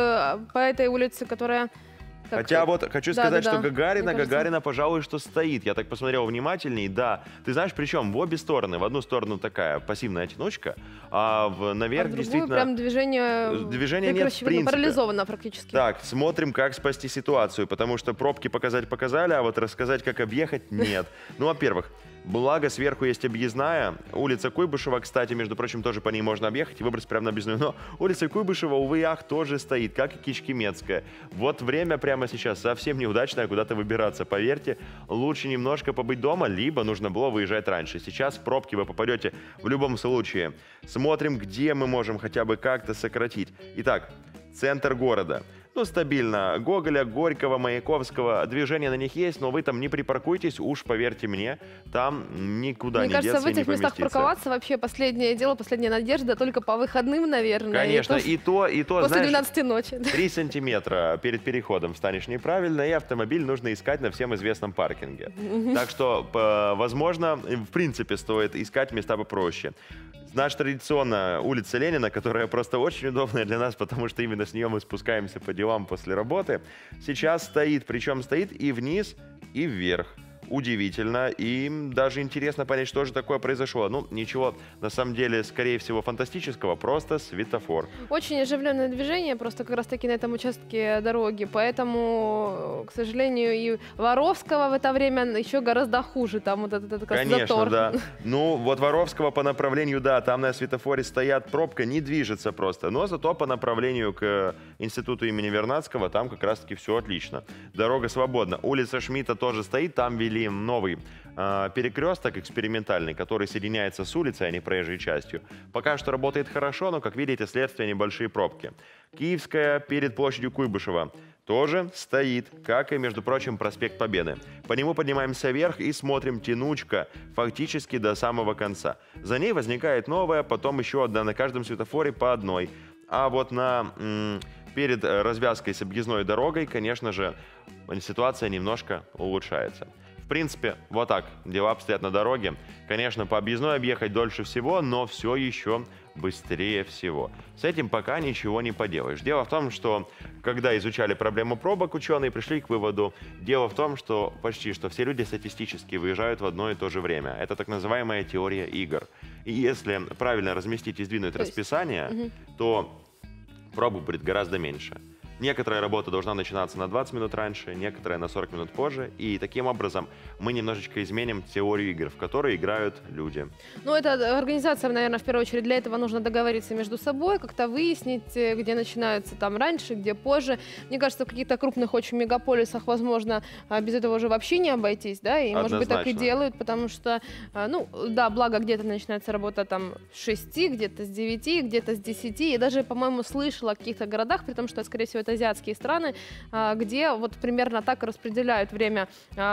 по этой улице, которая... Хотя вот хочу сказать, что Гагарина, пожалуй, что стоит. Я так посмотрел внимательней, да. Ты знаешь, причем в обе стороны. В одну сторону такая пассивная тянучка, а наверх действительно... прям движение нет, в принципе. Парализовано практически. Так, смотрим, как спасти ситуацию, потому что пробки показали, а вот рассказать, как объехать, нет. Ну, во-первых, благо сверху есть объездная. Улица Куйбышева, кстати, между прочим, тоже по ней можно объехать и выбраться прямо на объездную. Но улица Куйбышева, увы, ах, тоже стоит, как и Кичкимецкая. Вот время прямо сейчас совсем неудачное куда-то выбираться. Поверьте, лучше немножко побыть дома, либо нужно было выезжать раньше. Сейчас в пробки вы попадете в любом случае. Смотрим, где мы можем хотя бы как-то сократить. Итак, центр города. Ну, стабильно. Гоголя, Горького, Маяковского. Движение на них есть, но вы там не припаркуйтесь, уж поверьте мне, там никуда не деться и не поместиться. Мне кажется, в этих местах парковаться вообще последнее дело, последняя надежда только по выходным, наверное. Конечно, и то, после знаешь, 12 ночи. 3 сантиметра перед переходом встанешь неправильно, и автомобиль нужно искать на всем известном паркинге. Так что, возможно, в принципе, стоит искать места попроще. Наша традиционная улица Ленина, которая просто очень удобная для нас, потому что именно с нее мы спускаемся по делам после работы, сейчас стоит, причем стоит и вниз, и вверх. Удивительно, и даже интересно понять, что же такое произошло. Ну, ничего, на самом деле, скорее всего, фантастического, просто светофор. Очень оживленное движение, просто как раз-таки на этом участке дороги, поэтому, к сожалению, и Воровского в это время еще гораздо хуже, там вот этот затор. Конечно, да. Ну, вот Воровского по направлению, да, там на светофоре стоят, пробка не движется просто, но зато по направлению к институту имени Вернадского там как раз-таки все отлично. Дорога свободна. Улица Шмидта тоже стоит, там вели новый перекресток экспериментальный, который соединяется с улицей, а не проезжей частью. Пока что работает хорошо, но, как видите, следствие небольшие пробки. Киевская перед площадью Куйбышева тоже стоит, как и, между прочим, проспект Победы. По нему поднимаемся вверх и смотрим тянучка фактически до самого конца. За ней возникает новая, потом еще одна, на каждом светофоре по одной. А вот перед развязкой с объездной дорогой, конечно же, ситуация немножко улучшается. В принципе, вот так дела обстоят на дороге. Конечно, по объездной объехать дольше всего, но все еще быстрее всего. С этим пока ничего не поделаешь. Дело в том, что когда изучали проблему пробок, ученые пришли к выводу, дело в том, что почти что все люди статистически выезжают в одно и то же время. Это так называемая теория игр. И если правильно разместить и сдвинуть расписание, то пробок будет гораздо меньше. Некоторая работа должна начинаться на 20 минут раньше, некоторая на 40 минут позже. И таким образом мы немножечко изменим теорию игр, в которые играют люди. Ну, это организация, наверное, в первую очередь. Для этого нужно договориться между собой, как-то выяснить, где начинаются там раньше, где позже. Мне кажется, в каких-то крупных очень мегаполисах, возможно, без этого уже вообще не обойтись, да? И, может быть, так и делают, потому что, ну, да, благо где-то начинается работа там с 6, где-то с 9, где-то с 10. Я даже, по-моему, слышала о каких-то городах, при том, что, скорее всего, это азиатские страны, где вот примерно так и распределяют время,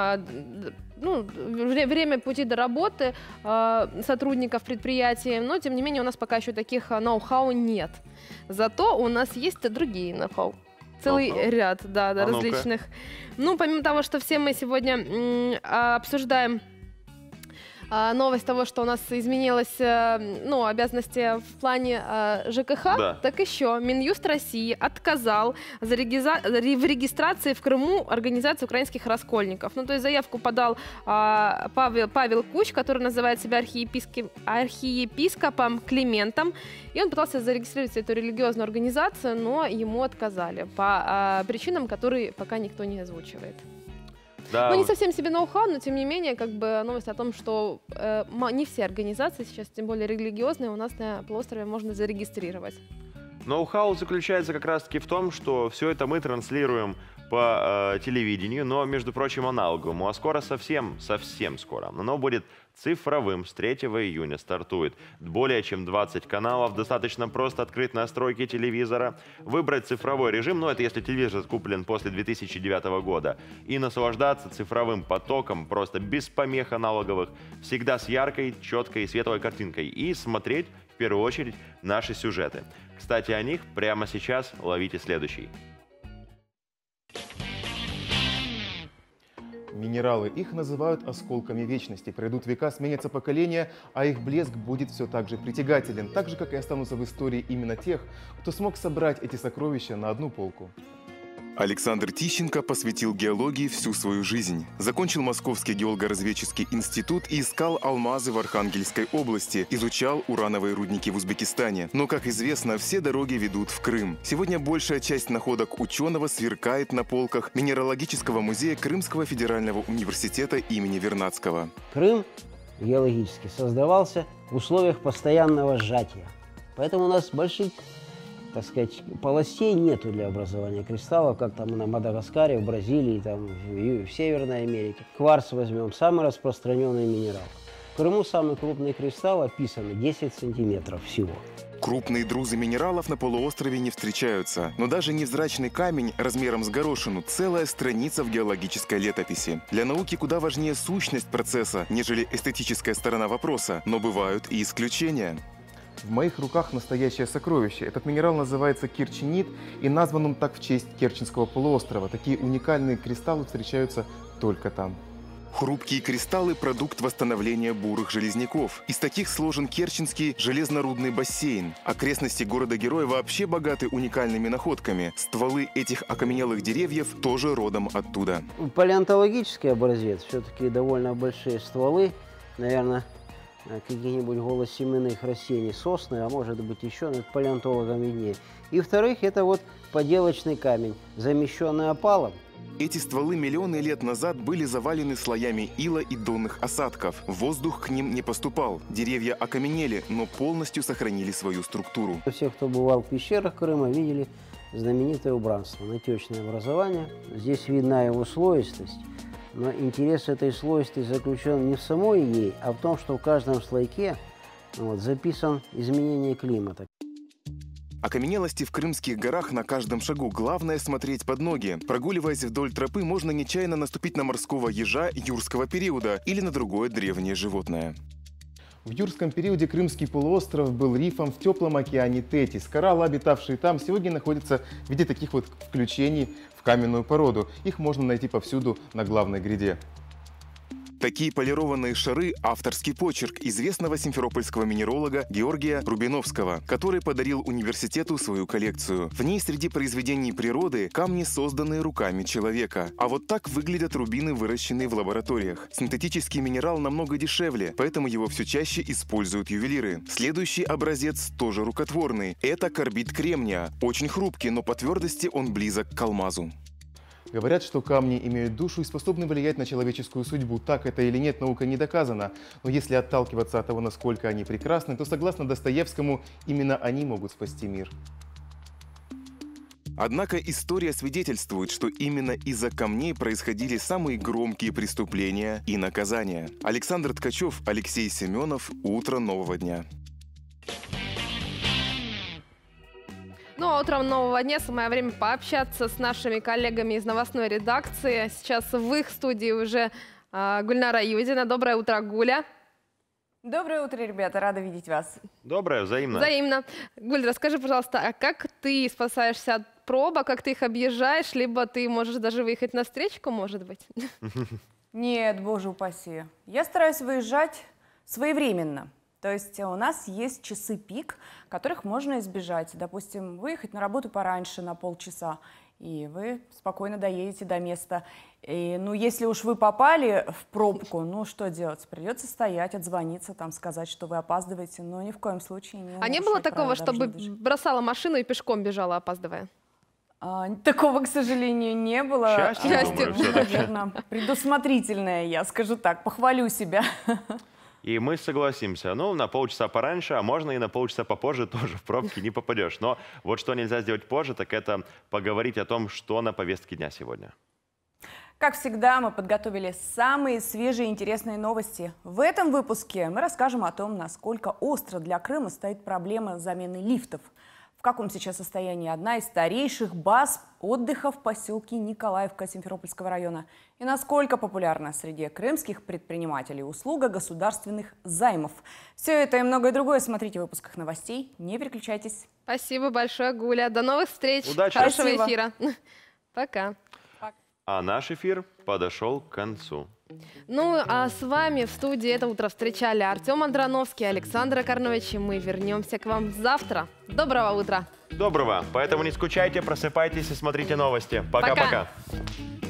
время пути до работы сотрудников предприятий, но, тем не менее, у нас пока еще таких ноу-хау нет. Зато у нас есть другие ноу-хау. Целый ряд, да, различных. Ну, помимо того, что все мы сегодня обсуждаем новость того, что у нас изменилось обязанности в плане ЖКХ, Да. так еще Минюст России отказал в регистрации в Крыму организации украинских раскольников. То есть заявку подал Павел Куч, который называет себя архиепископом Климентом, и он пытался зарегистрировать эту религиозную организацию, но ему отказали по причинам, которые пока никто не озвучивает. Да. Не совсем себе ноу-хау, но тем не менее, новость о том, что не все организации сейчас, тем более религиозные, у нас на полуострове можно зарегистрировать. Ноу-хау заключается как раз-таки в том, что все это мы транслируем по телевидению, но, между прочим, аналоговому. А скоро совсем скоро. Оно будет цифровым. С 3 июня стартует. Более чем 20 каналов. Достаточно просто открыть настройки телевизора, выбрать цифровой режим, это если телевизор куплен после 2009 года, и наслаждаться цифровым потоком, просто без помех аналоговых, всегда с яркой, четкой и светлой картинкой. И смотреть, в первую очередь, наши сюжеты. Кстати, о них прямо сейчас ловите следующий. Минералы. Их называют осколками вечности. Пройдут века, сменятся поколения, а их блеск будет все так же притягателен. Так же, как и останутся в истории именно тех, кто смог собрать эти сокровища на одну полку. Александр Тищенко посвятил геологии всю свою жизнь. Закончил Московский геолого-разведческий институт и искал алмазы в Архангельской области, изучал урановые рудники в Узбекистане. Но, как известно, все дороги ведут в Крым. Сегодня большая часть находок ученого сверкает на полках Минералогического музея Крымского федерального университета имени Вернадского. Крым геологически создавался в условиях постоянного сжатия. Поэтому у нас больших, так сказать, полостей нету для образования кристаллов, как там на Мадагаскаре, в Бразилии, там, в Северной Америке. Кварц возьмем, самый распространенный минерал. В Крыму самый крупный кристалл описан 10 сантиметров всего. Крупные друзы минералов на полуострове не встречаются. Но даже невзрачный камень размером с горошину – целая страница в геологической летописи. Для науки куда важнее сущность процесса, нежели эстетическая сторона вопроса. Но бывают и исключения. В моих руках настоящее сокровище. Этот минерал называется кирченит и назван он так в честь Керченского полуострова. Такие уникальные кристаллы встречаются только там. Хрупкие кристаллы – продукт восстановления бурых железняков. Из таких сложен Керченский железнорудный бассейн. Окрестности города-героя вообще богаты уникальными находками. Стволы этих окаменелых деревьев тоже родом оттуда. Палеонтологический образец, все-таки довольно большие стволы, наверное, каких-нибудь голосеменных растений, сосны, а может быть еще, но это палеонтологам виднее. И вторых, это вот поделочный камень, замещенный опалом. Эти стволы миллионы лет назад были завалены слоями ила и донных осадков. Воздух к ним не поступал. Деревья окаменели, но полностью сохранили свою структуру. Все, кто бывал в пещерах Крыма, видели знаменитое убранство, натечное образование. Здесь видна его слоистость. Но интерес этой слоистости заключен не в самой ей, а в том, что в каждом слойке записан изменение климата. Окаменелости в Крымских горах на каждом шагу. Главное смотреть под ноги. Прогуливаясь вдоль тропы, можно нечаянно наступить на морского ежа юрского периода или на другое древнее животное. В юрском периоде Крымский полуостров был рифом в теплом океане Тетис. Кораллы, обитавшие там, сегодня находятся в виде таких вот включений в каменную породу. Их можно найти повсюду на главной гряде. Такие полированные шары – авторский почерк известного симферопольского минералога Георгия Рубиновского, который подарил университету свою коллекцию. В ней среди произведений природы камни, созданные руками человека. А вот так выглядят рубины, выращенные в лабораториях. Синтетический минерал намного дешевле, поэтому его все чаще используют ювелиры. Следующий образец тоже рукотворный. Это карбид кремния. Очень хрупкий, но по твердости он близок к алмазу. Говорят, что камни имеют душу и способны влиять на человеческую судьбу. Так это или нет, наука не доказана. Но если отталкиваться от того, насколько они прекрасны, то, согласно Достоевскому, именно они могут спасти мир. Однако история свидетельствует, что именно из-за камней происходили самые громкие преступления и наказания. Александр Ткачев, Алексей Семенов. Утро нового дня. Ну а утром нового дня самое время пообщаться с нашими коллегами из новостной редакции. Сейчас в их студии уже Гульнара Юдина. Доброе утро, Гуля. Доброе утро, ребята. Рада видеть вас. Доброе, взаимно. Взаимно. Гуль, расскажи, пожалуйста, а как ты спасаешься от пробок, как ты их объезжаешь, либо ты можешь даже выехать на встречку, может быть? Нет, боже упаси. Я стараюсь выезжать своевременно. То есть у нас есть часы пик, которых можно избежать. Допустим, выехать на работу пораньше на полчаса, и вы спокойно доедете до места. И, ну, если уж вы попали в пробку, ну, что делать? Придется стоять, отзвониться, там, сказать, что вы опаздываете, но ни в коем случае не А не было такого, чтобы бросала машину и пешком бежала, опаздывая? Такого, к сожалению, не было. Счастье, наверное, предусмотрительная, я скажу так, похвалю себя. И мы согласимся. Ну, на полчаса пораньше, а можно и на полчаса попозже тоже в пробки не попадешь. Но вот что нельзя сделать позже, так это поговорить о том, что на повестке дня сегодня. Как всегда, мы подготовили самые свежие и интересные новости. В этом выпуске мы расскажем о том, насколько остро для Крыма стоит проблема замены лифтов. В каком сейчас состоянии одна из старейших баз отдыха в поселке Николаевка Симферопольского района. И насколько популярна среди крымских предпринимателей услуга государственных займов. Все это и многое другое смотрите в выпусках новостей. Не переключайтесь. Спасибо большое, Гуля. До новых встреч. Удачи. Хорошего Спасибо. эфира. Пока. А наш эфир подошел к концу. Ну, а с вами в студии это утро встречали Артем Андроновский, Александр Акарнович, и мы вернемся к вам завтра. Доброго утра. Доброго. Поэтому не скучайте, просыпайтесь и смотрите новости. Пока-пока.